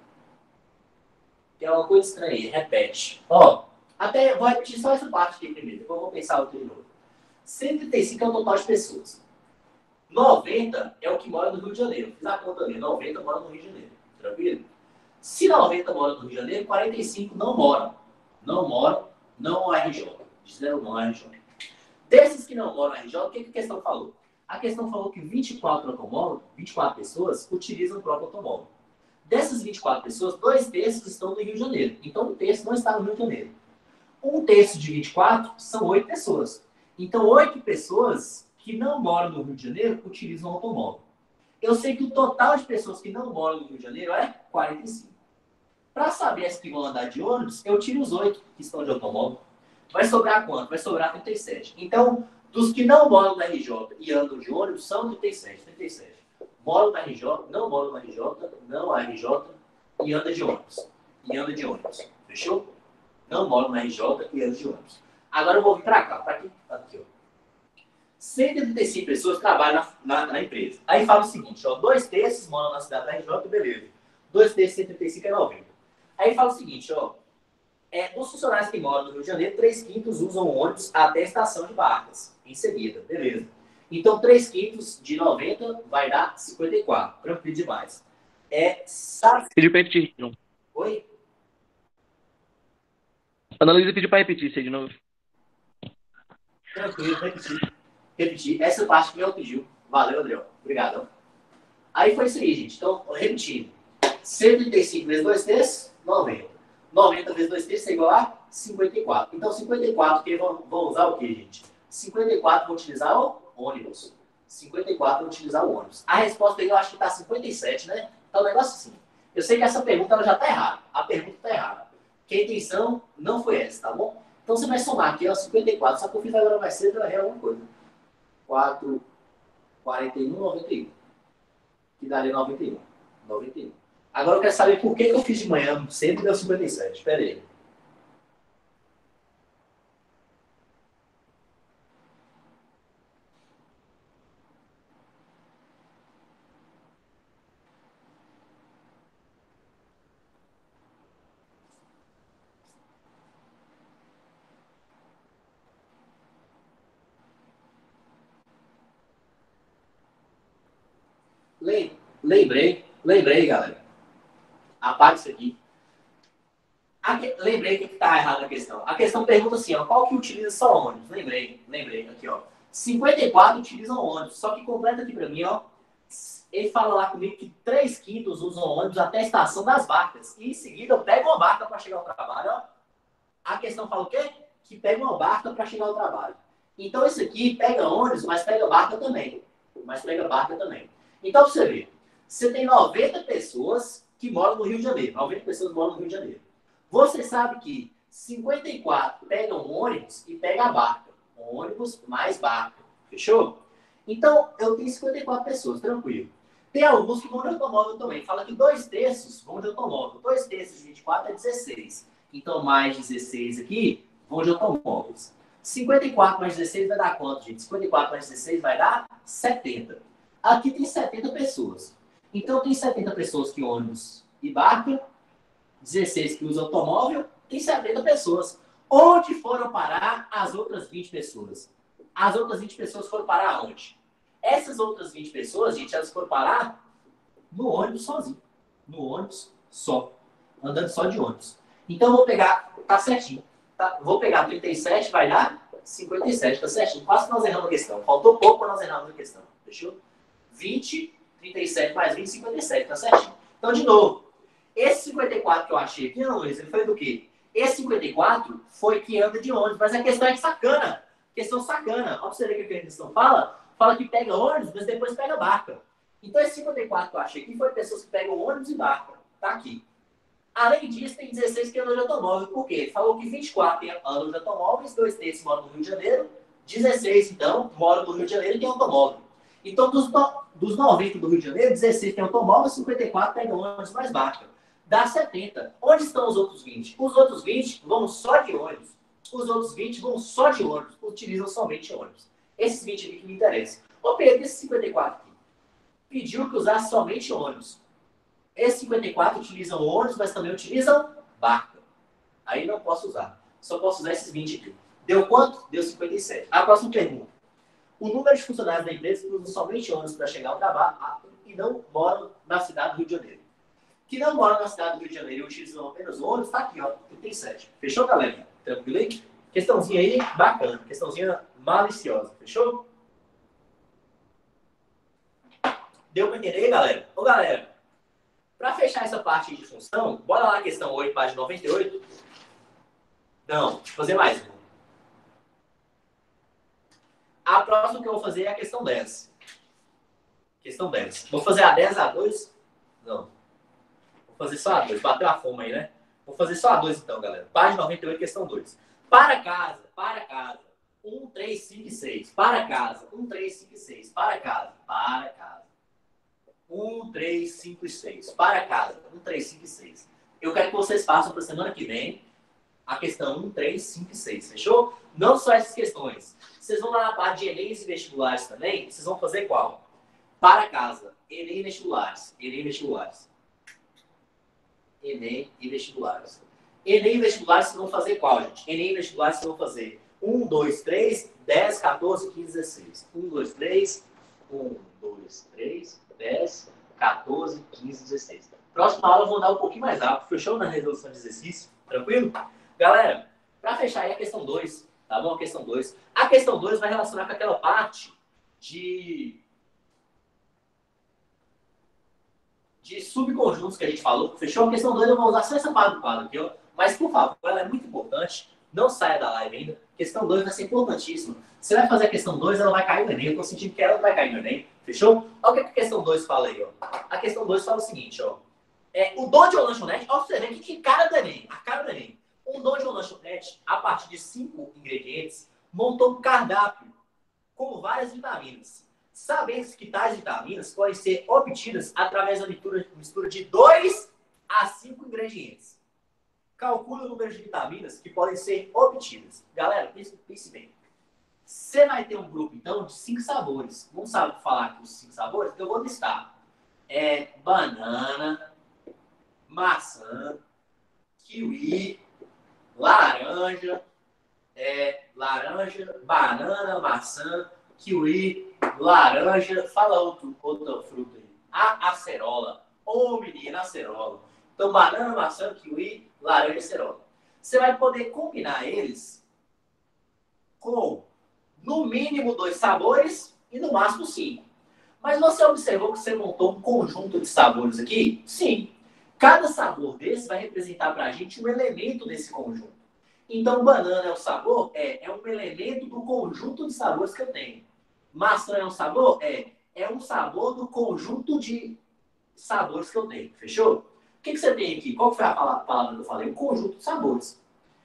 Speaker 1: Tem alguma coisa estranha aí. Repete. Ó, até vou repetir só essa parte aqui primeiro. Depois eu vou pensar outra de novo. cento e trinta e cinco é o total de pessoas. noventa é o que mora no Rio de Janeiro. Fiz a conta ali. noventa mora no Rio de Janeiro. Tranquilo? Se noventa mora no Rio de Janeiro, quarenta e cinco não moram. Não moram, não R J. Disseram não R J. Desses que não moram no R J, o que a questão falou? A questão falou que vinte e quatro automóveis, vinte e quatro pessoas utilizam o próprio automóvel. Dessas vinte e quatro pessoas, dois terços estão no Rio de Janeiro. Então, um terço não está no Rio de Janeiro. Um terço de vinte e quatro são oito pessoas. Então, oito pessoas que não moram no Rio de Janeiro utilizam o automóvel. Eu sei que o total de pessoas que não moram no Rio de Janeiro é quarenta e cinco. Para saber as que vão andar de ônibus, eu tiro os oito que estão de automóvel. Vai sobrar quanto? Vai sobrar trinta e sete. Então, dos que não moram na R J e andam de ônibus, são trinta e sete. trinta e sete. Moram na R J, não moram na R J, não a R J e anda de ônibus. E anda de ônibus. Fechou? Não moram na R J e anda de ônibus. Agora eu vou vir para cá. Para aqui. Aqui, ó. cento e trinta e cinco pessoas trabalham na, na, na empresa. Aí fala o seguinte, ó. Dois terços moram na cidade da R J, beleza. Dois terços, cento e trinta e cinco é noventa. Aí fala o seguinte, ó. É, dos funcionários que moram no Rio de Janeiro, três quintos usam ônibus até a estação de Barcas, em seguida, beleza. Então, três quintos de noventa vai dar cinquenta e quatro, tranquilo demais. É, sabe...
Speaker 2: Pediu para repetir, João.
Speaker 1: Oi?
Speaker 2: Ana Luísa pediu para repetir isso aí de novo.
Speaker 1: Tranquilo, repetir. Repetir. Essa parte que eu pediu. Valeu, Adriel. Obrigado. Aí foi isso aí, gente. Então, repetindo. cento e trinta e cinco vezes dois terços, noventa. noventa vezes dois terços é igual a cinquenta e quatro. Então, cinquenta e quatro que vão, vão usar o quê, gente? cinquenta e quatro vão utilizar o ônibus. cinquenta e quatro vão utilizar o ônibus. A resposta aí eu acho que está cinquenta e sete, né? Tá um negócio assim. Eu sei que essa pergunta ela já está errada. A pergunta está errada. Que a intenção não foi essa, tá bom? Então, você vai somar aqui, ó, cinquenta e quatro. Só que eu fiz agora mais cedo, eu errei alguma coisa. quatro, quarenta e um, noventa e um. Que daria noventa e um. noventa e um. Agora eu quero saber por que, que eu fiz de manhã sempre deu cinquenta e sete. Espera aí. Lembrei, lembrei, galera. Apaga isso aqui. Aqui, lembrei que está errada a questão. A questão pergunta assim, ó, qual que utiliza só ônibus? Lembrei, lembrei, aqui, ó. cinquenta e quatro utilizam ônibus, só que completa aqui para mim, ó. Ele fala lá comigo que três quintos usam ônibus até a estação das barcas. E em seguida eu pego uma barca para chegar ao trabalho, ó. A questão fala o quê? Que pega uma barca para chegar ao trabalho. Então isso aqui pega ônibus, mas pega barca também. Mas pega barca também. Então pra você ver, você tem noventa pessoas que moram no Rio de Janeiro. noventa pessoas moram no Rio de Janeiro. Você sabe que cinquenta e quatro pegam ônibus e pega a barca. Ônibus mais barca. Fechou? Então, eu tenho cinquenta e quatro pessoas, tranquilo. Tem alguns que vão de automóvel também. Fala que dois terços vão de automóvel. Dois terços de vinte e quatro é dezesseis. Então, mais dezesseis aqui vão de automóveis. cinquenta e quatro mais dezesseis vai dar quanto, gente? cinquenta e quatro mais dezesseis vai dar setenta. Aqui tem setenta pessoas. Então, tem setenta pessoas que ônibus e barca, dezesseis que usam automóvel, tem setenta pessoas. Onde foram parar as outras vinte pessoas? As outras vinte pessoas foram parar onde? Essas outras vinte pessoas, gente, elas foram parar no ônibus sozinho. No ônibus só. Andando só de ônibus. Então, eu vou pegar, tá certinho. Tá? Vou pegar trinta e sete, vai dar cinquenta e sete, tá certinho. Quase que nós erramos a questão. Faltou pouco para nós errarmos a questão. Fechou? vinte, trinta e sete mais vinte, cinquenta e sete, tá certinho. Então, de novo, esse cinquenta e quatro que eu achei aqui, não, Luiz, ele foi do quê? Esse cinquenta e quatro foi que anda de ônibus, mas a questão é que sacana. Questão sacana. Olha pra você ver o que a questão fala. Fala que pega ônibus, mas depois pega barca. Então, esse cinquenta e quatro que eu achei aqui foi pessoas que pegam ônibus e barca. Tá aqui. Além disso, tem dezesseis que andam de automóvel. Por quê? Ele falou que vinte e quatro andam de automóveis, dois terços moram no Rio de Janeiro, dezesseis, então, moram no Rio de Janeiro e tem automóvel. Então, dos, no, dos noventa do Rio de Janeiro, dezesseis tem automóvel, cinquenta e quatro pegam ônibus mais barca. Dá setenta. Onde estão os outros vinte? Os outros vinte vão só de ônibus. Os outros vinte vão só de ônibus. Utilizam somente ônibus. Esses vinte aqui que me interessam. Ô Pedro, esse cinquenta e quatro aqui pediu que usasse somente ônibus. Esses cinquenta e quatro utilizam ônibus, mas também utilizam barca. Aí não posso usar. Só posso usar esses vinte aqui. Deu quanto? Deu cinquenta e sete. A próxima pergunta. O número de funcionários da empresa que usam somente ônibus para chegar ao trabalho e não moram na cidade do Rio de Janeiro. Que não moram na cidade do Rio de Janeiro e utilizam apenas ônibus, está aqui, ó, trinta e sete. Fechou, galera? Tranquilo aí? Questãozinha aí, bacana. Questãozinha maliciosa. Fechou? Deu para entender aí, galera? Ô, galera, para fechar essa parte de função, bora lá na questão oito, página noventa e oito. Não, deixa eu fazer mais uma. A próxima que eu vou fazer é a questão dez. Questão dez. Vou fazer a dez, a dois? Não. Vou fazer só a dois. Bateu a fome aí, né? Vou fazer só a dois então, galera. Página noventa e oito, questão dois. Para casa, para casa. um, três, cinco e seis. Para casa. um, três, cinco e seis. Para casa. Para casa. um, três, cinco e seis. Para casa. um, três, cinco e seis. Eu quero que vocês façam para a semana que vem a questão um, três, cinco e seis. Fechou? Não só essas questões. Vocês vão lá na parte de Enem e vestibulares também. Vocês vão fazer qual? Para casa. Enem e vestibulares. Enem e vestibulares. Enem e vestibulares. Enem e vestibulares vocês vão fazer qual, gente? Enem e vestibulares vocês vão fazer um, dois, três, dez, quatorze, quinze, dezesseis. um, dois, três. um, dois, três, dez, quatorze, quinze, dezesseis. Próxima aula eu vou dar um pouquinho mais rápido. Fechou na resolução de exercício? Tranquilo? Galera, para fechar aí a questão dois, tá bom? A questão dois. A questão dois vai relacionar com aquela parte de... de subconjuntos que a gente falou. Fechou? A questão dois eu vou usar só essa parte do quadro aqui, ó. Mas, por favor, ela é muito importante. Não saia da live ainda. Questão dois vai ser importantíssima. Você vai fazer a questão dois, ela vai cair no Enem. Eu tô sentindo que ela não vai cair no Enem. Fechou? Olha o que a questão dois fala aí, ó. A questão dois fala o seguinte, ó. É, o dono de uma lanchonete, ó, você vê que, que cara do Enem. A cara do Enem. Um dono de uma lanchonete, a partir de cinco ingredientes, montou um cardápio com várias vitaminas. Sabendo que tais vitaminas podem ser obtidas através da mistura, mistura de dois a cinco ingredientes. Calcule o número de vitaminas que podem ser obtidas. Galera, pense, pense bem. Você vai ter um grupo, então, de cinco sabores. Não sabe falar aqui os cinco sabores? Eu vou listar. É banana, maçã, kiwi, laranja, é, laranja, banana, maçã, kiwi, laranja, fala outro, outra fruta aí. A acerola. Ô, oh, menina, acerola. Então, banana, maçã, kiwi, laranja e acerola. Você vai poder combinar eles com, no mínimo, dois sabores e, no máximo, cinco. Mas você observou que você montou um conjunto de sabores aqui? Sim. Cada sabor desse vai representar para a gente um elemento desse conjunto. Então, banana é um sabor? É. É um elemento do conjunto de sabores que eu tenho. Maçã é um sabor? É. É um sabor do conjunto de sabores que eu tenho. Fechou? O que, que você tem aqui? Qual foi a palavra que eu falei? Um conjunto de sabores.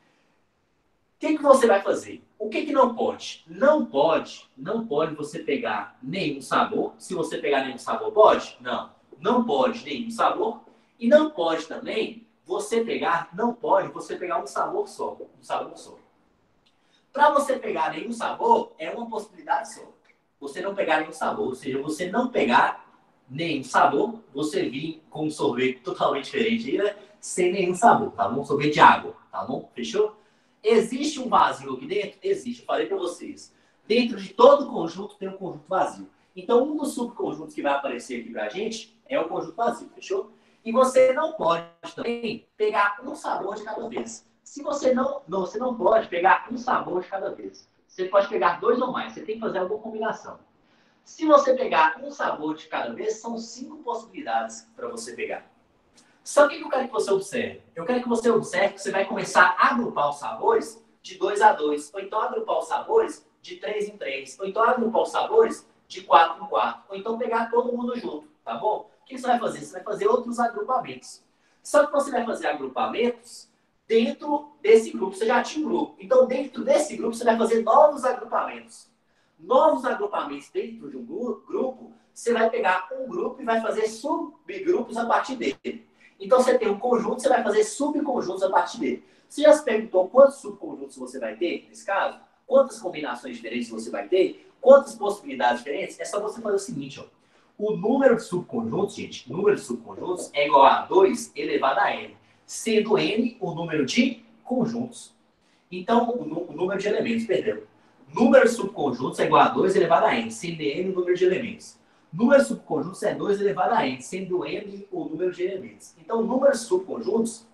Speaker 1: O que, que você vai fazer? O que, que não pode? Não pode, não pode você pegar nenhum sabor. Se você pegar nenhum sabor, pode? Não. Não pode nenhum sabor. E não pode também você pegar, não pode você pegar um sabor só. Um sabor só. Para você pegar nenhum sabor, é uma possibilidade só. Você não pegar nenhum sabor. Ou seja, você não pegar nenhum sabor, você vir com um sorvete totalmente diferente aí, né? Sem nenhum sabor, tá bom? Sorvete de água, tá bom? Fechou? Existe um vazio aqui dentro? Existe, eu falei para vocês. Dentro de todo conjunto tem um conjunto vazio. Então, um dos subconjuntos que vai aparecer aqui pra gente é o conjunto vazio, fechou? E você não pode também pegar um sabor de cada vez. Se você não, não, você não pode pegar um sabor de cada vez. Você pode pegar dois ou mais, você tem que fazer alguma combinação. Se você pegar um sabor de cada vez, são cinco possibilidades para você pegar. Só que o que eu quero que você observe? Eu quero que você observe que você vai começar a agrupar os sabores de dois a dois, ou então agrupar os sabores de três em três, ou então agrupar os sabores de quatro em quatro, ou então pegar todo mundo junto, tá bom? O que você vai fazer? Você vai fazer outros agrupamentos. Só que você vai fazer agrupamentos dentro desse grupo. Você já tinha um grupo. Então, dentro desse grupo, você vai fazer novos agrupamentos. Novos agrupamentos dentro de um grupo, você vai pegar um grupo e vai fazer subgrupos a partir dele. Então, você tem um conjunto, você vai fazer subconjuntos a partir dele. Você já se perguntou quantos subconjuntos você vai ter, nesse caso? Quantas combinações diferentes você vai ter? Quantas possibilidades diferentes? É só você fazer o seguinte, ó. O número de subconjuntos, gente, o número de subconjuntos é igual a dois elevado a n, sendo n o número de conjuntos. Então, o, o número de elementos, perdão. Número de subconjuntos é igual a dois elevado a n, sendo n o número de elementos. Número de subconjuntos é dois elevado a n, sendo n o número de elementos. Então, o número de subconjuntos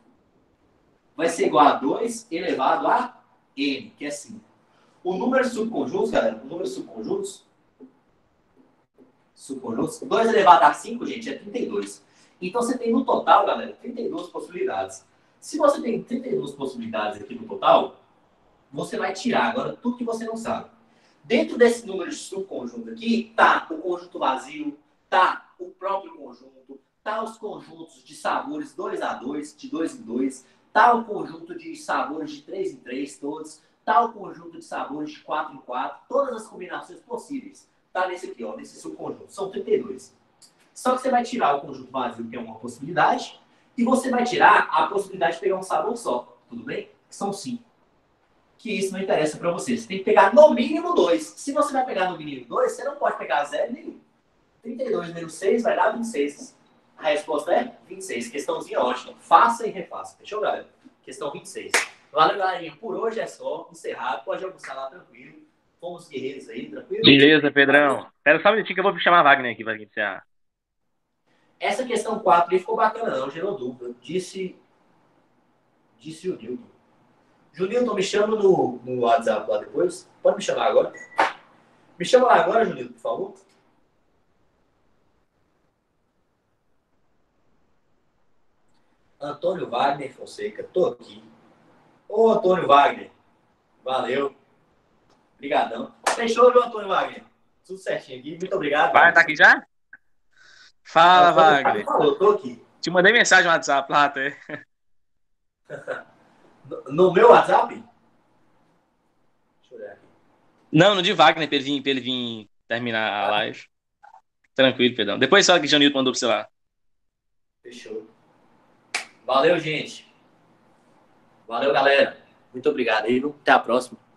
Speaker 1: vai ser igual a dois elevado a n, que é cinco. O número de subconjuntos, galera, o número de subconjuntos, subconjuntos, dois elevado a cinco, gente, é trinta e dois. Então, você tem no total, galera, trinta e duas possibilidades. Se você tem trinta e duas possibilidades aqui no total, você vai tirar agora tudo que você não sabe. Dentro desse número de subconjunto aqui, tá o conjunto vazio, tá o próprio conjunto, tá os conjuntos de sabores dois a dois, de dois em dois, tá o conjunto de sabores de três em três, todos, tá o conjunto de sabores de quatro em quatro, todas as combinações possíveis. Tá nesse aqui, ó, nesse subconjunto. São trinta e dois. Só que você vai tirar o conjunto vazio, que é uma possibilidade, e você vai tirar a possibilidade de pegar um sabor só. Tudo bem? Que são cinco. Que isso não interessa para você. Você tem que pegar no mínimo dois. Se você vai pegar no mínimo dois, você não pode pegar zero nenhum. trinta e dois menos seis vai dar vinte e seis. A resposta é vinte e seis. Questãozinha ótima. Faça e refaça. Fechou, galera? Questão vinte e seis. Valeu, galerinha. Por hoje é só. Encerrado. Pode almoçar lá tranquilo. Fomos guerreiros aí, tranquilo?
Speaker 2: Beleza, Pedrão. Espera só um minutinho que eu vou chamar a Wagner aqui para iniciar.
Speaker 1: Essa questão quatro aí ficou bacana, não. Gerou dúvida. Disse, disse o Nilton. Junilton, me chama no, no WhatsApp lá depois. Pode me chamar agora? Me chama lá agora, Junilton, por favor. Antônio Wagner Fonseca, tô aqui. Ô, Antônio Wagner. Valeu. Obrigadão. Fechou, viu, Antônio Wagner? Tudo certinho aqui. Muito obrigado.
Speaker 2: Vai, tá aqui já? Fala,
Speaker 1: Antônio
Speaker 2: Wagner.
Speaker 1: Falou, tô aqui.
Speaker 2: Te mandei mensagem no WhatsApp lá até.
Speaker 1: No, no meu WhatsApp? Deixa eu olhar aqui.
Speaker 2: Não, no de Wagner, pra ele vir, pra ele vir terminar a live. Tranquilo, Pedrão. Depois só que o Janilton mandou pra você lá.
Speaker 1: Fechou. Valeu, gente. Valeu, galera. Muito obrigado aí. Até a próxima.